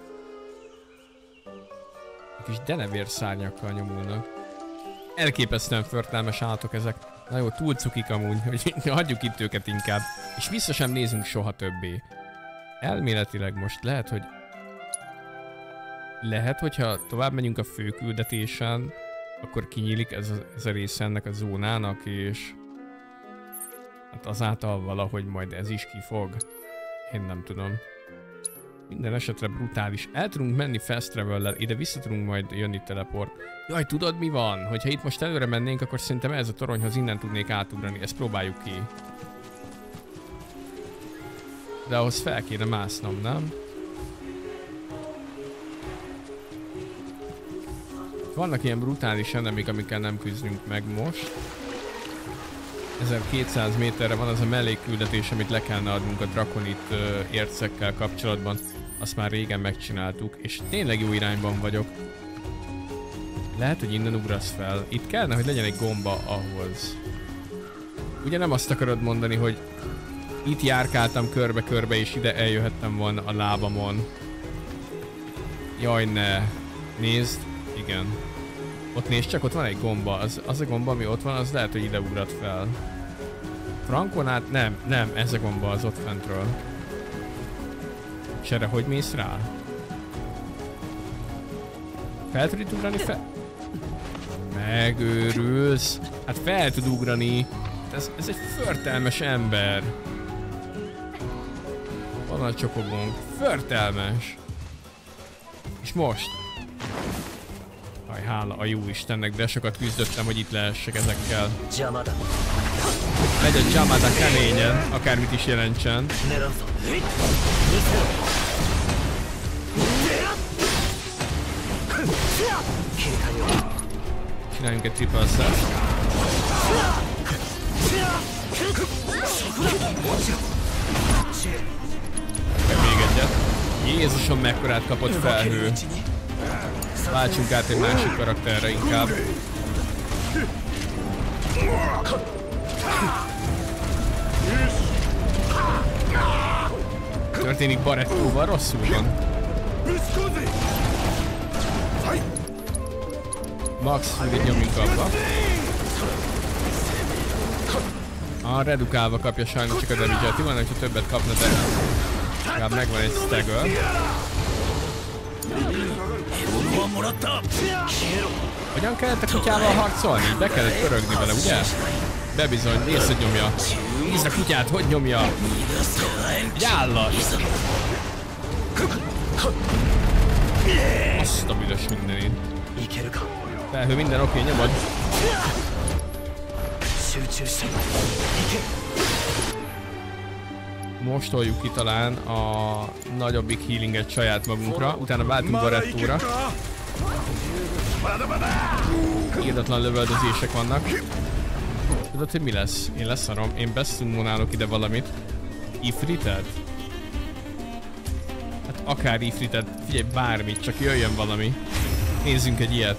Kis denevér szárnyakkal nyomulnak. Elképesztően förtelmes állatok ezek. Na jó, túl cukik amúgy, hogy hagyjuk itt őket inkább. És vissza sem nézünk soha többé. Elméletileg most lehet, hogyha tovább megyünk a főküldetésen, akkor kinyílik ez a része ennek a zónának, és hát azáltal valahogy majd ez is kifog. Én nem tudom. Minden esetre brutális. El tudunk menni fast travel-lel, ide vissza tudunk majd jönni teleport. Jaj, tudod mi van? Hogyha itt most előre mennénk, akkor szerintem ez a toronyhoz innen tudnék átugrani. Ezt próbáljuk ki. De ahhoz fel kéne másznom, nem? Vannak ilyen brutális enemik, amikkel nem küzdünk meg most. 1200 méterre van az a mellékküldetés, amit le kellene adnunk a drakonit ércekkel kapcsolatban. Azt már régen megcsináltuk, és tényleg jó irányban vagyok. Lehet, hogy innen ugrasz fel. Itt kellene, hogy legyen egy gomba ahhoz. Ugye nem azt akarod mondani, hogy itt járkáltam körbe-körbe, és ide eljöhettem volna a lábamon. Jaj, ne. Nézd. Igen. Ott nézd csak, ott van egy gomba. Az a gomba, ami ott van, az lehet, hogy ide ugrat fel. Frankon át? Nem, ez a gomba az ott fentről. És erre hogy mész rá? Fel tud itt ugrani fel? Megőrülsz. Hát fel tud ugrani. Ez egy förtelmes ember. Van a csokobónk. Förtelmes. És most? Hála a jó Istennek, de sokat küzdöttem, hogy itt lehessek ezekkel. Megy a Jamada keményen, akármit is jelentsen. Csináljunk egy triple set. Még egyet. Jézusom, mekkorát kapott felhő. Váltsunk át egy másik karakterre inkább. Történik Barrettóval, rosszul van. Max Fury nyomjunk abba. Redukálva kapja sajnos csak a damage-et. Jó van, hogyha többet kapna, de legalább megvan egy stagger. Hogyan kellett a kutyával harcolni? Be kellett pörögni vele, ugye? Bebizony, nézd, hogy nyomja. Nézd a kutyát, hogy nyomja. Egy állat. Azt a büdös mindenit. Felhő minden, oké, nyomod. Most toljuk ki talán a nagyobbik healinget saját magunkra, utána váltunk Barrettóra. Írdatlan lövöldözések vannak. Tudod, hogy mi lesz? Én leszarom. Én beszummonálok ide valamit. Ifritet? Hát akár ifritet. Figyelj, bármit, csak jöjjön valami. Nézzünk egy ilyet.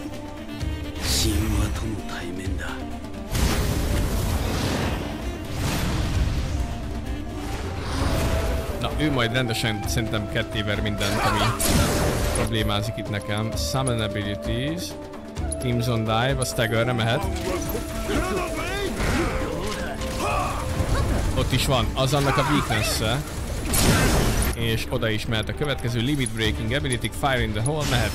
Na, ő majd rendesen szerintem kettéver mindent, ami problémázik itt nekem. Summon abilities. Crimson Dive, a staggerre mehet. Ott is van, az annak a weakness-e. És oda is mehet a következő Limit Breaking Ability, Fire in the Hole, mehet.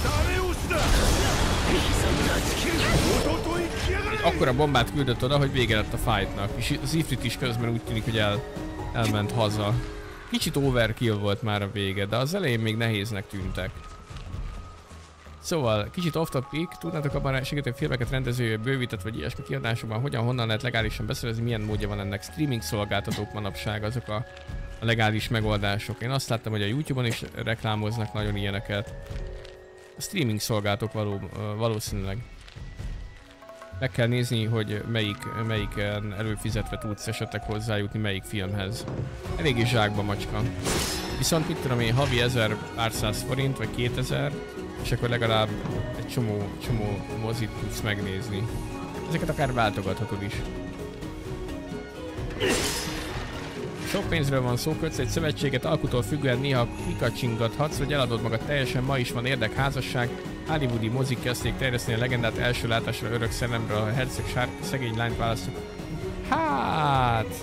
Akkora bombát küldött oda, hogy vége lett a fightnak. És az Ifrit is közben úgy tűnik, hogy elment haza. Kicsit overkill volt már a vége, de az elején még nehéznek tűntek. Szóval, kicsit off topic, tudnátok abban segíteni filmeket rendező, bővített vagy ilyesmi kiadásokban, honnan lehet legálisan beszerezni, milyen módja van ennek. Streaming szolgáltatók manapság, azok a legális megoldások. Én azt láttam, hogy a YouTube-on is reklámoznak nagyon ilyeneket. A streaming szolgáltatók valószínűleg. Meg kell nézni, hogy melyiken előfizetve tudsz esetleg hozzájutni melyik filmhez. Eléggé zsákba macska. Viszont mit tudom én, havi 1000 pár száz forint, vagy 2000, és akkor legalább egy csomó mozit tudsz megnézni. Ezeket akár váltogathatod is. Sok pénzről van szó, kötsz egy szövetséget, alkutól függően néha kikacsingathatsz, vagy eladod magad teljesen. Ma is van érdekházasság. Hollywoodi mozik kezdték terjeszteni a legendát első látásra örök szellemről, a herceg szegény lányt választjuk. Hát...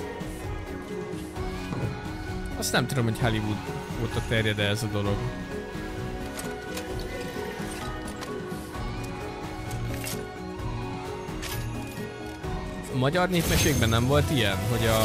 Azt nem tudom, hogy Hollywood óta terjed-e ez a dolog. A magyar népmeségben nem volt ilyen, hogy a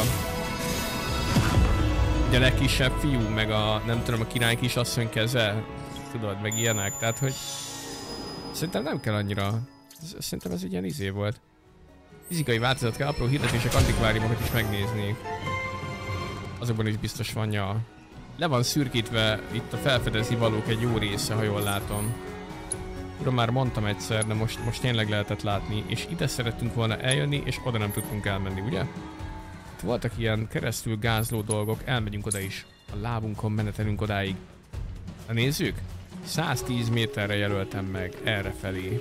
legkisebb fiú, meg a nem tudom, a király kisasszony keze, tudod, meg ilyenek, tehát hogy szerintem nem kell annyira, szerintem ez egy ilyen izé volt. Fizikai változat kell, apró hirdetések, antikváriumokat is megnéznék. Azokban is biztos van, ja. Le van szürkítve itt a felfedezni valók egy jó része, ha jól látom. Tudom, már mondtam egyszer, de most tényleg lehetett látni, és ide szerettünk volna eljönni, és oda nem tudtunk elmenni, ugye? Itt voltak ilyen keresztül gázló dolgok, elmegyünk oda is. A lábunkon menetelünk odáig. Na nézzük? 110 méterre jelöltem meg, errefelé.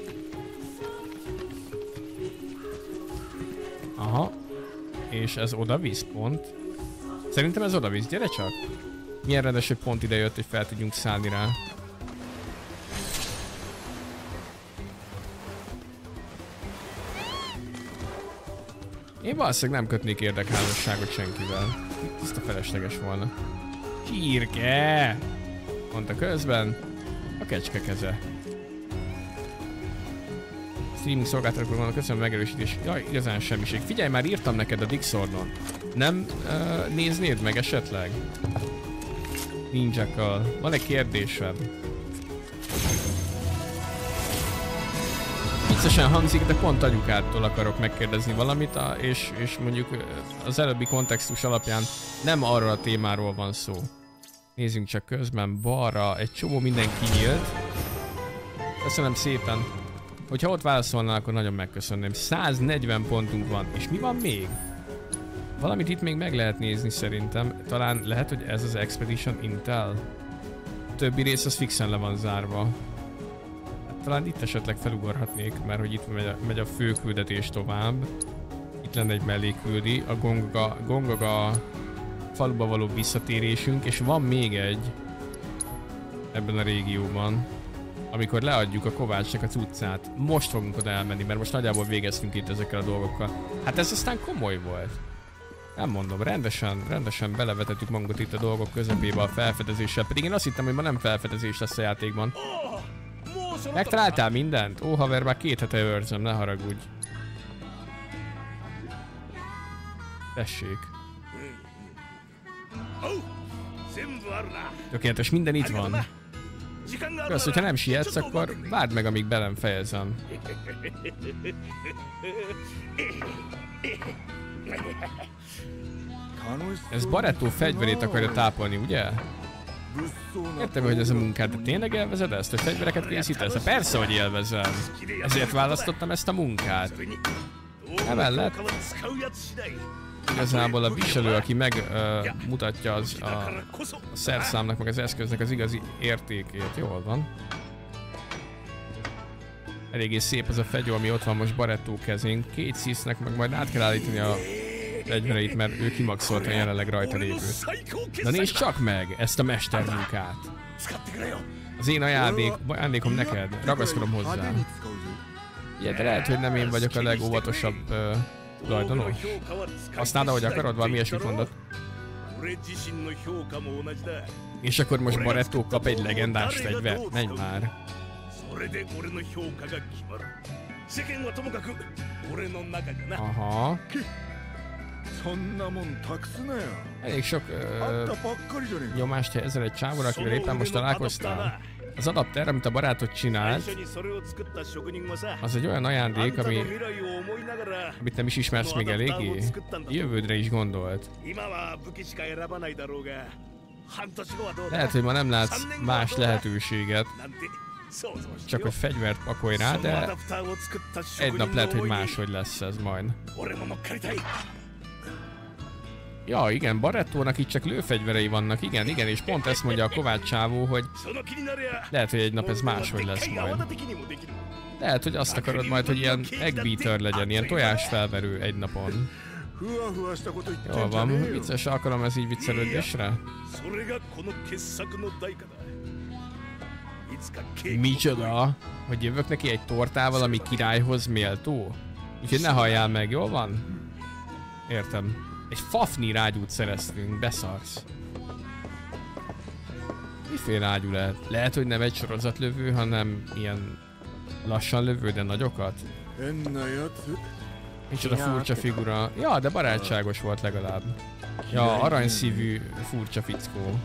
Aha. És ez oda visz pont. Szerintem ez oda visz, gyere csak! Milyen rendes, hogy pont ide jött, hogy fel tudjunk szállni rá. Én valószínűleg nem kötnék érdekházasságot senkivel. Tiszta felesleges volna. Csirke! Mondta közben a kecske keze. Streaming szolgáltatókról vannak, köszönöm a megerősítés. Jaj, igazán semmiség. Figyelj, már írtam neked a Dixordon. Nem néznéd meg esetleg? Ninjakkal. Van egy kérdésem. Viccesen hangzik, de pont anyukától akarok megkérdezni valamit, és mondjuk az előbbi kontextus alapján nem arról a témáról van szó. Nézzünk csak közben, balra egy csomó minden kinyílt. Köszönöm szépen. Hogyha ott válaszolnál, akkor nagyon megköszönném. 140 pontunk van. És mi van még? Valamit itt még meg lehet nézni szerintem. Talán lehet, hogy ez az Expedition Intel. A többi rész az fixen le van zárva. Hát, talán itt esetleg felugorhatnék, mert hogy itt megy a fő küldetés tovább. Itt lenne egy melléküldi. A Gongaga faluba való visszatérésünk, és van még egy ebben a régióban, amikor leadjuk a Kovácsnak a cuccát. Most fogunk oda elmenni, mert most nagyjából végeztünk itt ezekkel a dolgokkal. Hát ez aztán komoly volt. Nem mondom, rendesen belevetettük magunkat itt a dolgok közepébe a felfedezéssel, pedig én azt hittem, hogy ma nem felfedezés lesz a játékban. Megtaláltál mindent? Ó, haver, már 2 hete őrzöm, ne haragudj. Tessék. Tökéletes, minden itt van. Kösz, hogyha nem sietsz, akkor várd meg, amíg belem fejezem. Ez Barretto fegyverét akarja tápolni, ugye? Értem, hogy ez a munkád, de tényleg élvezed ezt, hogy fegyvereket készítesz? Persze, hogy élvezem. Ezért választottam ezt a munkát. Emellett igazából a viselő, aki megmutatja a szerszámnak, meg az eszköznek az igazi értékét. Jól van. Eléggé szép ez a fegyó, ami ott van most Barretto kezén. Kate Sisnek meg majd át kell állítani a fegyvereit, mert ő kimaxolta jelenleg rajta lévőt. Na nézd csak meg ezt a mestermunkát! Az én ajándékom neked, ragaszkodom hozzá. Ugye, de lehet, hogy nem én vagyok a legóvatosabb tulajdonos. Használd, ahogy akarod, valami ilyesmit mondott. És akkor most Barretto kap egy legendás fegyvert, menj már. Aha. Elég sok nyomást helyezel egy csávóra, akivel éppen most találkoztál. Az adapter, amit a barátod csinált, az egy olyan ajándék, amit nem is ismersz még eléggé. Jövődre is gondolt. Lehet, hogy ma nem látsz más lehetőséget, csak hogy fegyvert pakolj rá, de egy nap lehet, hogy máshogy lesz ez majd. Ja, igen, Barrettónak itt csak lőfegyverei vannak, igen, és pont ezt mondja a Kovács csávó, hogy lehet, hogy egy nap ez máshogy lesz majd. Lehet, hogy azt akarod majd, hogy ilyen eggbeater legyen, ilyen tojásfelverő egy napon. Jól van, vicces alkalom ez így viccelődésre? Micsoda? Hogy jövök neki egy tortával, ami királyhoz méltó? Úgyhogy ne halljál meg, jól van? Értem. Egy Fafnir ágyút szereztünk, beszarsz. Miféle ágyú lehet? Lehet, hogy nem egy sorozatlövő, hanem ilyen lassan lövő, de nagyokat? Micsoda furcsa figura. Ja, de barátságos volt legalább. Ja, aranyszívű furcsa fickó.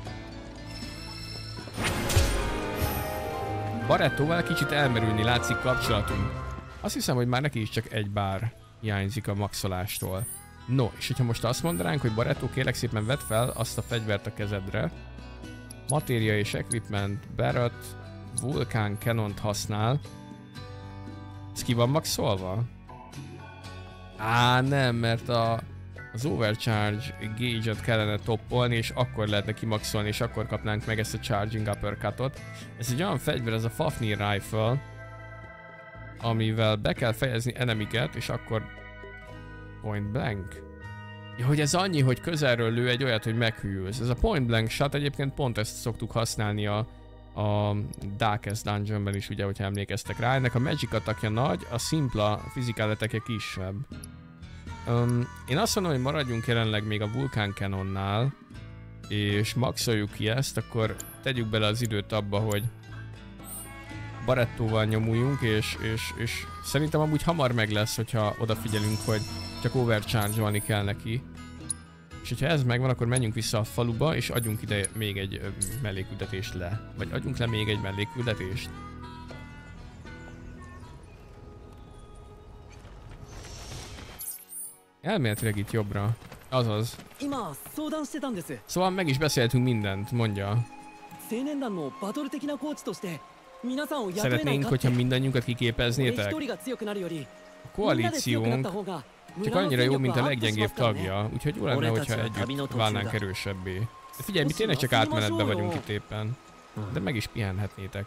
Barrettóval kicsit elmerülni látszik kapcsolatunk. Azt hiszem, hogy már neki is csak egy bár hiányzik a maxolástól. No, és hogyha most azt mondanánk, hogy Barretto, kérlek szépen vedd fel azt a fegyvert a kezedre. Matéria és equipment, Barrett, Vulcan Canont használ. Ez ki van maxolva? Á, nem, mert az Overcharge Gauge-et kellene toppolni, és akkor lehetne kimaxolni, és akkor kapnánk meg ezt a Charging Uppercut-ot. Ez egy olyan fegyver, ez a Fafnir Rifle, amivel be kell fejezni enemiket, és akkor point blank. Ja, hogy ez annyi, hogy közelről lő egy olyat, hogy meghűlsz. Ez a point blank shot, egyébként pont ezt szoktuk használni a Darkest Dungeonben is, ugye, hogyha emlékeztek rá. Ennek a magic attackja nagy, a szimpla physical attackja kisebb. Én azt mondom, hogy maradjunk jelenleg még a Vulcan Canonnál, és maxoljuk ki ezt, akkor tegyük bele az időt abba, hogy Barrettóval nyomuljunk, és szerintem amúgy hamar meg lesz, hogyha odafigyelünk, hogy csak overcharge-olni kell neki. És hogyha ez megvan, akkor menjünk vissza a faluba, és adjunk ide még egy mellékküldetést le. Vagy adjunk le még egy mellékküldetést. Elméletileg itt jobbra. Azaz. Szóval meg is beszéltünk mindent, mondja. Szeretnénk, hogyha mindannyiunkat kiképeznétek. A koalíciónk csak annyira jó, mint a leggyengébb tagja, úgyhogy jó lenne, hogyha együtt válnánk erősebbé. De figyelj, mi tényleg csak átmenetben vagyunk itt éppen. De meg is pihenhetnétek.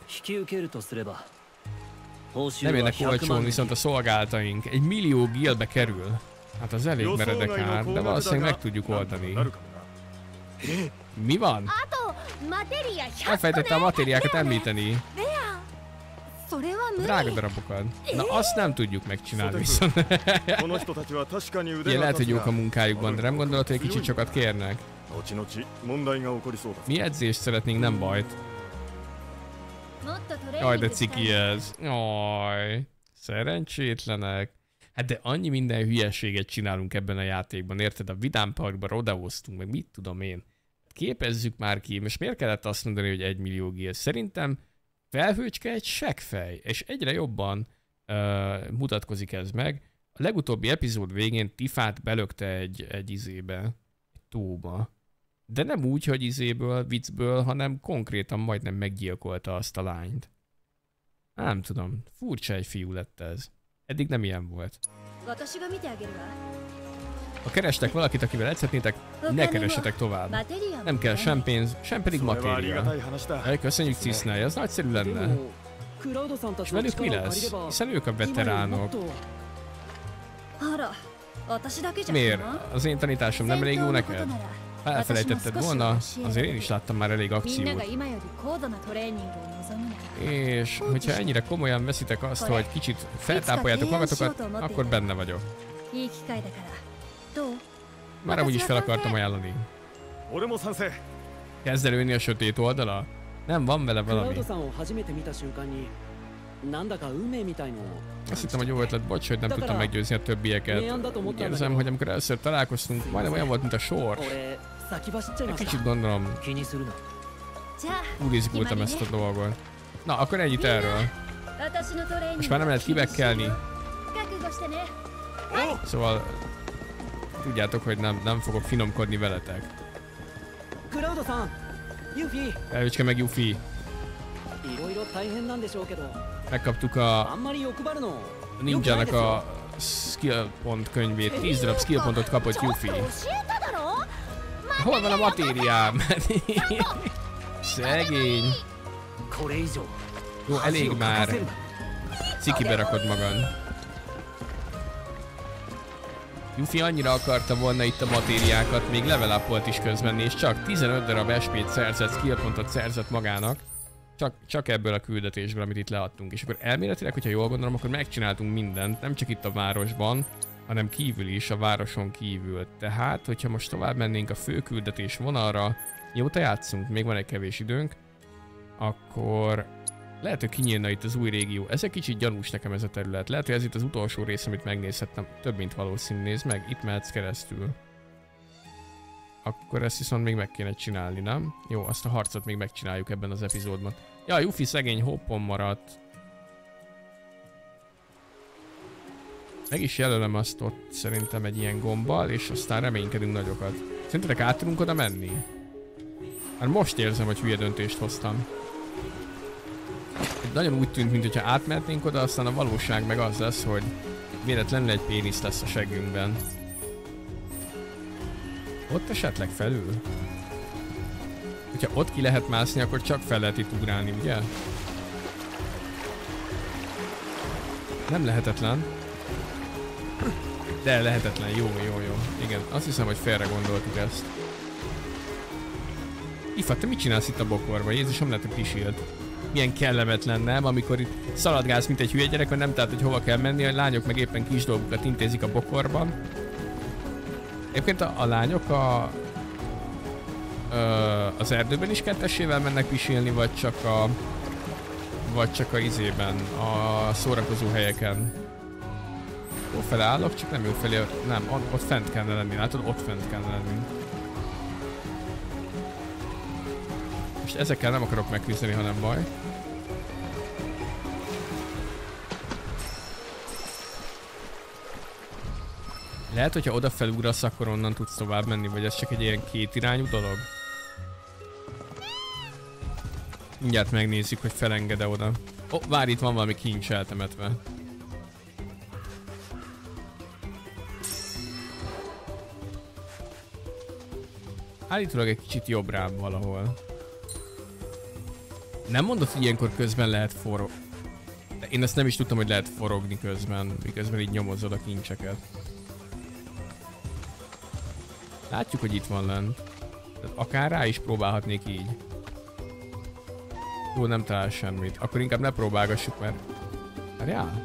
Nem érnek olcsón, viszont a szolgálataink 1 millió gilbe kerül. Hát az elég meredek ár, de valószínűleg meg tudjuk oldani. Mi van? Elfejtettem a matériákat említeni. Drága darabokat. Na azt nem tudjuk megcsinálni viszont. Ugye, lehet, hogy jók a munkájukban, de nem gondolod, hogy egy kicsit sokat kérnek? Mi edzést szeretnénk, nem bajt. Jaj, de ciki ez. Jaj, szerencsétlenek. Hát de annyi minden hülyeséget csinálunk ebben a játékban, érted? A Vidám Parkban rodeóztunk, meg mit tudom én. Képezzük már ki, most miért kellett azt mondani, hogy 1 millió gil? Szerintem Felhőcske egy seggfej, és egyre jobban mutatkozik ez meg. A legutóbbi epizód végén Tifát belökte egy izébe, egy tóba. De nem úgy, hogy izéből, viccből, hanem konkrétan majdnem meggyilkolta azt a lányt. Nem tudom, furcsa egy fiú lett ez. Eddig nem ilyen volt. Ha kerestek valakit, akivel egyszerűnétek, ne keressetek tovább. Nem kell sem pénz, sem pedig matéria. Köszönjük Cisznei, az nagyszerű lenne. És velük mi lesz? Hiszen ők a veteránok. Miért? Az én tanításom nem elég jó neked? Ha elfelejtetted volna, azért én is láttam már elég akciót. És hogyha ennyire komolyan veszitek azt, hogy kicsit feltápoljátok magatokat, akkor benne vagyok. Már amúgy is fel akartam ajánlani. Kezd előni a sötét oldala? Nem, van vele valami. Azt hittem, hogy jó ötlet, bocs, hogy nem tudtam meggyőzni a többieket. Úgy érzem, hogy amikor először találkoztunk, majdnem olyan volt, mint a sors. Egy kicsit gondolom, úgy izgultam ezt a dolgot. Na, akkor ennyit erről. Most már nem lehet kibekkelni. Szóval tudjátok, hogy nem fogok finomkodni veletek. Elvicske meg Yuffie. Megkaptuk a ninjának a skill pont könyvét. 10 darab skill pontot kapott Yuffie. Hol van a matériám? Szegény. Jó, elég már. Cikibe rakod magad. Yuffie annyira akarta volna itt a matériákat, még level up-olt is közben, és csak 15 darab SP-t szerzett, skill pontot szerzett magának. Csak ebből a küldetésből, amit itt leadtunk. És akkor elméletileg, hogyha jól gondolom, akkor megcsináltunk mindent, nem csak itt a városban, hanem kívül is, a városon kívül. Tehát, hogyha most tovább mennénk a fő küldetés vonalra, mióta játszunk, még van egy kevés időnk, akkor lehet, hogy kinyílna itt az új régió. Ez egy kicsit gyanús nekem ez a terület. Lehet, hogy ez itt az utolsó rész, amit megnézhettem. Több, mint valószínű. Nézd meg, itt mehetsz keresztül. Akkor ezt viszont még meg kéne csinálni, nem? Jó, azt a harcot még megcsináljuk ebben az epizódban. Ja, Yuffie szegény hoppon maradt. Meg is jelölöm azt ott szerintem egy ilyen gombbal, és aztán reménykedünk nagyokat. Szerintetek át tudunk oda menni? Már most érzem, hogy hülye döntést hoztam. Nagyon úgy tűnt, mintha átmehetnénk oda, aztán a valóság meg az lesz, hogy véletlenül egy pénisz lesz a seggünkben. Ott esetleg felül? Hogyha ott ki lehet mászni, akkor csak fel lehet itt ugrálni, ugye? Nem lehetetlen. De lehetetlen, jó. Igen, azt hiszem, hogy félre gondoltuk ezt. Ifa, te mit csinálsz itt a bokorban? Jézusom, lehet, hogy kisilt. Milyen kellemetlen, nem? Amikor itt szaladgálsz, mint egy hülye gyerek, mert nem tudod, hogy hova kell menni, a lányok meg éppen kis dolgokat intézik a bokorban. Egyébként a lányok az erdőben is kettessével mennek pisilni, vagy csak a izében, a szórakozó helyeken. Jó fele állok, csak nem jó felé, nem, ott fent kellene lenni, látod? Ott fent kellene lenni. Most ezekkel nem akarok megküzdeni, hanem baj. Lehet, hogyha oda felugrasz, akkor onnan tudsz tovább menni, vagy ez csak egy ilyen kétirányú dolog? Mindjárt megnézzük, hogy felenged-e oda. Ó, várj, itt van valami kincs eltemetve. Állítólag egy kicsit jobb rám valahol. Nem mondod, hogy ilyenkor közben lehet forogni. Én ezt nem is tudtam, hogy lehet forogni közben, miközben így nyomozod a kincseket. Látjuk, hogy itt van lent. Akár rá is próbálhatnék így. Jó, nem talál semmit. Akkor inkább ne próbálgassuk, mert... Várjál?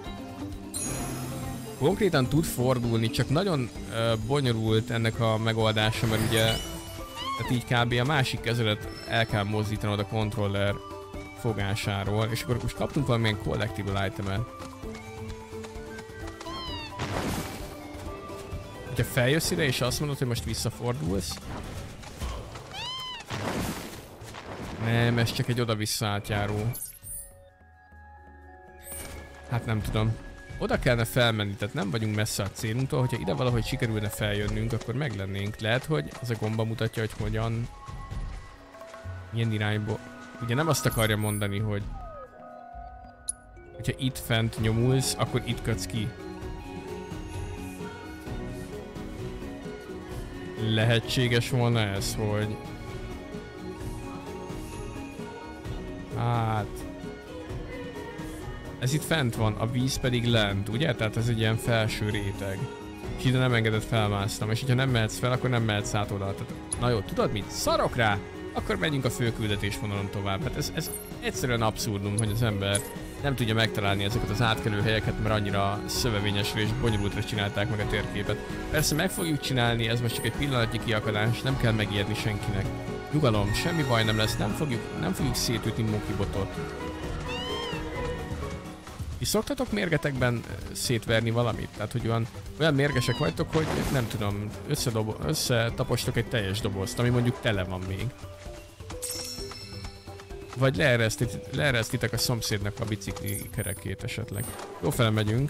Konkrétan tud fordulni, csak nagyon bonyolult ennek a megoldása, mert ugye... Tehát így kb. A másik kezelet el kell mozdítanod a kontroller fogásáról, és akkor most kaptunk valamilyen collectible itemet. Ha feljössz ide és azt mondod, hogy most visszafordulsz. Nem, ez csak egy oda-vissza átjáró. Hát nem tudom. Oda kellene felmenni, tehát nem vagyunk messze a célunktól, hogyha ide valahogy sikerülne feljönnünk, akkor meglennénk. Lehet, hogy az a gomba mutatja, hogy hogyan... Milyen irányból... Ugye nem azt akarja mondani, hogy... Hogyha itt fent nyomulsz, akkor itt kötsz ki. Lehetséges volna ez, hogy... Hát... Ez itt fent van, a víz pedig lent, ugye? Tehát ez egy ilyen felső réteg. És ide nem engedett felmásztam, és ha nem mehetsz fel, akkor nem mehetsz át oda. Tehát, na jó, tudod mit? Szarok rá! Akkor menjünk a főküldetés vonalon tovább. Hát ez egyszerűen abszurdum, hogy az ember nem tudja megtalálni ezeket az átkelő helyeket, mert annyira szövevényesre és bonyolultra csinálták meg a térképet. Persze meg fogjuk csinálni, ez most csak egy pillanatnyi kiakadás, nem kell megijedni senkinek. Nyugalom, semmi baj nem lesz, nem fogjuk szétütni Mokibotot. És szoktatok mérgetekben szétverni valamit? Tehát, hogy olyan mérgesek vagytok, hogy nem tudom, összetapostok egy teljes dobozt, ami mondjuk tele van még. Vagy leeresztitek a szomszédnak a bicikli kerekét esetleg. Jó, felmegyünk.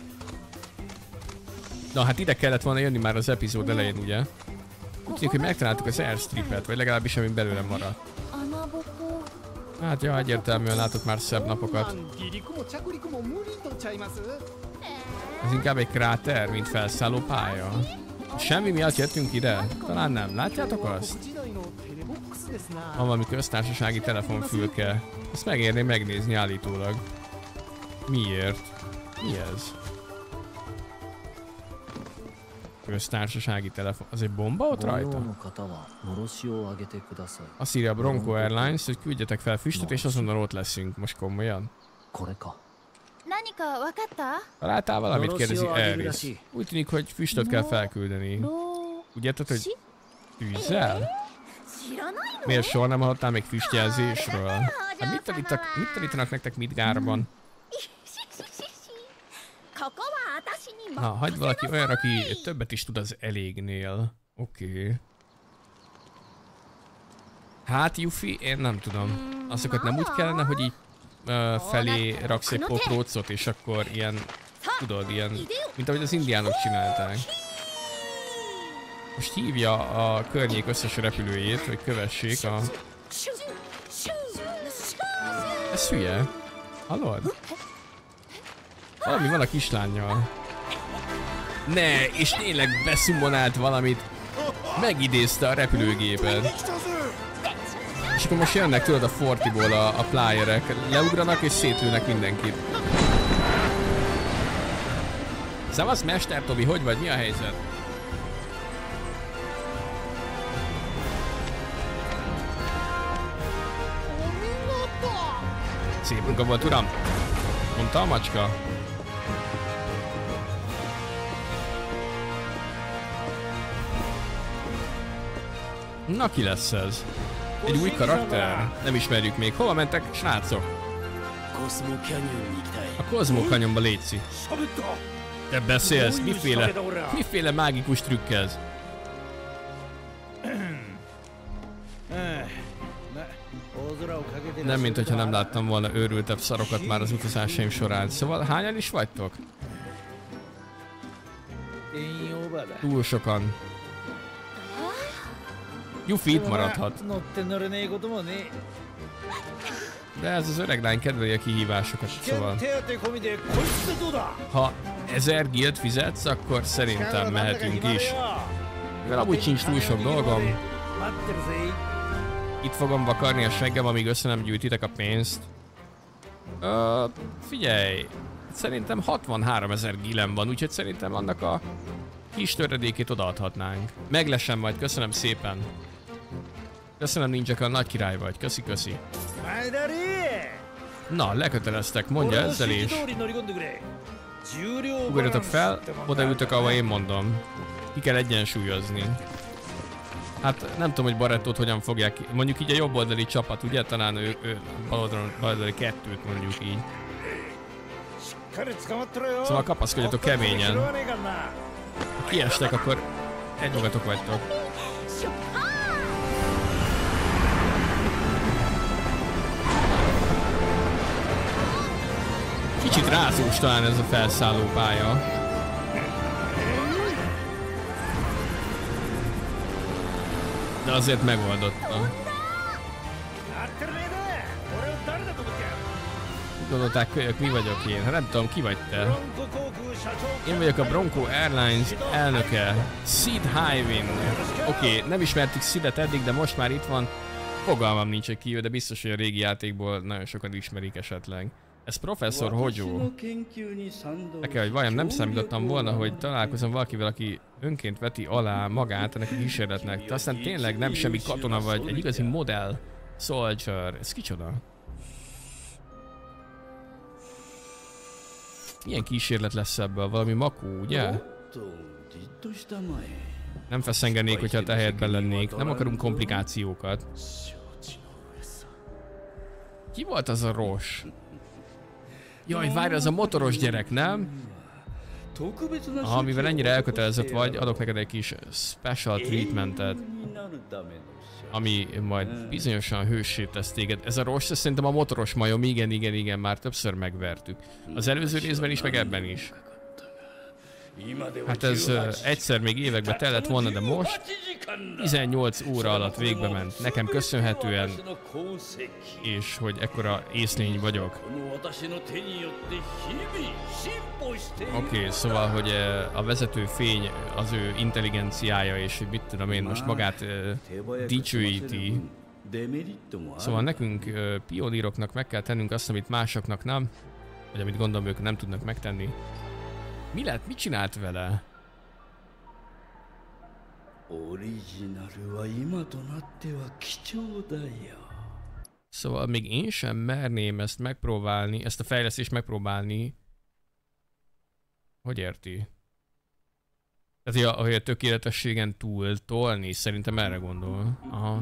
Na hát ide kellett volna jönni már az epizód elején, ugye? Úgy tűnik, hogy megtaláltuk az airstripet, vagy legalábbis ami belőle maradt. Hát ja, egyértelműen látok már szebb napokat. Ez inkább egy kráter, mint felszálló pálya. Semmi miatt jöttünk ide? Talán nem. Látjátok azt? Van valami köztársasági telefonfülke. Ezt megérné megnézni állítólag. Miért? Mi ez? Köztársasági telefon. Az egy bomba ott rajta? Azt írja a Bronco Airlines, hogy küldjetek fel füstöt, és azonnal ott leszünk. Most komolyan? Találtál valamit? Kérdezi Eris. Úgy tűnik, hogy füstöt kell felküldeni. Úgy érted, hogy tűzzel? Miért soha nem hallottál még füstjelzésről? Hát mit tanítanak nektek Midgárban? Na, hagyd valaki olyan, aki többet is tud az elégnél. Oké. Hát, Yuffie, én nem tudom. Azokat nem úgy kellene, hogy így felé raksz egy poprócot, és akkor ilyen, tudod, ilyen, mint ahogy az indiánok csinálták. Most hívja a környék összes repülőjét, hogy kövessék a... Ez hülye. Hallod? Valami van a kislánnyal. Ne, és tényleg beszummonált valamit. Megidézte a repülőgépet. És akkor most jönnek, tudod, a Fortiból a plyerek. Leugranak és szétlőnek mindenkit. Szevasz, Mester Tobi, hogy vagy? Mi a helyzet? Szép munka volt, uram! Mondta a macska. Na, ki lesz ez? Egy új karakter? Nem ismerjük még. Hova mentek, srácok? A Cosmo Canyonba létszi. Te beszélsz? Miféle mágikus trükk ez? Nem, mint hogyha nem láttam volna őrültebb szarokat már az utazásaim során. Szóval hányan is vagytok? Túl sokan. Yuffie itt maradhat. De ez az öreg lány kedveli a kihívásokat, szóval... Ha 1000 guild fizetsz, akkor szerintem mehetünk is. Mivel amúgy sincs túl sok dolgom. Itt fogom vakarni a seggem, amíg össze nem gyűjtitek a pénzt. Figyelj! Szerintem 63 000 gilem van, úgyhogy szerintem annak a kis töredékét odaadhatnánk. Meglesem majd, köszönöm szépen. Köszönöm, Ninjaka, nagy király vagy. Köszi, köszi. Na, leköteleztek, mondja ezzel is. Ugorjatok fel, odaültök, ahol én mondom. Ki kell egyensúlyozni. Hát nem tudom, hogy Barrettót hogyan fogják, mondjuk így a jobb oldali csapat, ugye? Talán ő baloldali kettőt mondjuk így. Szóval kapaszkodjatok keményen. Ha kiestek, akkor egy magatok vagytok. Kicsit rázós talán ez a felszálló pálya. De azért megoldotta. Gondolták, kölyök, mi vagyok én? Hát nem tudom, ki vagy te? Én vagyok a Bronco Airlines elnöke, Sid Hyven. Oké, nem ismertük Sidet eddig, de most már itt van. Fogalmam nincs, hogy ki ő, de biztos, hogy a régi játékból nagyon sokan ismerik esetleg. Ez Professzor Hojo. Ne kell, hogy vajon nem számítottam volna, hogy találkozom valakivel, aki önként veti alá magát ennek a kísérletnek. De aztán tényleg nem semmi katona vagy, egy igazi modell soldier. Ez kicsoda? Milyen kísérlet lesz ebből? Valami makó, ugye? Nem feszengenék, hogyha te helyetben lennék. Nem akarunk komplikációkat. Ki volt az a Ros? Jaj, várj, az a motoros gyerek, nem? Aha, mivel ennyire elkötelezett vagy, adok neked egy kis special treatmentet. Ami majd bizonyosan hőssé tesz téged. Ez a Ros, szerintem a motoros majom, igen, már többször megvertük. Az előző részben is, meg ebben is. Hát ez egyszer még évekbe tellett volna, de most 18 óra alatt végbe ment. Nekem köszönhetően, és hogy ekkora észlény vagyok. Oké, szóval, hogy a vezető fény az ő intelligenciája, és hogy mit tudom én, most magát dicsőíti. Szóval nekünk pioníroknak meg kell tennünk azt, amit másoknak nem, vagy amit gondolom ők nem tudnak megtenni. Mi lett? Mit csinált vele? Szóval még én sem merném ezt megpróbálni, ezt a fejlesztést megpróbálni. Hogy érti? Tehát, hogy a tökéletességen túl tolni, szerintem erre gondol. Aha.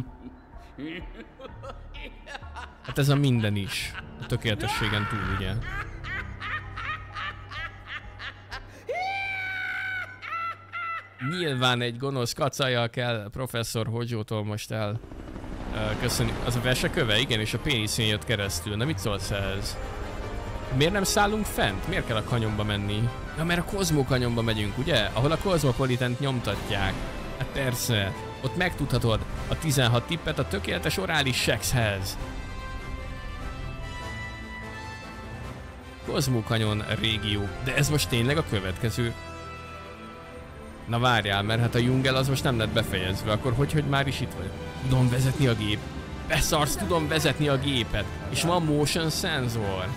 Hát ez a minden is. A tökéletességen túl, ugye? Nyilván egy gonosz kacajjal kell Professzor Hojótól most el köszönni. Az a veseköve? Igen, és a péniszén jött keresztül. Na mit szólsz ez? Miért nem szállunk fent? Miért kell a kanyonba menni? Ja, mert a Kozmó kanyonba megyünk, ugye? Ahol a Kozmopolitant nyomtatják. Hát persze, ott megtudhatod a 16 tippet a tökéletes orális sexhez. Kozmó kanyon régió. De ez most tényleg a következő? Na várjál, mert hát a Jungel az most nem lett befejezve, akkor hogy már is itt vagy? Tudom vezetni a gép. Beszarsz, tudom vezetni a gépet. És van motion sensor.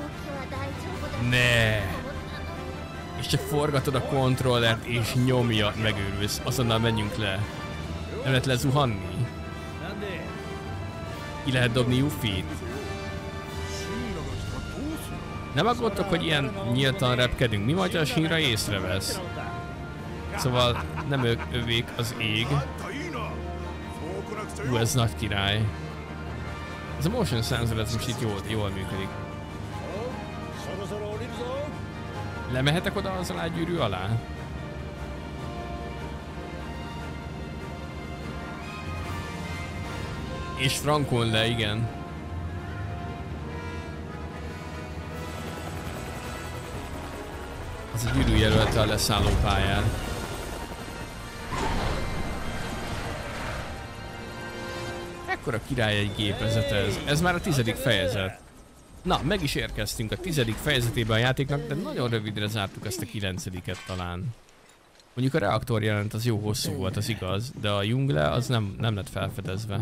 Ne. És csak forgatod a kontrollert és nyomja, megőrülsz. Azonnal menjünk le. Nem lehet lezuhanni? Ki lehet dobni Yuffie-t? Nem aggódtok, hogy ilyen nyíltan repkedünk? Mi majd a Shinra észrevesz? Szóval nem övék az ég. Ez nagy király. Ez a motion sensor, ez most itt jól működik. Lemehetek oda az alágyűrű alá? És frankon le, igen. Az a gyűrű jelölte a leszálló pályán. Ekkora király egy gépezet ez. Ez már a 10. fejezet. Na, meg is érkeztünk a 10. fejezetében a játéknak, de nagyon rövidre zártuk ezt a 9-et talán. Mondjuk a reaktor jelent az jó hosszú volt, az igaz, de a Jungle az nem lett felfedezve.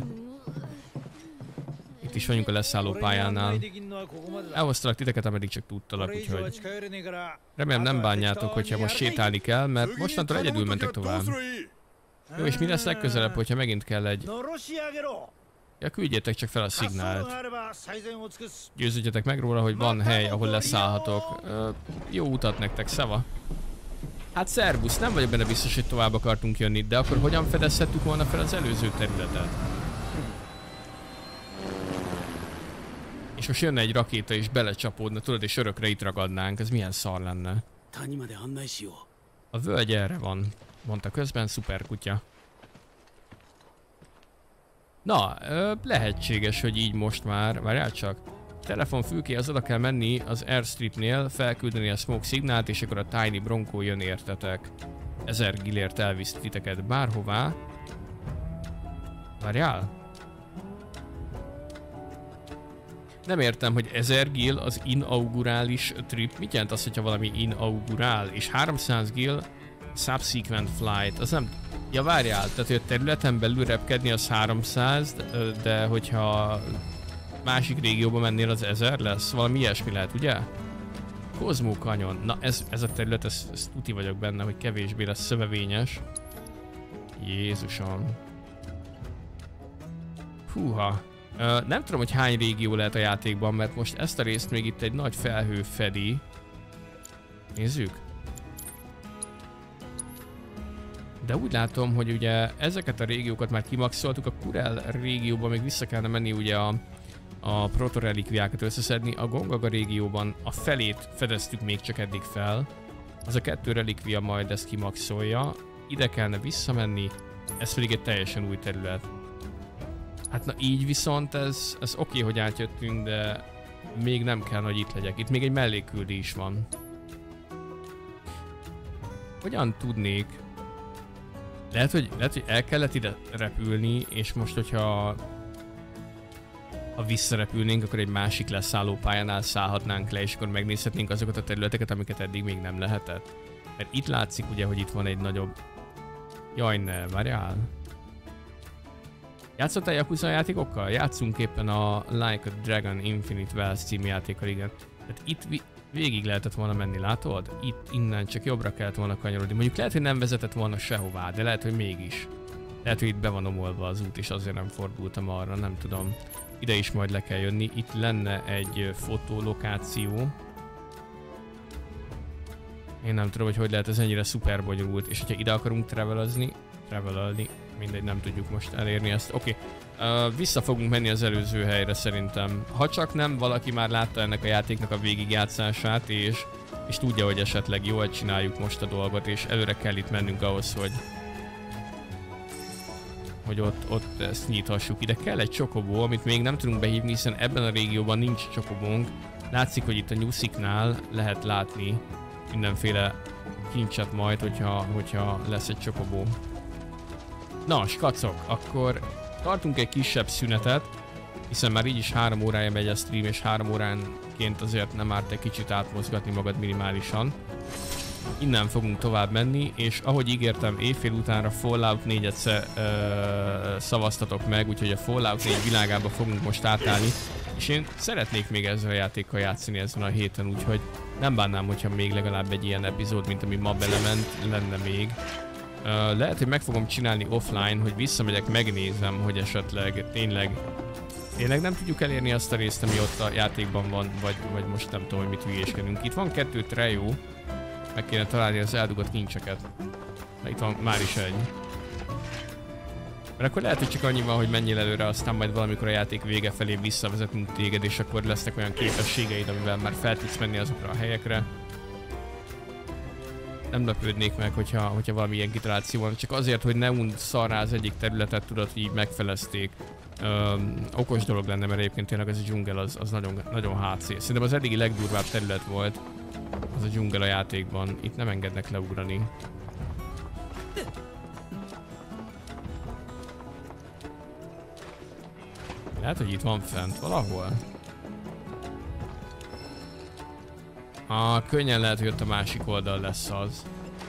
Itt is vagyunk a leszálló pályánál. Elhoztalak titeket, ameddig csak tudtalak, úgyhogy remélem nem bánjátok, hogyha most sétálni kell, mert mostantól egyedül mentek tovább. Jó, és mi lesz legközelebb, hogyha megint kell egy... Ja, küldjétek csak fel a szignált. Győződjetek meg róla, hogy van hely, ahol leszállhatok. Jó utat nektek, szava! Hát szervusz, nem vagyok benne biztos, hogy tovább akartunk jönni, de akkor hogyan fedezhettük volna fel az előző területet? És most jönne egy rakéta és belecsapódna, tudod, és örökre itt ragadnánk, ez milyen szar lenne. A völgy erre van, mondta közben szuper kutya. Na, lehetséges, hogy így most már, várjál csak. telefonfülkéhez oda kell menni az airstripnél, felküldeni a smoke szignált, és akkor a Tiny Bronco jön értetek. 1000 gillért elvisz titeket bárhová. Várjál? Nem értem, hogy 1000 gill az inaugurális trip. Mit jelent az, hogyha valami inaugurál? És 300 gill subsequent flight. Az nem... Ja, várjál, tehát hogy a területen belül repkedni az 300, de hogyha másik régióba mennél az 1000 lesz. Valami ilyesmi lehet, ugye? Cosmo Canyon. Na ez a terület, ez tuti vagyok benne, hogy kevésbé lesz szövevényes. Jézusom. Húha. Nem tudom, hogy hány régió lehet a játékban, mert most ezt a részt még itt egy nagy felhő fedi. Nézzük. De úgy látom, hogy ugye ezeket a régiókat már kimaxoltuk, a Kurel régióban még vissza kellene menni ugye a protorelikviákat összeszedni, a Gongaga régióban a felét fedeztük még csak eddig fel. Az a 2 relikvia majd ezt kimaxolja, ide kellene visszamenni, ez pedig egy teljesen új terület. Hát na így viszont ez oké, hogy átjöttünk, de még nem kell, hogy itt legyek. Itt még egy mellékküldés van. Hogyan tudnék? Lehet, hogy el kellett ide repülni, és most, hogyha visszarepülnénk, akkor egy másik leszállópályánál szállhatnánk le, és akkor megnézhetnénk azokat a területeket, amiket eddig még nem lehetett. Mert itt látszik ugye, hogy itt van egy nagyobb... Jaj, ne, várjál. Játszottál Yakuza játékokkal? Játszunk éppen a Like a Dragon Infinite Wells című játékkal, igen. Tehát itt végig lehetett volna menni, látod? Itt innen csak jobbra kellett volna kanyarodni. Mondjuk lehet, hogy nem vezetett volna sehová, de lehet, hogy mégis. Lehet, hogy itt be van omolva az út, és azért nem fordultam arra, nem tudom. Ide is majd le kell jönni. Itt lenne egy fotolokáció. Én nem tudom, hogy lehet ez ennyire szuper bonyolult, és hogyha ide akarunk travelelni, mindegy, nem tudjuk most elérni ezt. Oké. Vissza fogunk menni az előző helyre szerintem. Ha csak nem valaki már látta ennek a játéknak a végigjátszását, és tudja, hogy esetleg jól csináljuk most a dolgot, és előre kell itt mennünk ahhoz, hogy ott ezt nyithassuk. Ide kell egy csokobó, amit még nem tudunk behívni, hiszen ebben a régióban nincs csokobónk. Látszik, hogy itt a nyusziknál lehet látni mindenféle kincset majd, hogyha lesz egy csokobó. Na, skacok, akkor tartunk egy kisebb szünetet, hiszen már így is 3 órája megy a stream, és 3 óránként azért nem árt egy kicsit átmozgatni magad minimálisan. Innen fogunk tovább menni, és ahogy ígértem, éjfél utánra Fallout 4-et szavaztatok meg, úgyhogy a Fallout 4 világába fogunk most átállni, és én szeretnék még ezzel a játékkal játszani ezen a héten, úgyhogy nem bánnám, hogyha még legalább egy ilyen epizód, mint ami ma belement, lenne még. Lehet, hogy meg fogom csinálni offline, hogy visszamegyek, megnézem, hogy esetleg tényleg nem tudjuk elérni azt a részt, ami ott a játékban van, vagy most nem tudom, hogy mit hülyéskedünk. Itt van 2 trejó, meg kéne találni az eldugott kincseket. Na, itt van már is egy. Mert akkor lehet, hogy csak annyi van, hogy menjél előre, aztán majd valamikor a játék vége felé visszavezetünk téged, és akkor lesznek olyan képességeid, amivel már fel tudsz menni azokra a helyekre. Nem lepődnék meg, hogyha valami ilyen kitaláció van, csak azért, hogy ne und szarrá az egyik területet, tudod, hogy így megfelezték. Okos dolog lenne, mert egyébként tényleg ez a dzsungel az nagyon, nagyon HC. Szerintem az eddigi legdurvább terület volt az a dzsungel a játékban. Itt nem engednek leugrani. Lehet, hogy itt van fent valahol. Könnyen lehet, hogy ott a másik oldal lesz az.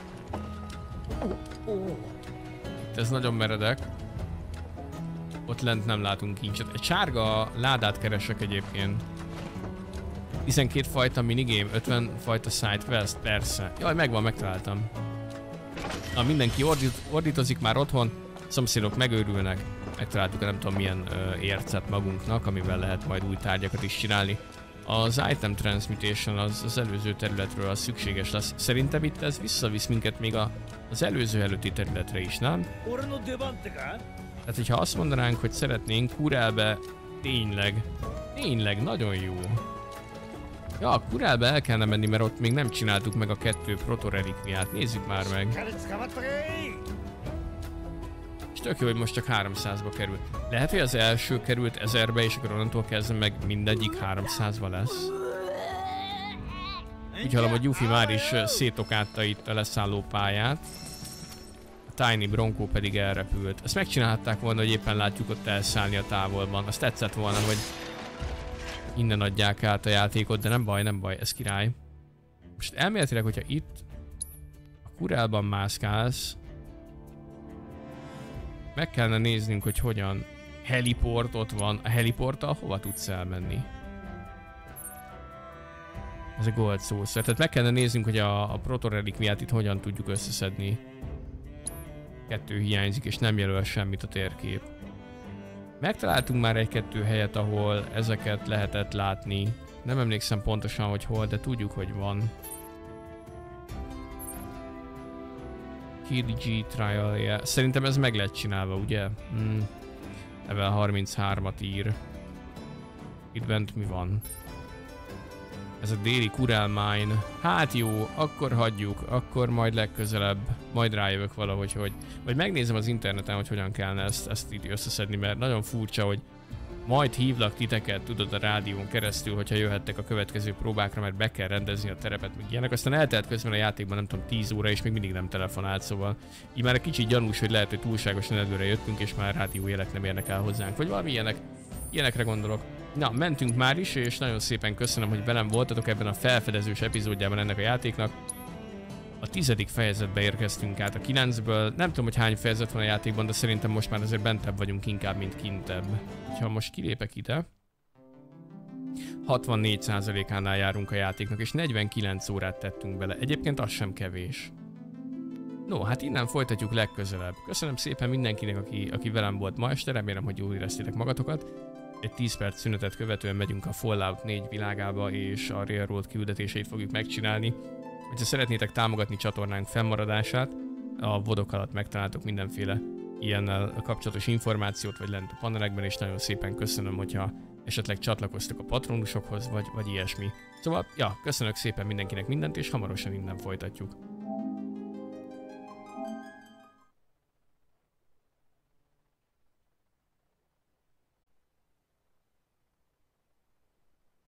Itt ez nagyon meredek. Ott lent nem látunk kincset. Egy sárga ládát keresek egyébként. 12 fajta minigame, 50 fajta sidequest, persze. Jaj, megvan, megtaláltam. Na, mindenki ordítozik már otthon, szomszédok megőrülnek. Megtaláltuk, nem tudom milyen ércet magunknak, amivel lehet majd új tárgyakat is csinálni. Az item transmutation az előző területről az szükséges lesz. Szerintem itt ez visszavisz minket még az előző előtti területre is, nem? Tehát, hogyha azt mondanánk, hogy szeretnénk Kurelbe, tényleg nagyon jó. Ja, Kurelbe el kellene menni, mert ott még nem csináltuk meg a 2 protorelikviát. Nézzük már meg. És tök jó, hogy most csak 300-ba kerül. Lehet, hogy az első került 1000-be, és akkor onnantól kezdve meg mindegyik 300-ba lesz. Úgy hallom, hogy Yuffie már is szétokátta itt a leszállópályát. A Tiny Bronco pedig elrepült. Ezt megcsinálhatták volna, hogy éppen látjuk ott elszállni a távolban. Azt tetszett volna, hogy innen adják át a játékot, de nem baj, nem baj, ez király. Most elméletileg, hogyha itt a kurálban mászkálsz, meg kellene néznünk, hogy hogyan. Heliport ott van. A heliporttal hova tudsz elmenni? Ez a Gold Saucer. Tehát meg kellene néznünk, hogy a protorelikviát itt hogyan tudjuk összeszedni. 2 hiányzik, és nem jelöl semmit a térkép. Megtaláltunk már 1-2 helyet, ahol ezeket lehetett látni. Nem emlékszem pontosan, hogy hol, de tudjuk, hogy van. KDG trial -je. Szerintem ez meg lett csinálva, ugye? Level 33-at ír. Itt bent mi van? Ez a déli Kural Mine. Hát jó, akkor hagyjuk, akkor majd legközelebb, majd rájövök valahogy, hogy... Vagy megnézem az interneten, hogy hogyan kellene ezt így összeszedni, mert nagyon furcsa, hogy majd hívlak titeket, tudod, a rádión keresztül, hogyha jöhettek a következő próbákra, mert be kell rendezni a terepet, meg ilyenek. Aztán eltelt közben a játékban, nem tudom, 10 óra, és még mindig nem telefonált, szóval így már egy kicsit gyanús, hogy lehet, hogy túlságosan előre jöttünk, és már rádiójelek nem érnek el hozzánk, vagy valami ilyenekre gondolok. Na, mentünk már is, és nagyon szépen köszönöm, hogy velem voltatok ebben a felfedezős epizódjában ennek a játéknak. A 10. fejezetbe érkeztünk át a 9-ből. Nem tudom, hogy hány fejezet van a játékban, de szerintem most már azért bentebb vagyunk inkább, mint kintebb. Ha most kilépek ide, 64%-ánál járunk a játéknak, és 49 órát tettünk bele. Egyébként az sem kevés. No, hát innen folytatjuk legközelebb. Köszönöm szépen mindenkinek, aki velem volt ma este, remélem, hogy jól éreztétek magatokat. Egy 10 perc szünetet követően megyünk a Fallout 4 világába, és a Railroad küldetéseit fogjuk megcsinálni. Ha szeretnétek támogatni csatornánk fennmaradását, a vodok alatt megtaláltok mindenféle ilyennel kapcsolatos információt, vagy lent a panelekben, és nagyon szépen köszönöm, hogyha esetleg csatlakoztok a patronusokhoz, vagy ilyesmi. Szóval, ja, köszönök szépen mindenkinek mindent, és hamarosan innen folytatjuk.